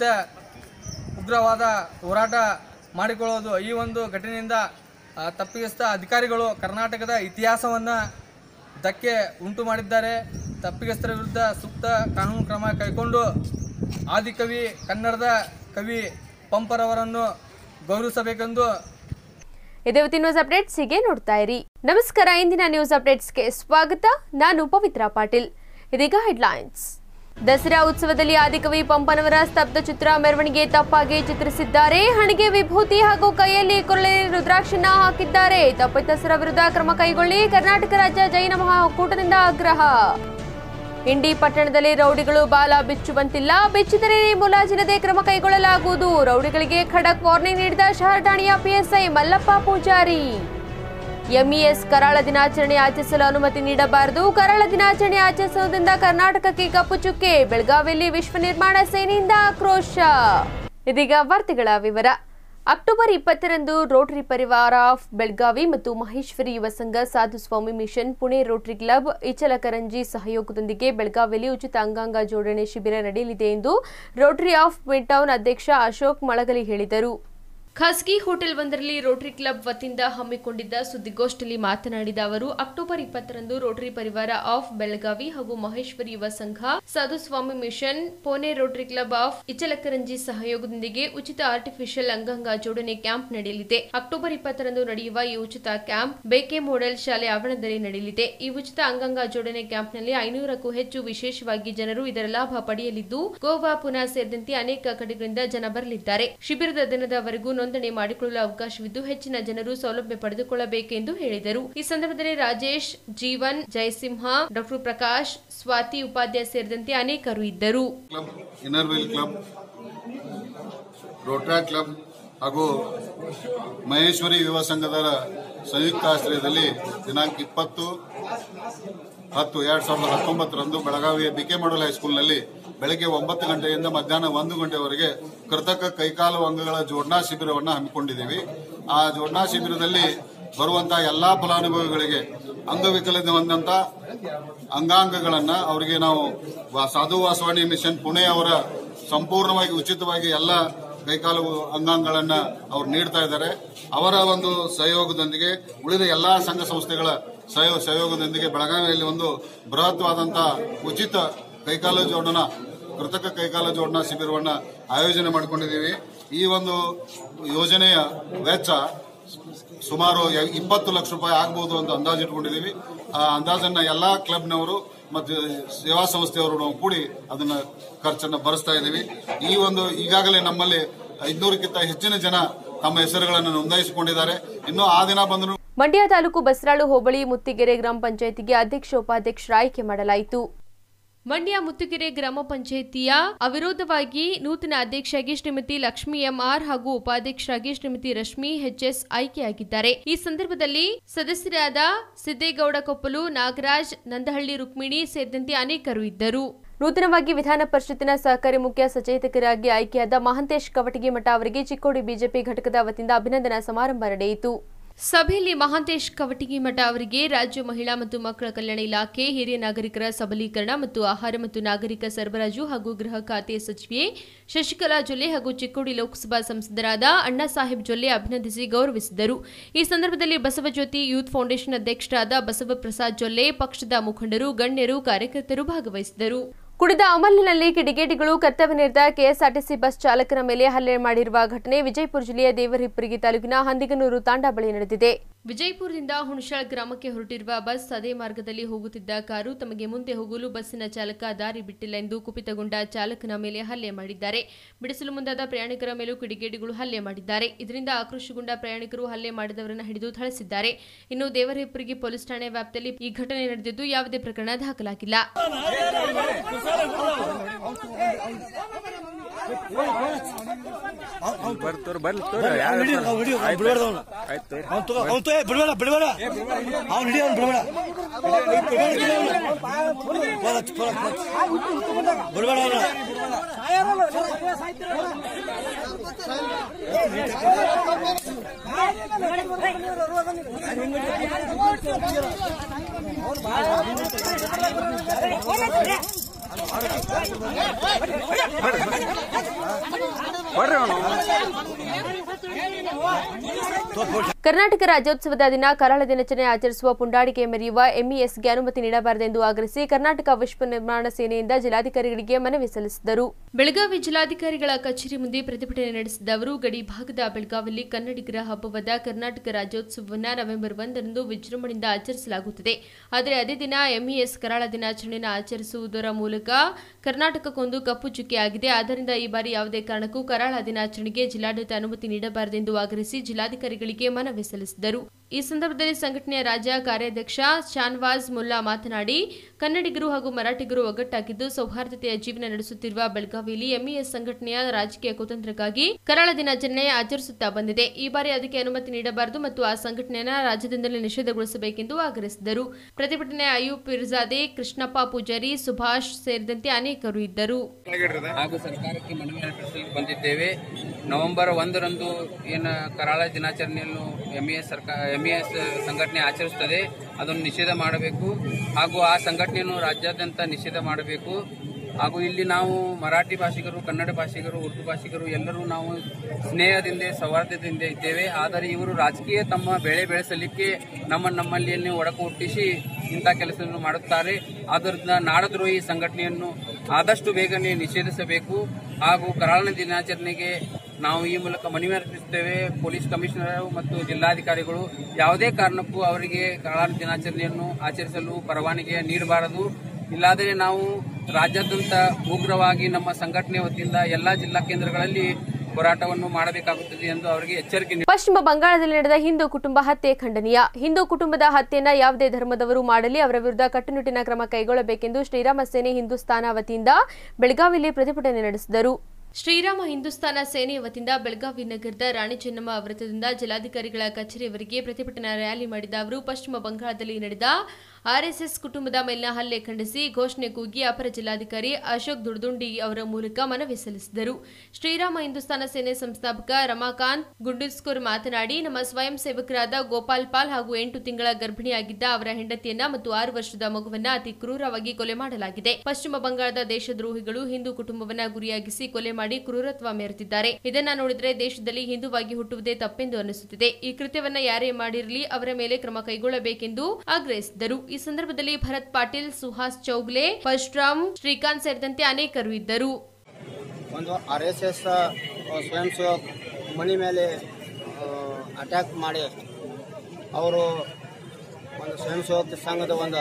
ಉಗ್ರವಾದ ಹೋರಾಟ ಮಾಡಿಕೊಳ್ಳುವುದು. ಈ ಒಂದು ಘಟನೆಯಿಂದ ತಪ್ಪಿತಸ್ಥ ಅಧಿಕಾರಿಗಳು ಕರ್ನಾಟಕದ ಇತಿಹಾಸವನ್ನು ಧಕ್ಕೆ ಉಂಟು ಮಾಡಿದ್ದಾರೆ. ತಪ್ಪಿತಸ್ಥರ ವಿರುದ್ಧ ಸೂಕ್ತ ಕಾನೂನು ಕ್ರಮ ಕೈಗೊಂಡು ಆದಿಕವಿ ಕನ್ನಡದ ಕವಿ ಪಂಪರವರನ್ನು ಗೌರವಿಸಬೇಕೆಂದು. ಇದೇ ಹೊತ್ತಿನ ನ್ಯೂಸ್ ಅಪ್ಡೇಟ್ಸ್ ಹೀಗೆ ನೋಡ್ತಾ ಇರಿ. ನಮಸ್ಕಾರ, ಇಂದಿನ ನ್ಯೂಸ್ ಅಪ್ಡೇಟ್ಸ್ಗೆ ಸ್ವಾಗತ. ನಾನು ಪವಿತ್ರ ಪಾಟೀಲ್. ಇದೀಗ ಹೆಡ್ಲೈನ್ಸ್. ದಸರಾ ಉತ್ಸವದಲ್ಲಿ ಆದಿಕವಿ ಪಂಪನವರ ಸ್ತಬ್ಧ ಚಿತ್ರ ಮೆರವಣಿಗೆ ತಪ್ಪಾಗಿ ಚಿತ್ರಿಸಿದ್ದಾರೆ. ಹಣೆಗೆ ವಿಭೂತಿ ಹಾಗೂ ಕೈಯಲ್ಲಿ ಕೊರಳಲ್ಲಿ ರುದ್ರಾಕ್ಷಿಯನ್ನ ಹಾಕಿದ್ದಾರೆ. ತಪ್ಪಿತಸ್ಥರ ವಿರುದ್ಧ ಕ್ರಮ ಕೈಗೊಳ್ಳಿ, ಕರ್ನಾಟಕ ರಾಜ್ಯ ಜೈನ ಮಹಾ ಒಕ್ಕೂಟದಿಂದ ಆಗ್ರಹ. ಇಂಡಿ ಪಟ್ಟಣದಲ್ಲಿ ರೌಡಿಗಳು ಬಾಲ ಬಿಚ್ಚುವಂತಿಲ್ಲ, ಬಿಚ್ಚಿದರೆ ಮುಲಾಜಿಲ್ಲದೆ ಕ್ರಮ ಕೈಗೊಳ್ಳಲಾಗುವುದು. ರೌಡಿಗಳಿಗೆ ಖಡಕ್ ವಾರ್ನಿಂಗ್ ನೀಡಿದ ಶಹರ್ ಠಾಣೆಯ ಪಿಎಸ್ಐ ಮಲ್ಲಪ್ಪ ಪೂಜಾರಿ. ಎಂಇಎಸ್ ಕರಾಳ ದಿನಾಚರಣೆ ಆಚರಿಸಲು ಅನುಮತಿ ನೀಡಬಾರದು. ಕರಾಳ ದಿನಾಚರಣೆ ಆಚರಿಸುವುದರಿಂದ ಕರ್ನಾಟಕಕ್ಕೆ ಕಪ್ಪು ಚುಕ್ಕೆ. ಬೆಳಗಾವಿಯಲ್ಲಿ ವಿಶ್ವ ನಿರ್ಮಾಣ ಸೇನೆಯಿಂದ ಆಕ್ರೋಶ. ಇದೀಗ ವಾರ್ತೆಗಳ ವಿವರ. ಅಕ್ಟೋಬರ್ ಇಪ್ಪತ್ತರಂದು ರೋಟರಿ ಪರಿವಾರ ಆಫ್ ಬೆಳಗಾವಿ ಮತ್ತು Maheshwari Yuva Sangha Sadhuswami mission Pune rotary club Ichalkaranji ಸಹಯೋಗದೊಂದಿಗೆ ಬೆಳಗಾವಿಯಲ್ಲಿ ಉಚಿತ ಅಂಗಾಂಗ ಜೋಡಣೆ ಶಿಬಿರ ನಡೆಯಲಿದೆ ಎಂದು ರೋಟರಿ ಆಫ್ ಮಿಡ್ ಟೌನ್ ಅಧ್ಯಕ್ಷ ಅಶೋಕ್ ಮಳಗಲಿ ಹೇಳಿದರು. ಖಾಸಗಿ ಹೋಟೆಲ್ ಒಂದರಲ್ಲಿ ರೋಟರಿ ಕ್ಲಬ್ ವತಿಯಿಂದ ಹಮ್ಮಿಕೊಂಡಿದ್ದ ಸುದ್ದಿಗೋಷ್ಠಿಯಲ್ಲಿ ಮಾತನಾಡಿದ ಅವರು, ಅಕ್ಟೋಬರ್ ಇಪ್ಪತ್ತರಂದು ರೋಟರಿ ಪರಿವಾರ ಆಫ್ ಬೆಳಗಾವಿ ಹಾಗೂ Maheshwari Yuva Sangha Sadhuswami mission Pune rotary club of Ichalkaranji ಸಹಯೋಗದೊಂದಿಗೆ ಉಚಿತ ಆರ್ಟಿಫಿಷಿಯಲ್ ಅಂಗಾಂಗ ಜೋಡಣೆ ಕ್ಯಾಂಪ್ ನಡೆಯಲಿದೆ. ಅಕ್ಟೋಬರ್ ಇಪ್ಪತ್ತರಂದು ನಡೆಯುವ ಈ ಉಚಿತ ಕ್ಯಾಂಪ್ ಬೇಕೆ ಮಾಡೆಲ್ ಶಾಲೆ ಆವರಣದಲ್ಲಿ ನಡೆಯಲಿದೆ. ಈ ಉಚಿತ ಅಂಗಾಂಗ ಜೋಡಣೆ ಕ್ಯಾಂಪ್ನಲ್ಲಿ ಐನೂರಕ್ಕೂ ಹೆಚ್ಚು ವಿಶೇಷವಾಗಿ ಜನರು ಇದರ ಲಾಭ ಪಡೆಯಲಿದ್ದು, ಗೋವಾ, ಪುನಾ ಸೇರಿದಂತೆ ಅನೇಕ ಕಡೆಗಳಿಂದ ಜನ ಬರಲಿದ್ದಾರೆ. ಶಿಬಿರದ ದಿನದವರೆಗೂ ನೋಂದಣಿ ಮಾಡಿಕೊಳ್ಳಲು ಅವಕಾಶವಿದ್ದು, ಹೆಚ್ಚಿನ ಜನರು ಸೌಲಭ್ಯ ಪಡೆದುಕೊಳ್ಳಬೇಕೆಂದು ಹೇಳಿದರು. ಈ ಸಂದರ್ಭದಲ್ಲಿ ರಾಜೇಶ್, ಜೀವನ್, ಜಯಸಿಂಹ, ಡಾಕ್ಟರ್ ಪ್ರಕಾಶ್, ಸ್ವಾತಿ ಉಪಾಧ್ಯಾಯ ಸೇರಿದಂತೆ ಅನೇಕರು ಇದ್ದರು. ಇನ್ನರ್ವೇಲ್ ಕ್ಲಬ್, ರೋಟರಾ ಕ್ಲಬ್ ಹಾಗೂ ಮಹೇಶ್ವರಿ ಯುವ ಸಂಘದ ಸಂಯುಕ್ತ ಆಶ್ರಯದಲ್ಲಿ ದಿನಾಂಕ ಇಪ್ಪತ್ತು ಹತ್ತು ಎರಡ್ ಸಾವಿರದ ಹತ್ತೊಂಬತ್ತರಂದು ಬೆಳಗಾವಿಯ ಬಿಕೆ ಮಾಡಲ್ ಹೈಸ್ಕೂಲ್ನಲ್ಲಿ ಬೆಳಗ್ಗೆ ಒಂಬತ್ತು ಗಂಟೆಯಿಂದ ಮಧ್ಯಾಹ್ನ ಒಂದು ಗಂಟೆವರೆಗೆ ಕೃತಕ ಕೈಕಾಲು ಅಂಗಗಳ ಜೋಡಣಾ ಶಿಬಿರವನ್ನು ಹಮ್ಮಿಕೊಂಡಿದ್ದೀವಿ. ಆ ಜೋಡಣಾ ಶಿಬಿರದಲ್ಲಿ ಬರುವಂತಹ ಎಲ್ಲಾ ಫಲಾನುಭವಿಗಳಿಗೆ ಅಂಗವಿಕಲತೆ ಹೊಂದಂತ ಅಂಗಾಂಗಗಳನ್ನ ಅವರಿಗೆ ನಾವು ಸಾಧು ವಾಸವಾಣಿ ಮಿಷನ್ ಪುಣೆ ಅವರ ಸಂಪೂರ್ಣವಾಗಿ ಉಚಿತವಾಗಿ ಎಲ್ಲ ಕೈಕಾಲು ಅಂಗಾಂಗಗಳನ್ನ ಅವ್ರು ನೀಡ್ತಾ ಇದ್ದಾರೆ. ಅವರ ಒಂದು ಸಹಯೋಗದೊಂದಿಗೆ ಉಳಿದ ಎಲ್ಲಾ ಸಂಘ ಸಂಸ್ಥೆಗಳ ಸಹಯೋಗದೊಂದಿಗೆ ಬೆಳಗಾವಿಯಲ್ಲಿ ಒಂದು ಬೃಹತ್ವಾದಂತಹ ಉಚಿತ ಕೈಕಾಲು ಜೋಡಣಾ ಕೃತಕ ಕೈಕಾಲು ಜೋಡಣಾ ಶಿಬಿರವನ್ನ ಆಯೋಜನೆ ಮಾಡಿಕೊಂಡಿದ್ದೀವಿ. ಈ ಒಂದು ಯೋಜನೆಯ ವೆಚ್ಚ ಸುಮಾರು ಇಪ್ಪತ್ತು ಲಕ್ಷ ರೂಪಾಯಿ ಆಗಬಹುದು ಅಂತ ಅಂದಾಜು ಇಟ್ಕೊಂಡಿದ್ದೀವಿ. ಆ ಅಂದಾಜನ್ನ ಎಲ್ಲಾ ಕ್ಲಬ್ನವರು ಮತ್ತು ಸೇವಾ ಸಂಸ್ಥೆಯವರು ನಾವು ಕೂಡಿ ಅದನ್ನ ಖರ್ಚನ್ನ ಭರಿಸ್ತಾ ಇದ್ದೀವಿ. ಈ ಒಂದು ಈಗಾಗಲೇ ನಮ್ಮಲ್ಲಿ ಐದ್ನೂರಕ್ಕಿಂತ ಹೆಚ್ಚಿನ ಜನ ತಮ್ಮ ಹೆಸರುಗಳನ್ನು ನೋಂದಾಯಿಸಿಕೊಂಡಿದ್ದಾರೆ. ಇನ್ನು ಆ ದಿನ ಬಂದರೂ ಮಂಡ್ಯ ತಾಲೂಕು ಬಸರಾಳು ಹೋಬಳಿ ಮುತ್ತಿಗೆರೆ ಗ್ರಾಮ ಪಂಚಾಯಿತಿಗೆ ಅಧ್ಯಕ್ಷ ಉಪಾಧ್ಯಕ್ಷರ ಆಯ್ಕೆ ಮಾಡಲಾಯಿತು. ಮಂಡ್ಯ ಮುತ್ತಿಗೆರೆ ಗ್ರಾಮ ಪಂಚಾಯಿತಿಯ ಅವಿರೋಧವಾಗಿ ನೂತನ ಅಧ್ಯಕ್ಷರಾಗಿ ಶ್ರೀಮತಿ ಲಕ್ಷ್ಮಿ ಎಂಆರ್ ಹಾಗೂ ಉಪಾಧ್ಯಕ್ಷರಾಗಿ ಶ್ರೀಮತಿ ರಶ್ಮಿ ಎಚ್ಎಸ್ ಆಯ್ಕೆಯಾಗಿದ್ದಾರೆ. ಈ ಸಂದರ್ಭದಲ್ಲಿ ಸದಸ್ಯರಾದ ಸಿದ್ದೇಗೌಡ ಕೊಪ್ಪಲು, ನಾಗರಾಜ್, ನಂದಹಳ್ಳಿ ರುಕ್ಮಿಣಿ ಸೇರಿದಂತೆ ಅನೇಕರು ಇದ್ದರು. ನೂತನವಾಗಿ ವಿಧಾನ ಪರಿಷತ್ತಿನ ಸಹಕಾರಿ ಮುಖ್ಯ ಸಚೇತಕರಾಗಿ ಆಯ್ಕೆಯಾದ ಮಹಾಂತೇಶ್ ಕವಟಗಿ ಮಠ ಅವರಿಗೆ ಚಿಕ್ಕೋಡಿ ಬಿಜೆಪಿ ಘಟಕದ ವತಿಯಿಂದ ಅಭಿನಂದನಾ ಸಮಾರಂಭ ನಡೆಯಿತು. ಸಭೆಯಲ್ಲಿ ಮಹಾಂತೇಶ್ ಕವಟಗಿ ಮಠ ಅವರಿಗೆ ರಾಜ್ಯ ಮಹಿಳಾ ಮತ್ತು ಮಕ್ಕಳ ಕಲ್ಯಾಣ ಇಲಾಖೆ, ಹಿರಿಯ ನಾಗರಿಕರ ಸಬಲೀಕರಣ ಮತ್ತು ಆಹಾರ ಮತ್ತು ನಾಗರಿಕ ಸರಬರಾಜು ಹಾಗೂ ಗೃಹ ಖಾತೆ ಸಚಿವೆ ಶಶಿಕಲಾ ಜೊಲ್ಲೆ ಹಾಗೂ ಚಿಕ್ಕೋಡಿ ಲೋಕಸಭಾ ಸಂಸದರಾದ ಅಣ್ಣಾಸಾಹೇಬ್ ಜೊಲ್ಲೆ ಅಭಿನಂದಿಸಿ ಗೌರವಿಸಿದರು. ಈ ಸಂದರ್ಭದಲ್ಲಿ ಬಸವಜ್ಯೋತಿ ಯೂತ್ ಫೌಂಡೇಶನ್ ಅಧ್ಯಕ್ಷರಾದ ಬಸವಪ್ರಸಾದ್ ಜೊಲ್ಲೆ, ಪಕ್ಷದ ಮುಖಂಡರು, ಗಣ್ಯರು, ಕಾರ್ಯಕರ್ತರು ಭಾಗವಹಿಸಿದರು. ಕುಡಿದ ಅಮಲಿನಲ್ಲಿ ಕಿಡಿಗೇಡಿಗಳು ಕರ್ತವ್ಯ ನಿರತ ಕೆಎಸ್ಆರ್ಟಿಸಿ ಬಸ್ ಚಾಲಕನ ಮೇಲೆ ಹಲ್ಲೆ ಮಾಡಿರುವ ಘಟನೆ ವಿಜಯಪುರ ಜಿಲ್ಲೆಯ ದೇವರಹಿಪ್ಪರಗಿ ತಾಲೂಕಿನ ಹಂದಿಗನೂರು ತಾಂಡಾ ಬಳಿ ನಡೆದಿದೆ. ವಿಜಯಪುರದಿಂದ ಹುಣಸಾಳ್ ಗ್ರಾಮಕ್ಕೆ ಹೊರಟಿರುವ ಬಸ್ ಅದೇ ಮಾರ್ಗದಲ್ಲಿ ಹೋಗುತ್ತಿದ್ದ ಕಾರು ತಮಗೆ ಮುಂದೆ ಹೋಗಲು ಬಸ್ಸಿನ ಚಾಲಕ ದಾರಿ ಬಿಟ್ಟಿಲ್ಲ ಎಂದು ಕುಪಿತಗೊಂಡ ಚಾಲಕನ ಮೇಲೆ ಹಲ್ಲೆ ಮಾಡಿದ್ದಾರೆ. ಬಿಡಿಸಲು ಮುಂದಾದ ಪ್ರಯಾಣಿಕರ ಮೇಲೂ ಕಿಡಿಗೇಡಿಗಳು ಹಲ್ಲೆ ಮಾಡಿದ್ದಾರೆ. ಇದರಿಂದ ಆಕ್ರೋಶಗೊಂಡ ಪ್ರಯಾಣಿಕರು ಹಲ್ಲೆ ಮಾಡಿದವರನ್ನು ಹಿಡಿದು ಥಳಿಸಿದ್ದಾರೆ. ಇನ್ನು ದೇವರಹಿಪ್ಪರಗಿ ಪೊಲೀಸ್ ಠಾಣೆ ವ್ಯಾಪ್ತಿಯಲ್ಲಿ ಈ ಘಟನೆ ನಡೆದಿದ್ದು ಯಾವುದೇ ಪ್ರಕರಣ ದಾಖಲಾಗಿಲ್ಲ. ಬಿಡಬೇಡ ಬಿಡಬೇಡ ಅವ್ನು ಹಿಡಿಯ ಬಿಡಬೇಡ ಬಿಡಬೇಡ ಕರ್ನಾಟಕ ರಾಜ್ಯೋತ್ಸವದ ದಿನ ಕರಾಳ ದಿನಾಚರಣೆ ಆಚರಿಸುವ ಪುಂಡಾಟಿಕೆ ಮೆರೆಯುವ ಎಂಇಎಸ್ಗೆ ಅನುಮತಿ ನೀಡಬಾರದೆಂದು ಆಗ್ರಹಿಸಿ ಕರ್ನಾಟಕ ವಿಶ್ವ ನಿರ್ಮಾಣ ಸೇನೆಯಿಂದ ಜಿಲ್ಲಾಧಿಕಾರಿಗಳಿಗೆ ಮನವಿ ಸಲ್ಲಿಸಿದರು. ಬೆಳಗಾವಿ ಜಿಲ್ಲಾಧಿಕಾರಿಗಳ ಕಚೇರಿ ಮುಂದೆ ಪ್ರತಿಭಟನೆ ನಡೆಸಿದ ಅವರು ಗಡಿ ಭಾಗದ ಬೆಳಗಾವಿಯಲ್ಲಿ ಕನ್ನಡಿಗರ ಹಬ್ಬವಾದ ಕರ್ನಾಟಕ ರಾಜ್ಯೋತ್ಸವವನ್ನು ನವೆಂಬರ್ ಒಂದರಂದು ವಿಜೃಂಭಣೆಯಿಂದ ಆಚರಿಸಲಾಗುತ್ತದೆ. ಆದರೆ ಅದೇ ದಿನ ಎಂಇಎಸ್ ಕರಾಳ ದಿನಾಚರಣೆಯನ್ನು ಆಚರಿಸುವುದರ ಮೂಲಕ ಕರ್ನಾಟಕಕ್ಕೊಂದು ಕಪ್ಪು ಚುಕ್ಕೆ ಆಗಿದೆ. ಆದ್ದರಿಂದ ಈ ಬಾರಿ ಯಾವುದೇ ಕಾರಣಕ್ಕೂ ಕರಾಳ ದಿನಾಚರಣೆಗೆ ಜಿಲ್ಲಾಡಳಿತ ಅನುಮತಿ ನೀಡಬಾರದೆಂದು ಆಗ್ರಹಿಸಿ ಜಿಲ್ಲಾಧಿಕಾರಿಗಳಿಗೆ ಮನವಿ ಸಲ್ಲಿಸಿದರು. ಈ ಸಂದರ್ಭದಲ್ಲಿ ಸಂಘಟನೆಯ ರಾಜ್ಯ ಕಾರ್ಯಾಧ್ಯಕ್ಷ ಶಾನ್ವಾಜ್ ಮುಲ್ಲಾ ಮಾತನಾಡಿ, ಕನ್ನಡಿಗರು ಹಾಗೂ ಮರಾಠಿಗರು ಒಗ್ಗಟ್ಟಾಗಿದ್ದು ಸೌಹಾರ್ದತೆಯ ಜೀವನ ನಡೆಸುತ್ತಿರುವ ಬೆಳಗಾವಿಯಲ್ಲಿ ಎಂಇಎಸ್ ಸಂಘಟನೆಯ ರಾಜಕೀಯ ಕುತಂತ್ರಕ್ಕಾಗಿ ಕರಾಳ ದಿನಾಚರಣೆ ಆಚರಿಸುತ್ತಾ ಬಂದಿದೆ. ಈ ಬಾರಿ ಅದಕ್ಕೆ ಅನುಮತಿ ನೀಡಬಾರದು ಮತ್ತು ಆ ಸಂಘಟನೆಯನ್ನು ರಾಜ್ಯದಿಂದಲೇ ನಿಷೇಧಗೊಳಿಸಬೇಕೆಂದು ಆಗ್ರಹಿಸಿದರು. ಪ್ರತಿಭಟನೆ ಅಯೂಬ್ ಪಿರ್ಜಾದೆ, ಕೃಷ್ಣಪ್ಪ ಪೂಜಾರಿ, ಸುಭಾಷ್ ಸೇರಿದಂತೆ ಅನೇಕರು ಇದ್ದರು. ಹಾಗೂ ಸರ್ಕಾರಕ್ಕೆ ಮನವಿ ಬಂದಿದ್ದೇವೆ. ನವೆಂಬರ್ ಒಂದರಂದು ಏನು ಕರಾಳ ದಿನಾಚರಣೆಯನ್ನು ಎಂಇಎಸ್ ಸರ್ಕಾರ ಎಂಇಎಸ್ ಸಂಘಟನೆ ಆಚರಿಸುತ್ತದೆ, ಅದನ್ನು ನಿಷೇಧ ಮಾಡಬೇಕು ಹಾಗೂ ಆ ಸಂಘಟನೆಯನ್ನು ರಾಜ್ಯಾದ್ಯಂತ ನಿಷೇಧ ಮಾಡಬೇಕು. ಹಾಗೂ ಇಲ್ಲಿ ನಾವು ಮರಾಠಿ ಭಾಷಿಗರು, ಕನ್ನಡ ಭಾಷಿಗರು, ಉರ್ದು ಭಾಷಿಗರು ಎಲ್ಲರೂ ನಾವು ಸ್ನೇಹದಿಂದ ಸೌಹಾರ್ದದಿಂದ ಇದ್ದೇವೆ. ಆದರೆ ಇವರು ರಾಜಕೀಯ ತಮ್ಮ ಬೆಳೆ ಬೆಳೆಸಲಿಕ್ಕೆ ನಮ್ಮ ನಮ್ಮಲ್ಲಿಯನ್ನು ಒಡಕು ಹುಟ್ಟಿಸಿ ಇಂಥ ಕೆಲಸವನ್ನು ಮಾಡುತ್ತಾರೆ. ಆದ್ದರಿಂದ ನಾಡದ್ರೋಹಿ ಸಂಘಟನೆಯನ್ನು ಆದಷ್ಟು ಬೇಗನೆ ನಿಷೇಧಿಸಬೇಕು. ಹಾಗೂ ಕರಾಳ ದಿನಾಚರಣೆಗೆ ನಾವು ಈ ಮೂಲಕ ಮನವಿ ಅರ್ಪಿಸುತ್ತೇವೆ. ಪೊಲೀಸ್ ಕಮಿಷನರ್ ಮತ್ತು ಜಿಲ್ಲಾಧಿಕಾರಿಗಳು ಯಾವುದೇ ಕಾರಣಕ್ಕೂ ಅವರಿಗೆ ಕರಾಳ ದಿನಾಚರಣೆಯನ್ನು ಆಚರಿಸಲು ಪರವಾನಗಿ ನೀಡಬಾರದು. ಇಲ್ಲಾದರೆ ನಾವು ರಾಜ್ಯಾದ್ಯಂತ ಉಗ್ರವಾಗಿ ನಮ್ಮ ಸಂಘಟನೆ ವತಿಯಿಂದ ಎಲ್ಲಾ ಜಿಲ್ಲಾ ಕೇಂದ್ರಗಳಲ್ಲಿ ಹೋರಾಟವನ್ನು ಮಾಡಬೇಕಾಗುತ್ತದೆ ಎಂದು ಅವರಿಗೆ ಎಚ್ಚರಿಕೆ ನೀಡಿದರು. ಪಶ್ಚಿಮ ಬಂಗಾಳದಲ್ಲಿ ನಡೆದ ಹಿಂದೂ ಕುಟುಂಬ ಹತ್ಯೆ ಖಂಡನೀಯ. ಹಿಂದೂ ಕುಟುಂಬದ ಹತ್ಯೆಯನ್ನು ಯಾವುದೇ ಧರ್ಮದವರು ಮಾಡಲಿ ಅವರ ವಿರುದ್ಧ ಕಟ್ಟುನಿಟ್ಟಿನ ಕ್ರಮ ಕೈಗೊಳ್ಳಬೇಕೆಂದು ಶ್ರೀರಾಮ ಸೇನೆ ಹಿಂದೂಸ್ತಾನ ವತಿಯಿಂದ ಬೆಳಗಾವಿಯಲ್ಲಿ ಪ್ರತಿಭಟನೆ ನಡೆಸಿದರು. ಶ್ರೀರಾಮ ಹಿಂದೂಸ್ತಾನ ಸೇನೆ ವತಿಯಿಂದ ಬೆಳಗಾವಿ ನಗರದ ರಾಣಿ ಚೆನ್ನಮ್ಮ ವೃತ್ತದಿಂದ ಜಿಲ್ಲಾಧಿಕಾರಿಗಳ ಕಚೇರಿಯವರೆಗೆ ಪ್ರತಿಭಟನಾ ರ್ಯಾಲಿ ಮಾಡಿದ ಅವರು ಪಶ್ಚಿಮ ಬಂಗಾಳದಲ್ಲಿ ನಡೆದ ಆರ್ಎಸ್ಎಸ್ ಕುಟುಂಬದ ಮೇಲಿನ ಹಲ್ಲೆ ಖಂಡಿಸಿ ಘೋಷಣೆ ಕೂಗಿ ಅಪರ ಜಿಲ್ಲಾಧಿಕಾರಿ ಅಶೋಕ್ ದುರ್ದುಂಡಿ ಅವರ ಮೂಲಕ ಮನವಿ ಸಲ್ಲಿಸಿದರು. ಶ್ರೀರಾಮ ಹಿಂದೂಸ್ತಾನ ಸೇನೆ ಸಂಸ್ಥಾಪಕ ರಮಾಕಾಂತ್ ಗುಂಡುಸ್ಕೂರ್ ಮಾತನಾಡಿ, ನಮ್ಮ ಸ್ವಯಂ ಸೇವಕರಾದ ಗೋಪಾಲ್ ಪಾಲ್ ಹಾಗೂ ಎಂಟು ತಿಂಗಳ ಗರ್ಭಿಣಿಯಾಗಿದ್ದ ಅವರ ಹೆಂಡತಿಯನ್ನ ಮತ್ತು ಆರು ವರ್ಷದ ಮಗುವನ್ನ ಅತಿ ಕ್ರೂರವಾಗಿ ಕೊಲೆ ಮಾಡಲಾಗಿದೆ. ಪಶ್ಚಿಮ ಬಂಗಾಳದ ದೇಶದ್ರೋಹಿಗಳು ಹಿಂದೂ ಕುಟುಂಬವನ್ನ ಗುರಿಯಾಗಿಸಿ ಕೊಲೆ ಮಾಡಿ ಕ್ರೂರತ್ವ ಮೆರೆದಿದ್ದಾರೆ. ಇದನ್ನ ನೋಡಿದ್ರೆ ದೇಶದಲ್ಲಿ ಹಿಂದೂವಾಗಿ ಹುಟ್ಟುವುದೇ ತಪ್ಪೆಂದು ಅನಿಸುತ್ತಿದೆ. ಈ ಕೃತ್ಯವನ್ನ ಯಾರೇ ಮಾಡಿರಲಿ ಅವರ ಮೇಲೆ ಕ್ರಮ ಕೈಗೊಳ್ಳಬೇಕೆಂದು ಆಗ್ರಹಿಸಿದರು. ಈ ಸಂದರ್ಭದಲ್ಲಿ ಭರತ್ ಪಾಟೀಲ್, ಸುಹಾಸ್ ಚೌಗ್ಲೆ, ಪರಶುರಾಮ್, ಶ್ರೀಕಾಂತ್ ಸೇರಿದಂತೆ ಅನೇಕರು ಇದ್ದರು. ಒಂದು ಆರ್ ಎಸ್ ಎಸ್ ಸ್ವಯಂ ಸೇವಕ ಮನೆ ಮೇಲೆ ಅಟ್ಯಾಕ್ ಮಾಡಿ ಅವರು ಒಂದು ಸ್ವಯಂ ಸೇವಕ ಸಂಘದ ಒಂದು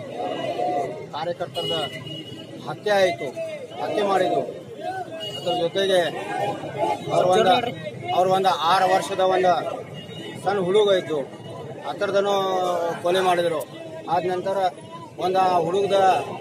ಕಾರ್ಯಕರ್ತರ ಹತ್ಯೆ ಆಯಿತು, ಹತ್ಯೆ ಮಾಡಿದ್ದು. ಅದರ ಜೊತೆಗೆ ಅವ್ರ ಒಂದು ಅವ್ರ ಒಂದು ಆರು ವರ್ಷದ ಒಂದು ಸಣ್ಣ ಹುಡುಗ ಇತ್ತು, ಆ ಥರದನ್ನು ಕೊಲೆ ಮಾಡಿದರು. ಆದ ನಂತರ ಒಂದು ಆ ಹುಡುಗದ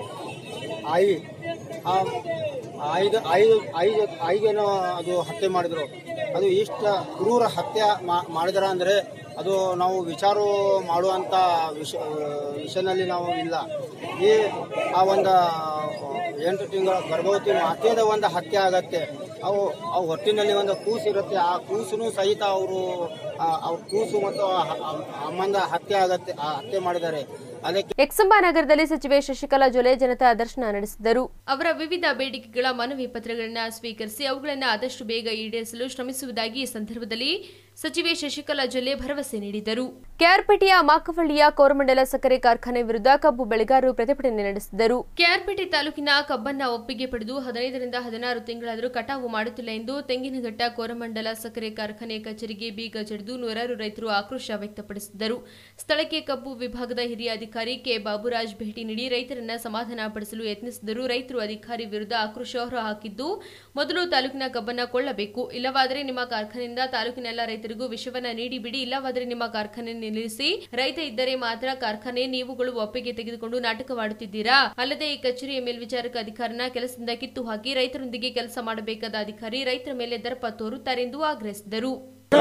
ಆಯಿ ಆ ಐದು ಐದು ಐದು ಐದೇನೋ ಅದು ಹತ್ಯೆ ಮಾಡಿದರು. ಅದು ಇಷ್ಟ ಕ್ರೂರ ಹತ್ಯೆ ಮಾಡಿದ್ರ ಅಂದರೆ ಅದು ನಾವು ವಿಚಾರ ಮಾಡುವಂಥ ವಿಷ ವಿಷಯದಲ್ಲಿ ನಾವು ಇಲ್ಲ. ಈ ಆ ಒಂದು ಎಂಟು ತಿಂಗಳ ಗರ್ಭವತಿ ಮಾತೆಯದ ಒಂದು ಹತ್ಯೆ ಆಗತ್ತೆ. ಅವು ಅವು ಹೊಟ್ಟಿನಲ್ಲಿ ಒಂದು ಕೂಸು ಇರುತ್ತೆ, ಆ ಕೂಸು ಸಹಿತ ಅವರು ಅವ್ರ ಕೂಸು ಮತ್ತು ಅಮ್ಮಂದ ಹತ್ಯೆ ಆಗತ್ತೆ, ಹತ್ಯೆ ಮಾಡಿದ್ದಾರೆ. ಎಕ್ಸಂಬ ನಗರದಲ್ಲಿ ಸಚಿವೆ ಶಶಿಕಲಾ ಜೊಲ್ಲೆ ಜನತಾ ದರ್ಶನ ನಡೆಸಿದರು. ಅವರ ವಿವಿಧ ಬೇಡಿಕೆಗಳ ಮನವಿ ಪತ್ರಗಳನ್ನು ಸ್ವೀಕರಿಸಿ ಅವುಗಳನ್ನು ಆದಷ್ಟು ಬೇಗ ಈಡೇರಿಸಲು ಶ್ರಮಿಸುವುದಾಗಿ ಈ ಸಂದರ್ಭದಲ್ಲಿ ಸಚಿವೆ ಶಶಿಕಲಾ ಜೊಲ್ಲೆ ಭರವಸೆ ನೀಡಿದರು. ಕೆಆರ್ಪೇಟೆಯ ಮಾಕವಳ್ಳಿಯ ಕೋರಮಂಡಲ ಸಕ್ಕರೆ ಕಾರ್ಖಾನೆ ವಿರುದ್ಧ ಕಬ್ಬು ಬೆಳೆಗಾರರು ಪ್ರತಿಭಟನೆ ನಡೆಸಿದರು. ಕೆಆರ್ಪೇಟೆ ತಾಲೂಕಿನ ಕಬ್ಬನ್ನ ಒಪ್ಪಿಗೆ ಪಡೆದು ಹದಿನೈದರಿಂದ ಹದಿನಾರು ತಿಂಗಳಾದರೂ ಕಟಾವು ಮಾಡುತ್ತಿಲ್ಲ ಎಂದು ತೆಂಗಿನಘಟ್ಟ ಕೋರಮಂಡಲ ಸಕ್ಕರೆ ಕಾರ್ಖಾನೆ ಕಚೇರಿಗೆ ಬೀಗ ಜಡಿದು ನೂರಾರು ರೈತರು ಆಕ್ರೋಶ ವ್ಯಕ್ತಪಡಿಸಿದರು. ಸ್ಥಳಕ್ಕೆ ಕಬ್ಬು ವಿಭಾಗದ ಹಿರಿಯ ಅಧಿಕಾರಿ ಕೆ ಬಾಬುರಾಜ್ ಭೇಟಿ ನೀಡಿ ರೈತರನ್ನ ಸಮಾಧಾನ ಪಡಿಸಲು ಯತ್ನಿಸಿದರು. ರೈತರು ಅಧಿಕಾರಿ ವಿರುದ್ಧ ಆಕ್ರೋಶ ಹೊರಹಾಕಿದ್ದು, ಮೊದಲು ತಾಲೂಕಿನ ಕಬ್ಬನ್ನ ಕೊಳ್ಳಬೇಕು, ಇಲ್ಲವಾದರೆ ನಿಮ್ಮ ಕಾರ್ಖಾನೆಯಿಂದ ತಾಲೂಕಿನ ಎಲ್ಲ ರೈತರಿಗೂ ವಿಷವನ್ನ ನೀಡಿ ಬಿಡಿ, ಇಲ್ಲವಾದರೆ ನಿಮ್ಮ ಕಾರ್ಖಾನೆ ನಿಲ್ಲಿಸಿ, ರೈತ ಇದ್ದರೆ ಮಾತ್ರ ಕಾರ್ಖಾನೆ, ನೀವುಗಳು ಒಪ್ಪಿಗೆ ತೆಗೆದುಕೊಂಡು ನಾಟಕವಾಡುತ್ತಿದ್ದೀರಾ. ಅಲ್ಲದೆ ಈ ಕಚೇರಿಯ ಮೇಲ್ವಿಚಾರಕ ಅಧಿಕಾರನ ಕೆಲಸದಿಂದ ಕಿತ್ತು ಹಾಕಿ ರೈತರೊಂದಿಗೆ ಕೆಲಸ ಮಾಡಬೇಕಾದ ಅಧಿಕಾರಿ ರೈತರ ಮೇಲೆ ದರ್ಪ ತೋರುತ್ತಾರೆ ಎಂದು ಆಗ್ರಹಿಸಿದರು.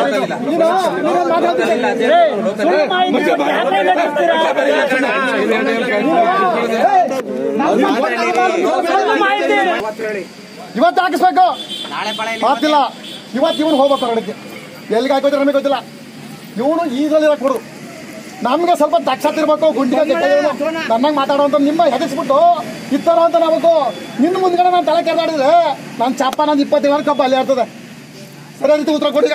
ಇವತ್ತು ಹಾಕಿಸ್ಬೇಕು, ಮಾತಿಲ್ಲ. ಇವತ್ತು ಇವನು ಹೋಗ್ಬೇಕು ಹೊರಗಡೆ, ಎಲ್ಲಿಗೆ ಹಾಕೋದ್ರೆ ನಮಗೆ ಗೊತ್ತಿಲ್ಲ. ಇವನು ಈಗಲೇ ಕೊಡು, ನಮ್ಗೆ ಸ್ವಲ್ಪ ದಕ್ಷತೆ ಇರ್ಬೇಕು. ಗುಂಡಿಗೆ ನನ್ನಾಗ ಮಾತಾಡುವಂತ ನಿಮ್ಮ ಹೆದರ್ಸ್ಬಿಟ್ಟು ಇತ್ತಾರ ಅಂತ ನಾವು ನಿನ್ನ ಮುಂದ್ಗಡೆ ನಾನು ತಲೆ ಕೆರೆದಾಡಿದ್ರೆ ನಾನು ಚಪ್ಪ ನಂದು ಇಪ್ಪತ್ತೇಳು ಕಬ್ಬ ಅಲ್ಲೇ ಇರ್ತದೆ. ಸರಿ ರೀತಿ ಉತ್ತರ ಕೊಡಿ.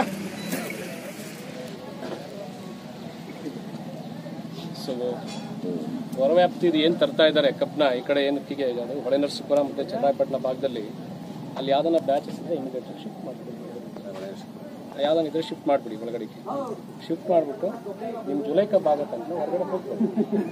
ಸೊ ಹೊರವ್ಯಾಪ್ತಿ ಏನು ತರ್ತಾ ಇದ್ದಾರೆ ಕಬ್ನ ಈ ಕಡೆ ಏನಕ್ಕಿಗೆ ಹೊಳೆ ನರಸೀಪುರ ಮತ್ತು ಚನ್ನರಾಯಪಟ್ಟಣ ಭಾಗದಲ್ಲಿ ಅಲ್ಲಿ ಯಾವ್ದನ್ನ ಬ್ಯಾಚಸ್ ಇದೆ ಇಮಿಡಿಯೇಟ್ ಶಿಫ್ಟ್ ಮಾಡಿಬಿಡಿ, ಯಾವ್ದನ್ನ ಇದ್ರೆ ಶಿಫ್ಟ್ ಮಾಡಿಬಿಡಿ, ಒಳಗಡೆಗೆ ಶಿಫ್ಟ್ ಮಾಡಿಬಿಟ್ಟು ನಿಮ್ಮ ಜುಲೈ ಕಬ್ಬ ಆಗತ್ತಂತ ಹೊರಗಡೆ ಹೋಗ್ತಾರೆ.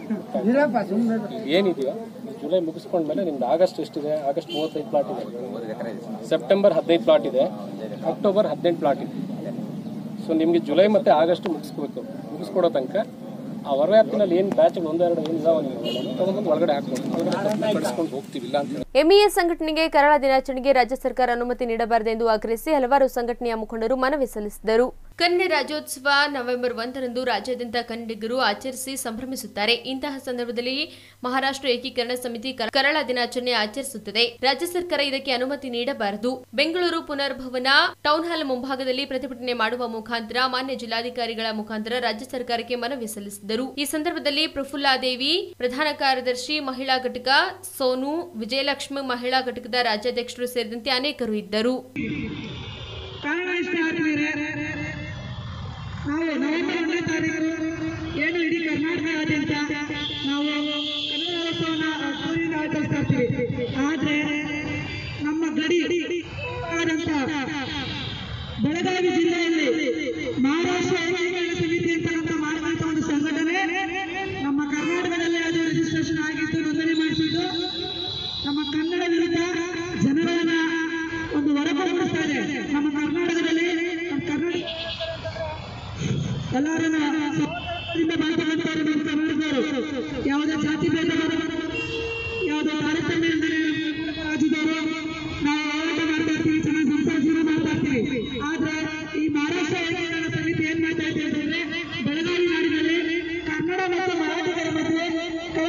ಏನಿದೆಯೋ ಜುಲೈ ಮುಗಿಸ್ಕೊಂಡ್ಮೇಲೆ ನಿಮ್ದು ಆಗಸ್ಟ್ ಎಷ್ಟಿದೆ, ಆಗಸ್ಟ್ ಮೂವತ್ತೈದು ಪ್ಲಾಟ್ ಇದೆ, ಸೆಪ್ಟೆಂಬರ್ ಹದಿನೈದು ಪ್ಲಾಟ್ ಇದೆ, ಅಕ್ಟೋಬರ್ ಹದಿನೆಂಟು ಪ್ಲಾಟ್ ಇದೆ. ಸೊ ನಿಮಗೆ ಜುಲೈ ಮತ್ತು ಆಗಸ್ಟ್ ಮುಗಿಸ್ಕೋಬೇಕು. ಮುಗಿಸ್ಕೊಡೋ ತನಕ ಆ ಹೊರವ್ಯಾಪ್ತಿನಲ್ಲಿ ಏನು ಬ್ಯಾಚ್ ಒಂದೆರಡು ಏನಿದಾವ ತಗೊಂಡು ಒಳಗಡೆ ಹಾಕೊಂಡು ಹೋಗ್ತೀವಿ. ಇಲ್ಲ ಅಂತ ಎಂಇಎಸ್ ಸಂಘಟನೆಗೆ ಕರಾಳ ದಿನಾಚರಣೆಗೆ ರಾಜ್ಯ ಸರ್ಕಾರ ಅನುಮತಿ ನೀಡಬಾರದೆಂದು ಆಗ್ರಹಿಸಿ ಹಲವಾರು ಸಂಘಟನೆಯ ಮುಖಂಡರು ಮನವಿ ಸಲ್ಲಿಸಿದರು. ಕನ್ನಡ ರಾಜ್ಯೋತ್ಸವ ನವೆಂಬರ್ ಒಂದರಂದು ರಾಜ್ಯಾದ್ಯಂತ ಕನ್ನಡಿಗರು ಆಚರಿಸಿ ಸಂಭ್ರಮಿಸುತ್ತಾರೆ. ಇಂತಹ ಸಂದರ್ಭದಲ್ಲಿ ಮಹಾರಾಷ್ಟ್ರ ಏಕೀಕರಣ ಸಮಿತಿ ಕರಾಳ ದಿನಾಚರಣೆ ಆಚರಿಸುತ್ತದೆ. ರಾಜ್ಯ ಸರ್ಕಾರ ಇದಕ್ಕೆ ಅನುಮತಿ ನೀಡಬಾರದು. ಬೆಂಗಳೂರು ಪುನರ್ಭವನ ಟೌನ್ ಹಾಲ್ ಮುಂಭಾಗದಲ್ಲಿ ಪ್ರತಿಭಟನೆ ಮಾಡುವ ಮುಖಾಂತರ ಮಾನ್ಯ ಜಿಲ್ಲಾಧಿಕಾರಿಗಳ ಮುಖಾಂತರ ರಾಜ್ಯ ಸರ್ಕಾರಕ್ಕೆ ಮನವಿ ಸಲ್ಲಿಸಿದರು. ಈ ಸಂದರ್ಭದಲ್ಲಿ ಪ್ರಫುಲ್ಲಾದೇವಿ ಪ್ರಧಾನ ಕಾರ್ಯದರ್ಶಿ ಮಹಿಳಾ ಘಟಕ, ಸೋನು, ವಿಜಯಲಕ್ಷ್ಮಿ ಮಹಿಳಾ ಘಟಕದ ರಾಜ್ಯಾಧ್ಯಕ್ಷರು ಸೇರಿದಂತೆ ಅನೇಕರು ಇದ್ದರು. ನಾವು ನವೆಂಬರ್ ಒಂದನೇ ತಾರೀಕು ಏನು ಇಡೀ ಕರ್ನಾಟಕದಾದ್ಯಂತ ನಾವು ಕನ್ನಡೋತ್ಸವನ ಅದ್ದೂರಿಯಿಂದ ಆಚರಿಸ್ತಾ ಇರ್ತೀವಿ. ಆದರೆ ನಮ್ಮ ಗಡಿ ಆದಂಥ ಬೆಳಗಾವಿ ಜಿಲ್ಲೆಯಲ್ಲಿ ಮಹಾರಾಷ್ಟ್ರ ಏಕೀಕರಣ ಸಮಿತಿ ಅಂತಕ್ಕಂಥ ಮಾಡಿದಂಥ ಒಂದು ಸಂಘಟನೆ ನಮ್ಮ ಕರ್ನಾಟಕದಲ್ಲಿ ಅದು ರಿಜಿಸ್ಟ್ರೇಷನ್ ಆಗಿತ್ತು, ನೋಂದಣಿ ಮಾಡಿಸಿದ್ದು. ನಮ್ಮ ಕನ್ನಡ ವಿರುದ್ಧ ಜನರನ್ನ ಒಂದು ಹೊರಪಡಿಸ್ತಾ ಇದೆ. ನಮ್ಮ ಕರ್ನಾಟಕದಲ್ಲಿ ಕರ್ನಾಟಕ ಎಲ್ಲರನ್ನ ಬಾಳ್ತಕ್ಕಂಥವ್ರು ನಮ್ಮ ಕನ್ನಡಿಗರು, ಯಾವುದೇ ಜಾತಿ ಭೇದ ಯಾವುದೇ ತಾರತಮ್ಯ ಇಲ್ಲದೆ ರಾಜ್ಯದವರು ನಾವು ಹೋರಾಟ ಮಾಡ್ತಾ ಇರ್ತೀವಿ, ಚೆನ್ನಾಗಿ ಸಂಸಾರ ಮಾಡ್ತಾ ಇರ್ತೀವಿ. ಆದ್ರೆ ಈ ಮಹಾರಾಷ್ಟ್ರ ಏಕೀಕರಣ ಸಮಿತಿ ಏನ್ ಮಾಡ್ತಾ ಇದೆ ಅಂತಂದ್ರೆ ಬೆಳಗಾವಿ ನಾಡಿನಲ್ಲಿ ಕನ್ನಡ ಮತ್ತು ಮರಾಠಿಗರ ಮಧ್ಯೆ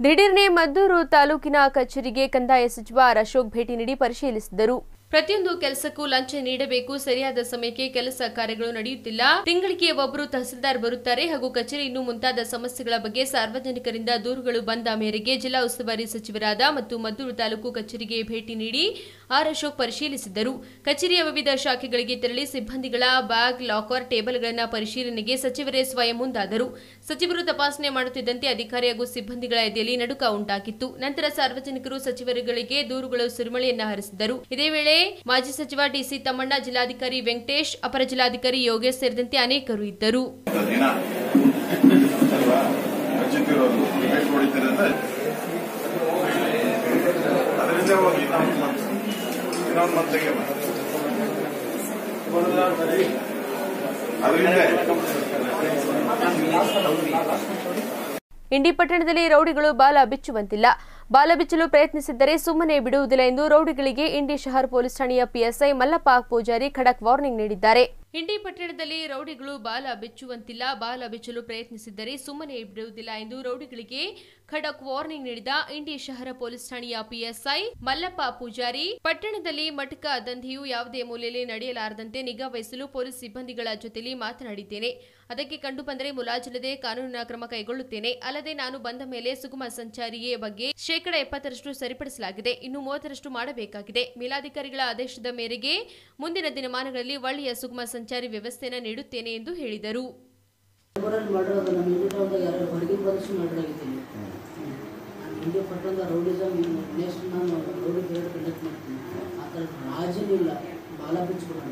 ದಿಢೀರ್ನೆ ಮದ್ದೂರು ತಾಲೂಕಿನ ಕಚೇರಿಗೆ ಕಂದಾಯ ಸಚಿವ ಆರ್ ಅಶೋಕ್ ಭೇಟಿ ನೀಡಿ ಪರಿಶೀಲಿಸಿದರು. ಪ್ರತಿಯೊಂದು ಕೆಲಸಕ್ಕೂ ಲಂಚ ನೀಡಬೇಕು, ಸರಿಯಾದ ಸಮಯಕ್ಕೆ ಕೆಲಸ ಕಾರ್ಯಗಳು ನಡೆಯುತ್ತಿಲ್ಲ, ತಿಂಗಳಿಗೆ ಒಬ್ಬರು ತಹಸೀಲ್ದಾರ್ ಬರುತ್ತಾರೆ ಹಾಗೂ ಕಚೇರಿ ಇನ್ನೂ ಮುಂತಾದ ಸಮಸ್ಯೆಗಳ ಬಗ್ಗೆ ಸಾರ್ವಜನಿಕರಿಂದ ದೂರುಗಳು ಬಂದ ಮೇರೆಗೆ ಜಿಲ್ಲಾ ಉಸ್ತುವಾರಿ ಸಚಿವರಾದ ಮತ್ತು ಮದ್ದೂರು ತಾಲೂಕು ಕಚೇರಿಗೆ ಭೇಟಿ ನೀಡಿ ಆರ್ ಅಶೋಕ್ ಪರಿಶೀಲಿಸಿದರು. ಕಚೇರಿಯ ವಿವಿಧ ಶಾಖೆಗಳಿಗೆ ತೆರಳಿ ಸಿಬ್ಬಂದಿಗಳ ಬ್ಯಾಗ್, ಲಾಕರ್, ಟೇಬಲ್ಗಳನ್ನು ಪರಿಶೀಲನೆಗೆ ಸಚಿವರೇ ಸ್ವಯಂ ಮುಂದಾದರು. ಸಚಿವರು ತಪಾಸಣೆ ಮಾಡುತ್ತಿದ್ದಂತೆ ಅಧಿಕಾರಿ ಹಾಗೂ ಸಿಬ್ಬಂದಿಗಳ ಎದೆಯಲ್ಲಿ ನಡುಕ ಉಂಟಾಗಿತ್ತು. ನಂತರ ಸಾರ್ವಜನಿಕರು ಸಚಿವರುಗಳಿಗೆ ದೂರುಗಳು ಸುರಿಮಳೆಯನ್ನ ಹರಿಸಿದರು. ಇದೇ ವೇಳೆ ಮಾಜಿ ಸಚಿವ ಡಿಸಿ ತಮ್ಮಣ್ಣ, ಜಿಲ್ಲಾಧಿಕಾರಿ ವೆಂಕಟೇಶ್, ಅಪರ ಜಿಲ್ಲಾಧಿಕಾರಿ ಯೋಗೇಶ್ ಸೇರಿದಂತೆ ಅನೇಕರು ಇದ್ದರು. ಇಂಡಿ ಪಟ್ಟಣದಲ್ಲಿ ರೌಡಿಗಳು ಬಾಲ ಬಿಚ್ಚುವಂತಿಲ್ಲ. ಬಾಲ ಬಿಚ್ಚಲು ಪ್ರಯತ್ನಿಸಿದ್ದರೆ ಸುಮ್ಮನೆ ಬಿಡುವುದಿಲ್ಲ ಎಂದು ರೌಡಿಗಳಿಗೆ ಇಂಡಿ ಶಹರ್ ಪೊಲೀಸ್ ಠಾಣೆಯ ಪಿಎಸ್ಐ ಮಲ್ಲಪ್ಪ ಪೂಜಾರಿ ಖಡಕ್ ವಾರ್ನಿಂಗ್ ನೀಡಿದ್ದಾರೆ. ಇಂಡಿ ಪಟ್ಟಣದಲ್ಲಿ ರೌಡಿಗಳು ಬಾಲ ಬಿಚ್ಚುವಂತಿಲ್ಲ, ಬಾಲ ಬಿಚ್ಚಲು ಪ್ರಯತ್ನಿಸಿದ್ದರೆ ಸುಮ್ಮನೆ ಬಿಡುವುದಿಲ್ಲ ಎಂದು ರೌಡಿಗಳಿಗೆ ಖಡಕ್ ವಾರ್ನಿಂಗ್ ನೀಡಿದ ಇಂಡಿ ಶಹರ ಪೊಲೀಸ್ ಠಾಣೆಯ ಪಿಎಸ್ಐ ಮಲ್ಲಪ್ಪ ಪೂಜಾರಿ, ಪಟ್ಟಣದಲ್ಲಿ ಮಟಕ ದಂಧೆಯು ಯಾವುದೇ ಮೂಲೆಯಲ್ಲಿ ನಡೆಯಲಾರದಂತೆ ನಿಗಾ ವಹಿಸಲು ಪೊಲೀಸ್ ಸಿಬ್ಬಂದಿಗಳ ಜೊತೆಲಿ ಮಾತನಾಡಿದ್ದೇನೆ. ಅದಕ್ಕೆ ಕಂಡು ಬಂದರೆ ಮುಲಾಜಿಲ್ಲದೆ ಕಾನೂನಿನ ಕ್ರಮ ಕೈಗೊಳ್ಳುತ್ತೇನೆ. ಅಲ್ಲದೆ ನಾನು ಬಂದ ಮೇಲೆ ಸುಗಮ ಸಂಚಾರಿಯ ಬಗ್ಗೆ ಶೇಕಡ ಎಪ್ಪತ್ತರಷ್ಟು ಸರಿಪಡಿಸಲಾಗಿದೆ, ಇನ್ನು ಮೂವತ್ತರಷ್ಟು ಮಾಡಬೇಕಾಗಿದೆ. ಮೇಲಾಧಿಕಾರಿಗಳ ಆದೇಶದ ಮೇರೆಗೆ ಮುಂದಿನ ದಿನಮಾನಗಳಲ್ಲಿ ಒಳ್ಳೆಯ ಸುಗಮ ಸಂಚಾರಿ ವ್ಯವಸ್ಥೆಯನ್ನು ನೀಡುತ್ತೇನೆ ಎಂದು ಹೇಳಿದರು. ಇಂಡಿ ಪಟ್ಟಣದ ರೌಡಿಸಮ್ ನೆಕ್ಸ್ಟ್ ನಾನು ರೌಡಿ ಪೀರಿಯಡ್ ಕಂಡಕ್ಟ್ ಮಾಡ್ತೀನಿ. ಆ ಥರ ರಾಜನಿಲ್ಲ, ಬಾಲ ಬಿಚ್ಚಿಬಿಡೋಣ.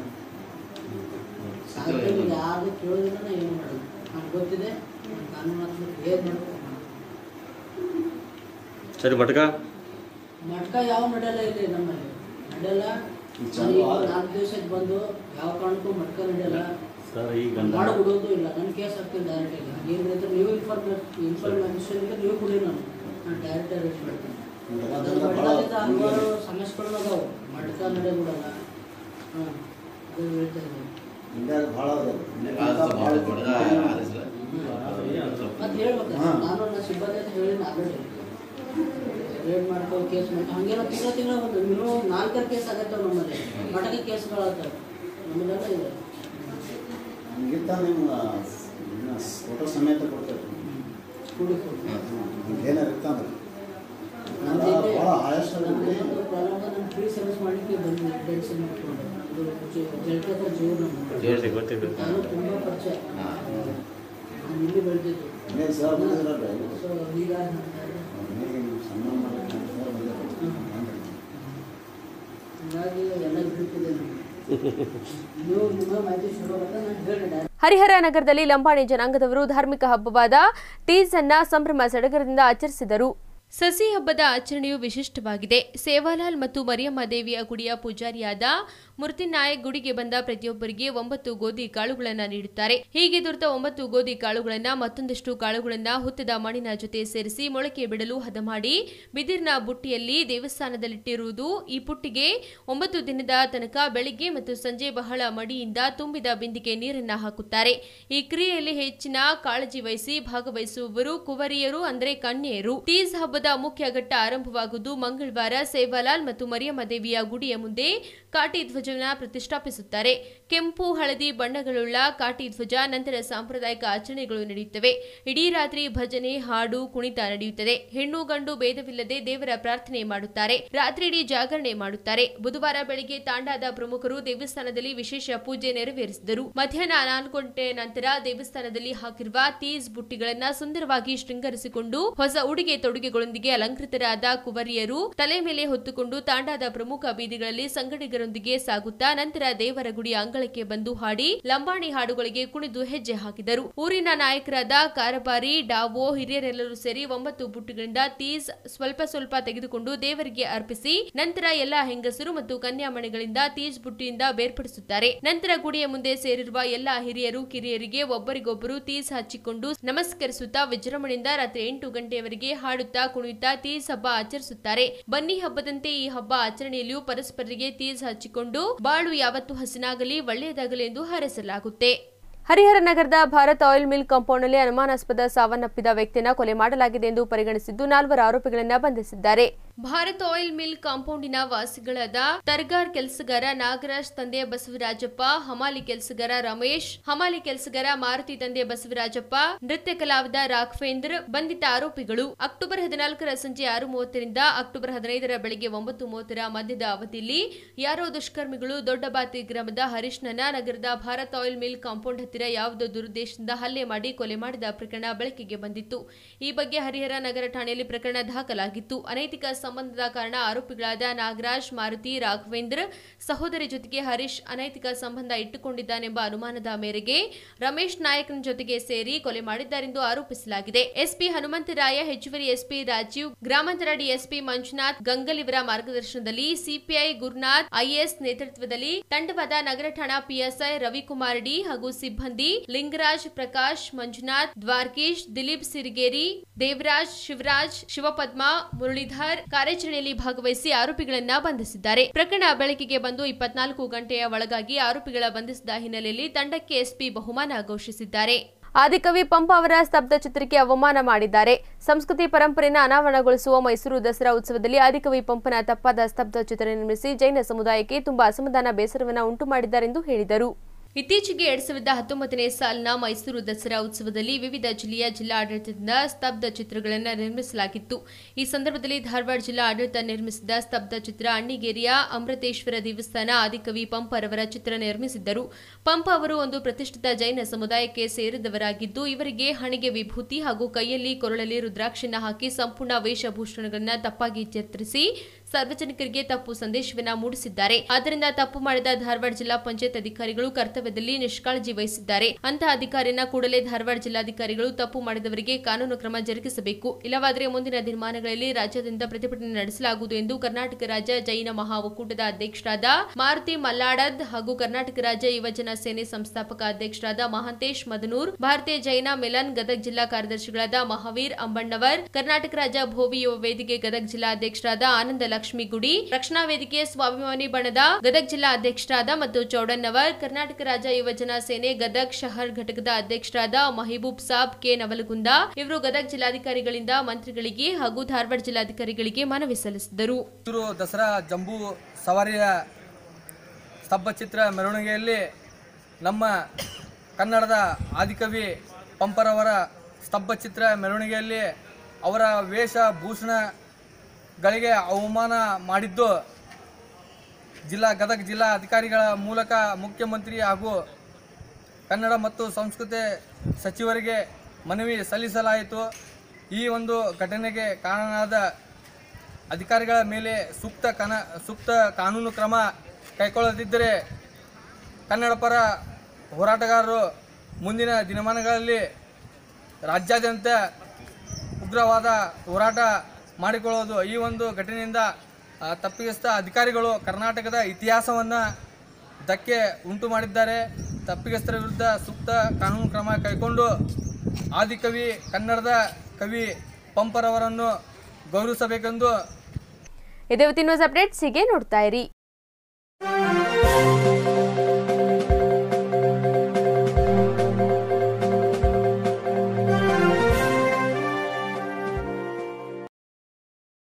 ಸಾಧ್ಯ ಯಾರು ಕೇಳೋದಿಲ್ಲ, ನಾ ಏನು ಮಾಡೋದು ನಮ್ಗೆ ಗೊತ್ತಿದೆ. ಕಾನೂನು ಹತ್ರ ಏನು ಮಾಡ್ಬೇಕು ಸರಿ. ಮಟ್ಕ ಮಟ್ಕ ಯಾವ ನಡೆಯಲ್ಲ ಇಲ್ಲಿ ನಮ್ಮಲ್ಲಿ ನಡೆಯಲ್ಲ. ನಾಲ್ಕು ದಿವಸಕ್ಕೆ ಬಂದು ಯಾವ ಕಾರಣಕ್ಕೂ ಮಟ್ಕ ನಡೆಯಲ್ಲ, ಮಾಡಿಬಿಡೋದು ಇಲ್ಲ. ನನ್ನ ಕೇಸ್ ಆಗ್ತೀನಿ ಡೈರೆಕ್ಟ್ ಇಲ್ಲ. ಏನು ರೈತರು ನೀವು ಇನ್ಫಾರ್ಮೇಶನ್ ಇನ್ಫಾರ್ಮೇಷನ್ ಇದ್ದರೆ ನೀವು ಕೊಡಿ, ನಾನು ನಾನು ಡೈರೆಕ್ಟ್ ರೇಟ್ ಮಾಡ್ತೀನಿ. ಮಟ್ಕದಿಂದ ಹಲವಾರು ಸಮಸ್ಯೆಗಳು ಅದಾವೆ, ಮಟ್ಕ ನಡೆಯಬಿಡಲ್ಲ. ಹಾಂ, ಅದು ಹೇಳ್ತಾ ಇದ್ದೀನಿ. ಮತ್ತೆ ಹೇಳ್ಬೇಕು, ನಾನು ನನ್ನ ಸಿಬ್ಬಂದಿ ಅಂತ ಹೇಳಿ ಆಲ್ರೆಡಿ ರೇಟ್ ಮಾಡ್ಕೊ ಕೇಸ್ ಮಾಡ್ಕೊ ಹಂಗೆಲ್ಲ ತಿಂಗಳ ತಿಂಗಳ ಒಂದು ಮಿನಿಮಮ್ ನಾಲ್ಕರ ಕೇಸ್ ಆಗತ್ತವೆ ನಮ್ಮಲ್ಲಿ. ಮಟಕ ಕೇಸ್ಗಳಾಗ್ತವೆ ನಮ್ಮದೆಲ್ಲ ಇದೆ. ಹಂಗಿಂತ ನಿಮ್ಮ ಫೋಟೋ ಸಮೇತ ಕೊಡ್ತೇವೆ. ಏನಾರು ಇರ್ತಂದ್ರೆ ಭಾಳ ಆಯಸ್ಸು ಪ್ರಾರಂಭ ನಾನು ಫ್ರೀ ಸರ್ವಿಸ್ ಮಾಡಲಿಕ್ಕೆ ಬಂದು ಡೆನ್ಷನ್ ಮಾಡಿಕೊಂಡು ಜಲ್ಟದ ಜೀವ ನಮ್ಮ ನಾನು ತುಂಬ ಪರಿಚಯ. ನಾನು ಇಲ್ಲಿ ಬೆಳೆದಿದ್ದು. ಸೊ ಹೀಗಾಗಿ ಹೀಗಾಗಿ ಎಲ್ಲ ಬಿಡುತ್ತಿದೆ. ನೀವು ನಿಮ್ಮ ಮಾಹಿತಿ ಶುರು ಆಗುತ್ತೆ, ನಾನು ಹೇಳಿದೆ. ಹರಿಹರ ನಗರದಲ್ಲಿ ಲಂಬಾಣಿ ಜನಾಂಗದವರು ಧಾರ್ಮಿಕ ಹಬ್ಬವಾದ ತೀಜ್ ಅನ್ನ ಸಂಭ್ರಮ ಸಡಗರದಿಂದ ಆಚರಿಸಿದರು. ಸಸಿ ಹಬ್ಬದ ಆಚರಣೆಯು ವಿಶಿಷ್ಟವಾಗಿದೆ. ಸೇವಾಲಾಲ್ ಮತ್ತು ಮರಿಯಮ್ಮ ದೇವಿಯ ಗುಡಿಯ ಪೂಜಾರಿಯಾದ ಮುರ್ತಿನಾಯಕ್ ಗುಡಿಗೆ ಬಂದ ಪ್ರತಿಯೊಬ್ಬರಿಗೆ ಒಂಬತ್ತು ಗೋಧಿ ಕಾಳುಗಳನ್ನು ನೀಡುತ್ತಾರೆ. ಹೀಗೆ ದೊರೆತ ಒಂಬತ್ತು ಗೋಧಿ ಕಾಳುಗಳನ್ನು ಮತ್ತೊಂದಷ್ಟು ಕಾಳುಗಳನ್ನು ಹುತ್ತದ ಮಣ್ಣಿನ ಜೊತೆ ಸೇರಿಸಿ ಮೊಳಕೆ ಬಿಡಲು ಹದ ಮಾಡಿ ಬಿದಿರಿನ ಬುಟ್ಟಿಯಲ್ಲಿ ದೇವಸ್ಥಾನದಲ್ಲಿಟ್ಟಿರುವುದು. ಈ ಪುಟ್ಟಿಗೆ ಒಂಬತ್ತು ದಿನದ ತನಕ ಬೆಳಿಗ್ಗೆ ಮತ್ತು ಸಂಜೆ ಬಹಳ ಮಡಿಯಿಂದ ತುಂಬಿದ ಬಿಂದಿಗೆ ನೀರನ್ನ ಹಾಕುತ್ತಾರೆ. ಈ ಕ್ರಿಯೆಯಲ್ಲಿ ಹೆಚ್ಚಿನ ಕಾಳಜಿ ವಹಿಸಿ ಭಾಗವಹಿಸುವವರು ಕುವರಿಯರು ಅಂದರೆ ಕನ್ಯೆಯರು. ತೀಜ್ ಹಬ್ಬದ ಮುಖ್ಯ ಘಟ್ಟ ಆರಂಭವಾಗುವುದು ಮಂಗಳವಾರ. ಸೇವಾಲಾಲ್ ಮತ್ತು ಮರಿಯಮ್ಮ ದೇವಿಯ ಗುಡಿಯ ಮುಂದೆ ಕಾಟಿ ಧ್ವಜವನ್ನು ಪ್ರತಿಷ್ಠಾಪಿಸುತ್ತಾರೆ. ಕೆಂಪು ಹಳದಿ ಬಣ್ಣಗಳುಳ್ಳ ಕಾಟಿ ಧ್ವಜ ನಂತರ ಸಾಂಪ್ರದಾಯಿಕ ಆಚರಣೆಗಳು ನಡೆಯುತ್ತವೆ. ಇಡೀ ರಾತ್ರಿ ಭಜನೆ, ಹಾಡು, ಕುಣಿತ ನಡೆಯುತ್ತದೆ. ಹೆಣ್ಣು ಗಂಡು ಭೇದವಿಲ್ಲದೆ ದೇವರ ಪ್ರಾರ್ಥನೆ ಮಾಡುತ್ತಾರೆ. ರಾತ್ರಿ ಇಡೀ ಜಾಗರಣೆ ಮಾಡುತ್ತಾರೆ. ಬುಧವಾರ ಬೆಳಿಗ್ಗೆ ತಾಂಡಾದ ಪ್ರಮುಖರು ದೇವಸ್ಥಾನದಲ್ಲಿ ವಿಶೇಷ ಪೂಜೆ ನೆರವೇರಿಸಿದರು. ಮಧ್ಯಾಹ್ನ ನಾಲ್ಕು ಗಂಟೆ ನಂತರ ದೇವಸ್ಥಾನದಲ್ಲಿ ಹಾಕಿರುವ ತೀಜ್ ಬುಟ್ಟಿಗಳನ್ನ ಸುಂದರವಾಗಿ ಶೃಂಗರಿಸಿಕೊಂಡು ಹೊಸ ಉಡುಗೆ ತೊಡುಗೆಗಳೊಂದಿಗೆ ಅಲಂಕೃತರಾದ ಕುವರಿಯರು ತಲೆ ಮೇಲೆ ಹೊತ್ತುಕೊಂಡು ತಾಂಡಾದ ಪ್ರಮುಖ ಬೀದಿಗಳಲ್ಲಿ ಸಂಗಡಿಗರೊಂದಿಗೆ ಸಾಗುತ್ತಾ ನಂತರ ದೇವರ ಗುಡಿ ಅಂಗಳಕ್ಕೆ ಬಂದು ಹಾಡಿ ಲಂಬಾಣಿ ಹಾಡುಗಳಿಗೆ ಕುಣಿದು ಹೆಜ್ಜೆ ಹಾಕಿದರು. ಊರಿನ ನಾಯಕರಾದ ಕಾರಬಾರಿ, ಡಾವೋ, ಹಿರಿಯರೆಲ್ಲರೂ ಸೇರಿ ಒಂಬತ್ತು ಬುಟ್ಟಿಗಳಿಂದ ತೀಜ್ ಸ್ವಲ್ಪ ಸ್ವಲ್ಪ ತೆಗೆದುಕೊಂಡು ದೇವರಿಗೆ ಅರ್ಪಿಸಿ ನಂತರ ಎಲ್ಲಾ ಹೆಂಗಸರು ಮತ್ತು ಕನ್ಯಾಮಣಿಗಳಿಂದ ತೀಜ್ ಬುಟ್ಟಿಯಿಂದ ಬೇರ್ಪಡಿಸುತ್ತಾರೆ. ನಂತರ ಗುಡಿಯ ಮುಂದೆ ಸೇರಿರುವ ಎಲ್ಲಾ ಹಿರಿಯರು ಕಿರಿಯರಿಗೆ ಒಬ್ಬರಿಗೊಬ್ಬರು ತೀಜ್ ಹಚ್ಚಿಕೊಂಡು ನಮಸ್ಕರಿಸುತ್ತಾ ವಿಜೃಂಭಣೆಯಿಂದ ರಾತ್ರಿ ಎಂಟು ಗಂಟೆಯವರೆಗೆ ಹಾಡುತ್ತಾ ಕುಣಿಯುತ್ತಾ ತೀಜ್ ಹಬ್ಬ ಆಚರಿಸುತ್ತಾರೆ. ಬನ್ನಿ ಹಬ್ಬದಂತೆ ಈ ಹಬ್ಬ ಆಚರಣೆಯಲ್ಲಿಯೂ ಪರಸ್ಪರರಿಗೆ ತೀಜ್ ಹಚ್ಚಿಕೊಂಡು ಬಾಳು ಯಾವತ್ತೂ ಹಸಿನಾಗಲಿ ಒಳ್ಳೆಯದಾಗಲಿ ಎಂದು ಹಾರೈಸಲಾಗುತ್ತೆ. ಹರಿಹರ ನಗರದ ಭಾರತ್ ಆಯಿಲ್ ಮಿಲ್ ಕಾಂಪೌಂಡ್ನಲ್ಲಿ ಅನುಮಾನಾಸ್ಪದ ಸಾವನ್ನಪ್ಪಿದ ವ್ಯಕ್ತಿಯನ್ನು ಕೊಲೆ ಮಾಡಲಾಗಿದೆ ಎಂದು ಪರಿಗಣಿಸಿದ್ದು ನಾಲ್ವರು ಆರೋಪಿಗಳನ್ನು ಬಂಧಿಸಿದ್ದಾರೆ. ಭಾರತ್ ಆಯಿಲ್ ಮಿಲ್ ಕಾಂಪೌಂಡಿನ ವಾಸಿಗಳಾದ ತರ್ಗಾರ್ ಕೆಲಸಗಾರ ನಾಗರಾಜ್ ತಂದೆ ಬಸವರಾಜಪ್ಪ, ಹಮಾಲಿ ಕೆಲಸಗಾರ ರಮೇಶ್, ಹಮಾಲಿ ಕೆಲಸಗಾರ ಮಾರುತಿ ತಂದೆ ಬಸವರಾಜಪ್ಪ, ನೃತ್ಯ ಕಲಾವಿದ ರಾಘವೇಂದ್ರ ಬಂಧಿತ ಆರೋಪಿಗಳು ಅಕ್ಟೋಬರ್ ಹದಿನಾಲ್ಕರ ಸಂಜೆ ಆರು ಮೂವತ್ತರಿಂದ ಅಕ್ಟೋಬರ್ ಹದಿನೈದರ ಬೆಳಗ್ಗೆ ಒಂಬತ್ತು ಮೂವತ್ತರ ಮಧ್ಯದ ಅವಧಿಯಲ್ಲಿ ಯಾರೋ ದುಷ್ಕರ್ಮಿಗಳು ದೊಡ್ಡಬಾತಿ ಗ್ರಾಮದ ಹರೀಶ್ನನ್ನ ನಗರದ ಭಾರತ್ ಆಯಿಲ್ ಮಿಲ್ ಕಾಂಪೌಂಡ್ ಹತ್ತಿರ ಯಾವುದೋ ದುರುದ್ದೇಶದಿಂದ ಹಲ್ಲೆ ಮಾಡಿ ಕೊಲೆ ಮಾಡಿದ ಪ್ರಕರಣ ಬೆಳಕಿಗೆ ಬಂದಿತ್ತು. ಈ ಬಗ್ಗೆ ಹರಿಹರ ನಗರ ಠಾಣೆಯಲ್ಲಿ ಪ್ರಕರಣ ದಾಖಲಾಗಿತ್ತು. ಅನೈತಿಕ ಸಂಬಂಧದ ಕಾರಣ ಆರೋಪಿಗಳಾದ ನಾಗರಾಜ್, ಮಾರುತಿ, ರಾಘವೇಂದ್ರ ಸಹೋದರಿ ಜೊತೆಗೆ ಹರೀಶ್ ಅನೈತಿಕ ಸಂಬಂಧ ಇಟ್ಟುಕೊಂಡಿದ್ದಾನೆಂಬ ಅನುಮಾನದ ಮೇರೆಗೆ ರಮೇಶ್ ನಾಯಕನ ಜೊತೆಗೆ ಸೇರಿ ಕೊಲೆ ಮಾಡಿದ್ದಾರೆಂದು ಆರೋಪಿಸಲಾಗಿದೆ. ಎಸ್ಪಿ ಹನುಮಂತರಾಯ, ಹೆಚ್ಚುವರಿ ಎಸ್ಪಿ ರಾಜೀವ್, ಗ್ರಾಮಾಂತರ ಡಿಎಸ್ಪಿ ಮಂಜುನಾಥ್ ಗಂಗಲ್ ಇವರ ಮಾರ್ಗದರ್ಶನದಲ್ಲಿ ಸಿಪಿಐ ಗುರುನಾಥ್ ಐಎಎಸ್ ನೇತೃತ್ವದಲ್ಲಿ ತಂಡವಾದ ನಗರ ಠಾಣಾ ಪಿಎಸ್ಐ ರವಿಕುಮಾರ್ ಡಿ ಹಾಗೂ ಸಿಬ್ಬಂದಿ ಲಿಂಗರಾಜ್, ಪ್ರಕಾಶ್, ಮಂಜುನಾಥ್, ದ್ವಾರಕೀಶ್, ದಿಲೀಪ್ ಸಿರಿಗೇರಿ, ದೇವರಾಜ್, ಶಿವರಾಜ್, ಶಿವಪದ್ಮ, ಮುರಳೀಧರ್ ಕಾರ್ಯಾಚರಣೆಯಲ್ಲಿ ಭಾಗವಹಿಸಿ ಆರೋಪಿಗಳನ್ನ ಬಂಧಿಸಿದ್ದಾರೆ. ಪ್ರಕರಣ ಬೆಳಕಿಗೆ ಬಂದು ಇಪ್ಪತ್ನಾಲ್ಕು ಗಂಟೆಯ ಒಳಗಾಗಿ ಆರೋಪಿಗಳ ಬಂಧಿಸಿದ ಹಿನ್ನೆಲೆಯಲ್ಲಿ ತಂಡಕ್ಕೆ ಎಸ್ಪಿ ಬಹುಮಾನ ಘೋಷಿಸಿದ್ದಾರೆ. ಆದಿಕವಿ ಪಂಪ ಅವರ ಸ್ತಬ್ಧ ಚಿತ್ರಕ್ಕೆ ಅವಮಾನ ಮಾಡಿದ್ದಾರೆ. ಸಂಸ್ಕೃತಿ ಪರಂಪರೆಯನ್ನು ಅನಾವರಣಗೊಳಿಸುವ ಮೈಸೂರು ದಸರಾ ಉತ್ಸವದಲ್ಲಿ ಆದಿಕವಿ ಪಂಪನ ತಪ್ಪಾದ ಸ್ತಬ್ಧ ಚಿತ್ರ ನಿರ್ಮಿಸಿ ಜೈನ ಸಮುದಾಯಕ್ಕೆ ತುಂಬಾ ಅಸಮಾಧಾನ, ಬೇಸರವನ್ನು ಉಂಟು ಮಾಡಿದ್ದಾರೆಂದು ಹೇಳಿದರು. ಇತ್ತೀಚೆಗೆ ಎರಡ್ ಸಾವಿರದ ಹತ್ತೊಂಬತ್ತನೇ ಸಾಲಿನ ಮೈಸೂರು ದಸರಾ ಉತ್ಸವದಲ್ಲಿ ವಿವಿಧ ಜಿಲ್ಲೆಯ ಜಿಲ್ಲಾಡಳಿತದಿಂದ ಸ್ತಬ್ಧ ಚಿತ್ರಗಳನ್ನು ನಿರ್ಮಿಸಲಾಗಿತ್ತು. ಈ ಸಂದರ್ಭದಲ್ಲಿ ಧಾರವಾಡ ಜಿಲ್ಲಾ ಆಡಳಿತ ನಿರ್ಮಿಸಿದ ಸ್ತಬ್ಧ ಚಿತ್ರ ಅಣ್ಣಿಗೇರಿಯ ಅಮೃತೇಶ್ವರ ದೇವಸ್ಥಾನ ಆದಿಕವಿ ಪಂಪ ಅವರ ಚಿತ್ರ ನಿರ್ಮಿಸಿದ್ದರು. ಪಂಪ ಅವರು ಒಂದು ಪ್ರತಿಷ್ಠಿತ ಜೈನ ಸಮುದಾಯಕ್ಕೆ ಸೇರಿದವರಾಗಿದ್ದು, ಇವರಿಗೆ ಹಣೆಗೆ ವಿಭೂತಿ ಹಾಗೂ ಕೈಯಲ್ಲಿ ಕೊರಳಲ್ಲಿ ರುದ್ರಾಕ್ಷಿಯನ್ನು ಹಾಕಿ ಸಂಪೂರ್ಣ ವೇಷಭೂಷಣಗಳನ್ನು ತಪ್ಪಾಗಿ ಚಿತ್ರಿಸಿ ಸಾರ್ವಜನಿಕರಿಗೆ ತಪ್ಪು ಸಂದೇಶವನ್ನ ಮೂಡಿಸಿದ್ದಾರೆ. ಆದ್ದರಿಂದ ತಪ್ಪು ಮಾಡಿದ ಧಾರವಾಡ ಜಿಲ್ಲಾ ಪಂಚಾಯತ್ ಅಧಿಕಾರಿಗಳು ಕರ್ತವ್ಯದಲ್ಲಿ ನಿಷ್ಕಾಳಜಿ ವಹಿಸಿದ್ದಾರೆ. ಅಂತಹ ಅಧಿಕಾರಿಯನ್ನ ಕೂಡಲೇ ಧಾರವಾಡ ಜಿಲ್ಲಾಧಿಕಾರಿಗಳು ತಪ್ಪು ಮಾಡಿದವರಿಗೆ ಕಾನೂನು ಕ್ರಮ ಜರುಗಿಸಬೇಕು. ಇಲ್ಲವಾದರೆ ಮುಂದಿನ ದಿನಮಾನಗಳಲ್ಲಿ ರಾಜ್ಯಾದ್ಯಂತ ಪ್ರತಿಭಟನೆ ನಡೆಸಲಾಗುವುದು ಎಂದು ಕರ್ನಾಟಕ ರಾಜ್ಯ ಜೈನ ಮಹಾ ಒಕ್ಕೂಟದ ಅಧ್ಯಕ್ಷರಾದ ಮಾರುತಿ ಮಲ್ಲಾಡದ್ ಹಾಗೂ ಕರ್ನಾಟಕ ರಾಜ್ಯ ಯುವಜನ ಸೇನೆ ಸಂಸ್ಥಾಪಕ ಅಧ್ಯಕ್ಷರಾದ ಮಹಾಂತೇಶ್ ಮದನೂರ್, ಭಾರತೀಯ ಜೈನ ಮಿಲನ್ ಗದಗ ಜಿಲ್ಲಾ ಕಾರ್ಯದರ್ಶಿಗಳಾದ ಮಹಾವೀರ್ ಅಂಬಣ್ಣವರ್, ಕರ್ನಾಟಕ ರಾಜ್ಯ ಭೋವಿ ಯುವ ವೇದಿಕೆ ಗದಗ ಜಿಲ್ಲಾ ಅಧ್ಯಕ್ಷರಾದ ಆನಂದ ಲಕ್ಷ್ಮಿ ಗುಡಿ, ರಕ್ಷಣಾ ವೇದಿಕೆ ಸ್ವಾಭಿಮಾನಿ ಬಣದ ಗದಗ ಜಿಲ್ಲಾ ಅಧ್ಯಕ್ಷರಾದ ಮತ್ತು ಚೌಡಣ್ಣವರ್, ಕರ್ನಾಟಕ ರಾಜ್ಯ ಯುವಜನ ಸೇನೆ ಗದಗ ಶಹರ್ ಘಟಕದ ಅಧ್ಯಕ್ಷರಾದ ಮಹಿಬೂಬ್ ಸಾಬ್ ಕೆ ನವಲಗುಂದ ಇವರು ಗದಗ ಜಿಲ್ಲಾಧಿಕಾರಿಗಳಿಂದ ಮಂತ್ರಿಗಳಿಗೆ ಹಾಗೂ ಧಾರವಾಡ ಜಿಲ್ಲಾಧಿಕಾರಿಗಳಿಗೆ ಮನವಿ ಸಲ್ಲಿಸಿದರು. ದಸರಾ ಜಂಬೂ ಸವಾರಿಯ ಸ್ತಬ್ಧ ಚಿತ್ರ ಮೆರವಣಿಗೆಯಲ್ಲಿ ನಮ್ಮ ಕನ್ನಡದ ಆದಿಕವಿ ಪಂಪರವರ ಸ್ತಬ್ಧ ಚಿತ್ರ ಮೆರವಣಿಗೆಯಲ್ಲಿ ಅವರ ವೇಷಭೂಷಣಗಳಿಗೆ ಅವಮಾನ ಮಾಡಿದ್ದು ಜಿಲ್ಲಾ ಗದಗ ಜಿಲ್ಲಾ ಅಧಿಕಾರಿಗಳ ಮೂಲಕ ಮುಖ್ಯಮಂತ್ರಿ ಹಾಗೂ ಕನ್ನಡ ಮತ್ತು ಸಂಸ್ಕೃತಿ ಸಚಿವರಿಗೆ ಮನವಿ ಸಲ್ಲಿಸಲಾಯಿತು. ಈ ಒಂದು ಘಟನೆಗೆ ಕಾರಣವಾದ ಅಧಿಕಾರಿಗಳ ಮೇಲೆ ಸೂಕ್ತ ಕನ ಸೂಕ್ತ ಕಾನೂನು ಕ್ರಮ ಕೈಗೊಳ್ಳದಿದ್ದರೆ ಕನ್ನಡ ಪರ ಹೋರಾಟಗಾರರು ಮುಂದಿನ ದಿನಮಾನಗಳಲ್ಲಿ ರಾಜ್ಯಾದ್ಯಂತ ಉಗ್ರವಾದ ಹೋರಾಟ ಮಾಡಿಕೊಳ್ಳೋದು. ಈ ಒಂದು ಘಟನೆಯಿಂದ ತಪ್ಪಿತಸ್ಥ ಅಧಿಕಾರಿಗಳು ಕರ್ನಾಟಕದ ಇತಿಹಾಸವನ್ನು ಧಕ್ಕೆ ಉಂಟು ಮಾಡಿದ್ದಾರೆ. ತಪ್ಪಿತಸ್ಥರ ವಿರುದ್ಧ ಸೂಕ್ತ ಕಾನೂನು ಕ್ರಮ ಕೈಗೊಂಡು ಆದಿಕವಿ ಕನ್ನಡದ ಕವಿ ಪಂಪರವರನ್ನು ಗೌರವಿಸಬೇಕೆಂದು ಇದೇ ಇವತ್ತಿನ ನ್ಯೂಸ್ ಅಪ್ಡೇಟ್ಸ್ ಹೀಗೆ ನೋಡ್ತಾ ಇರಿ.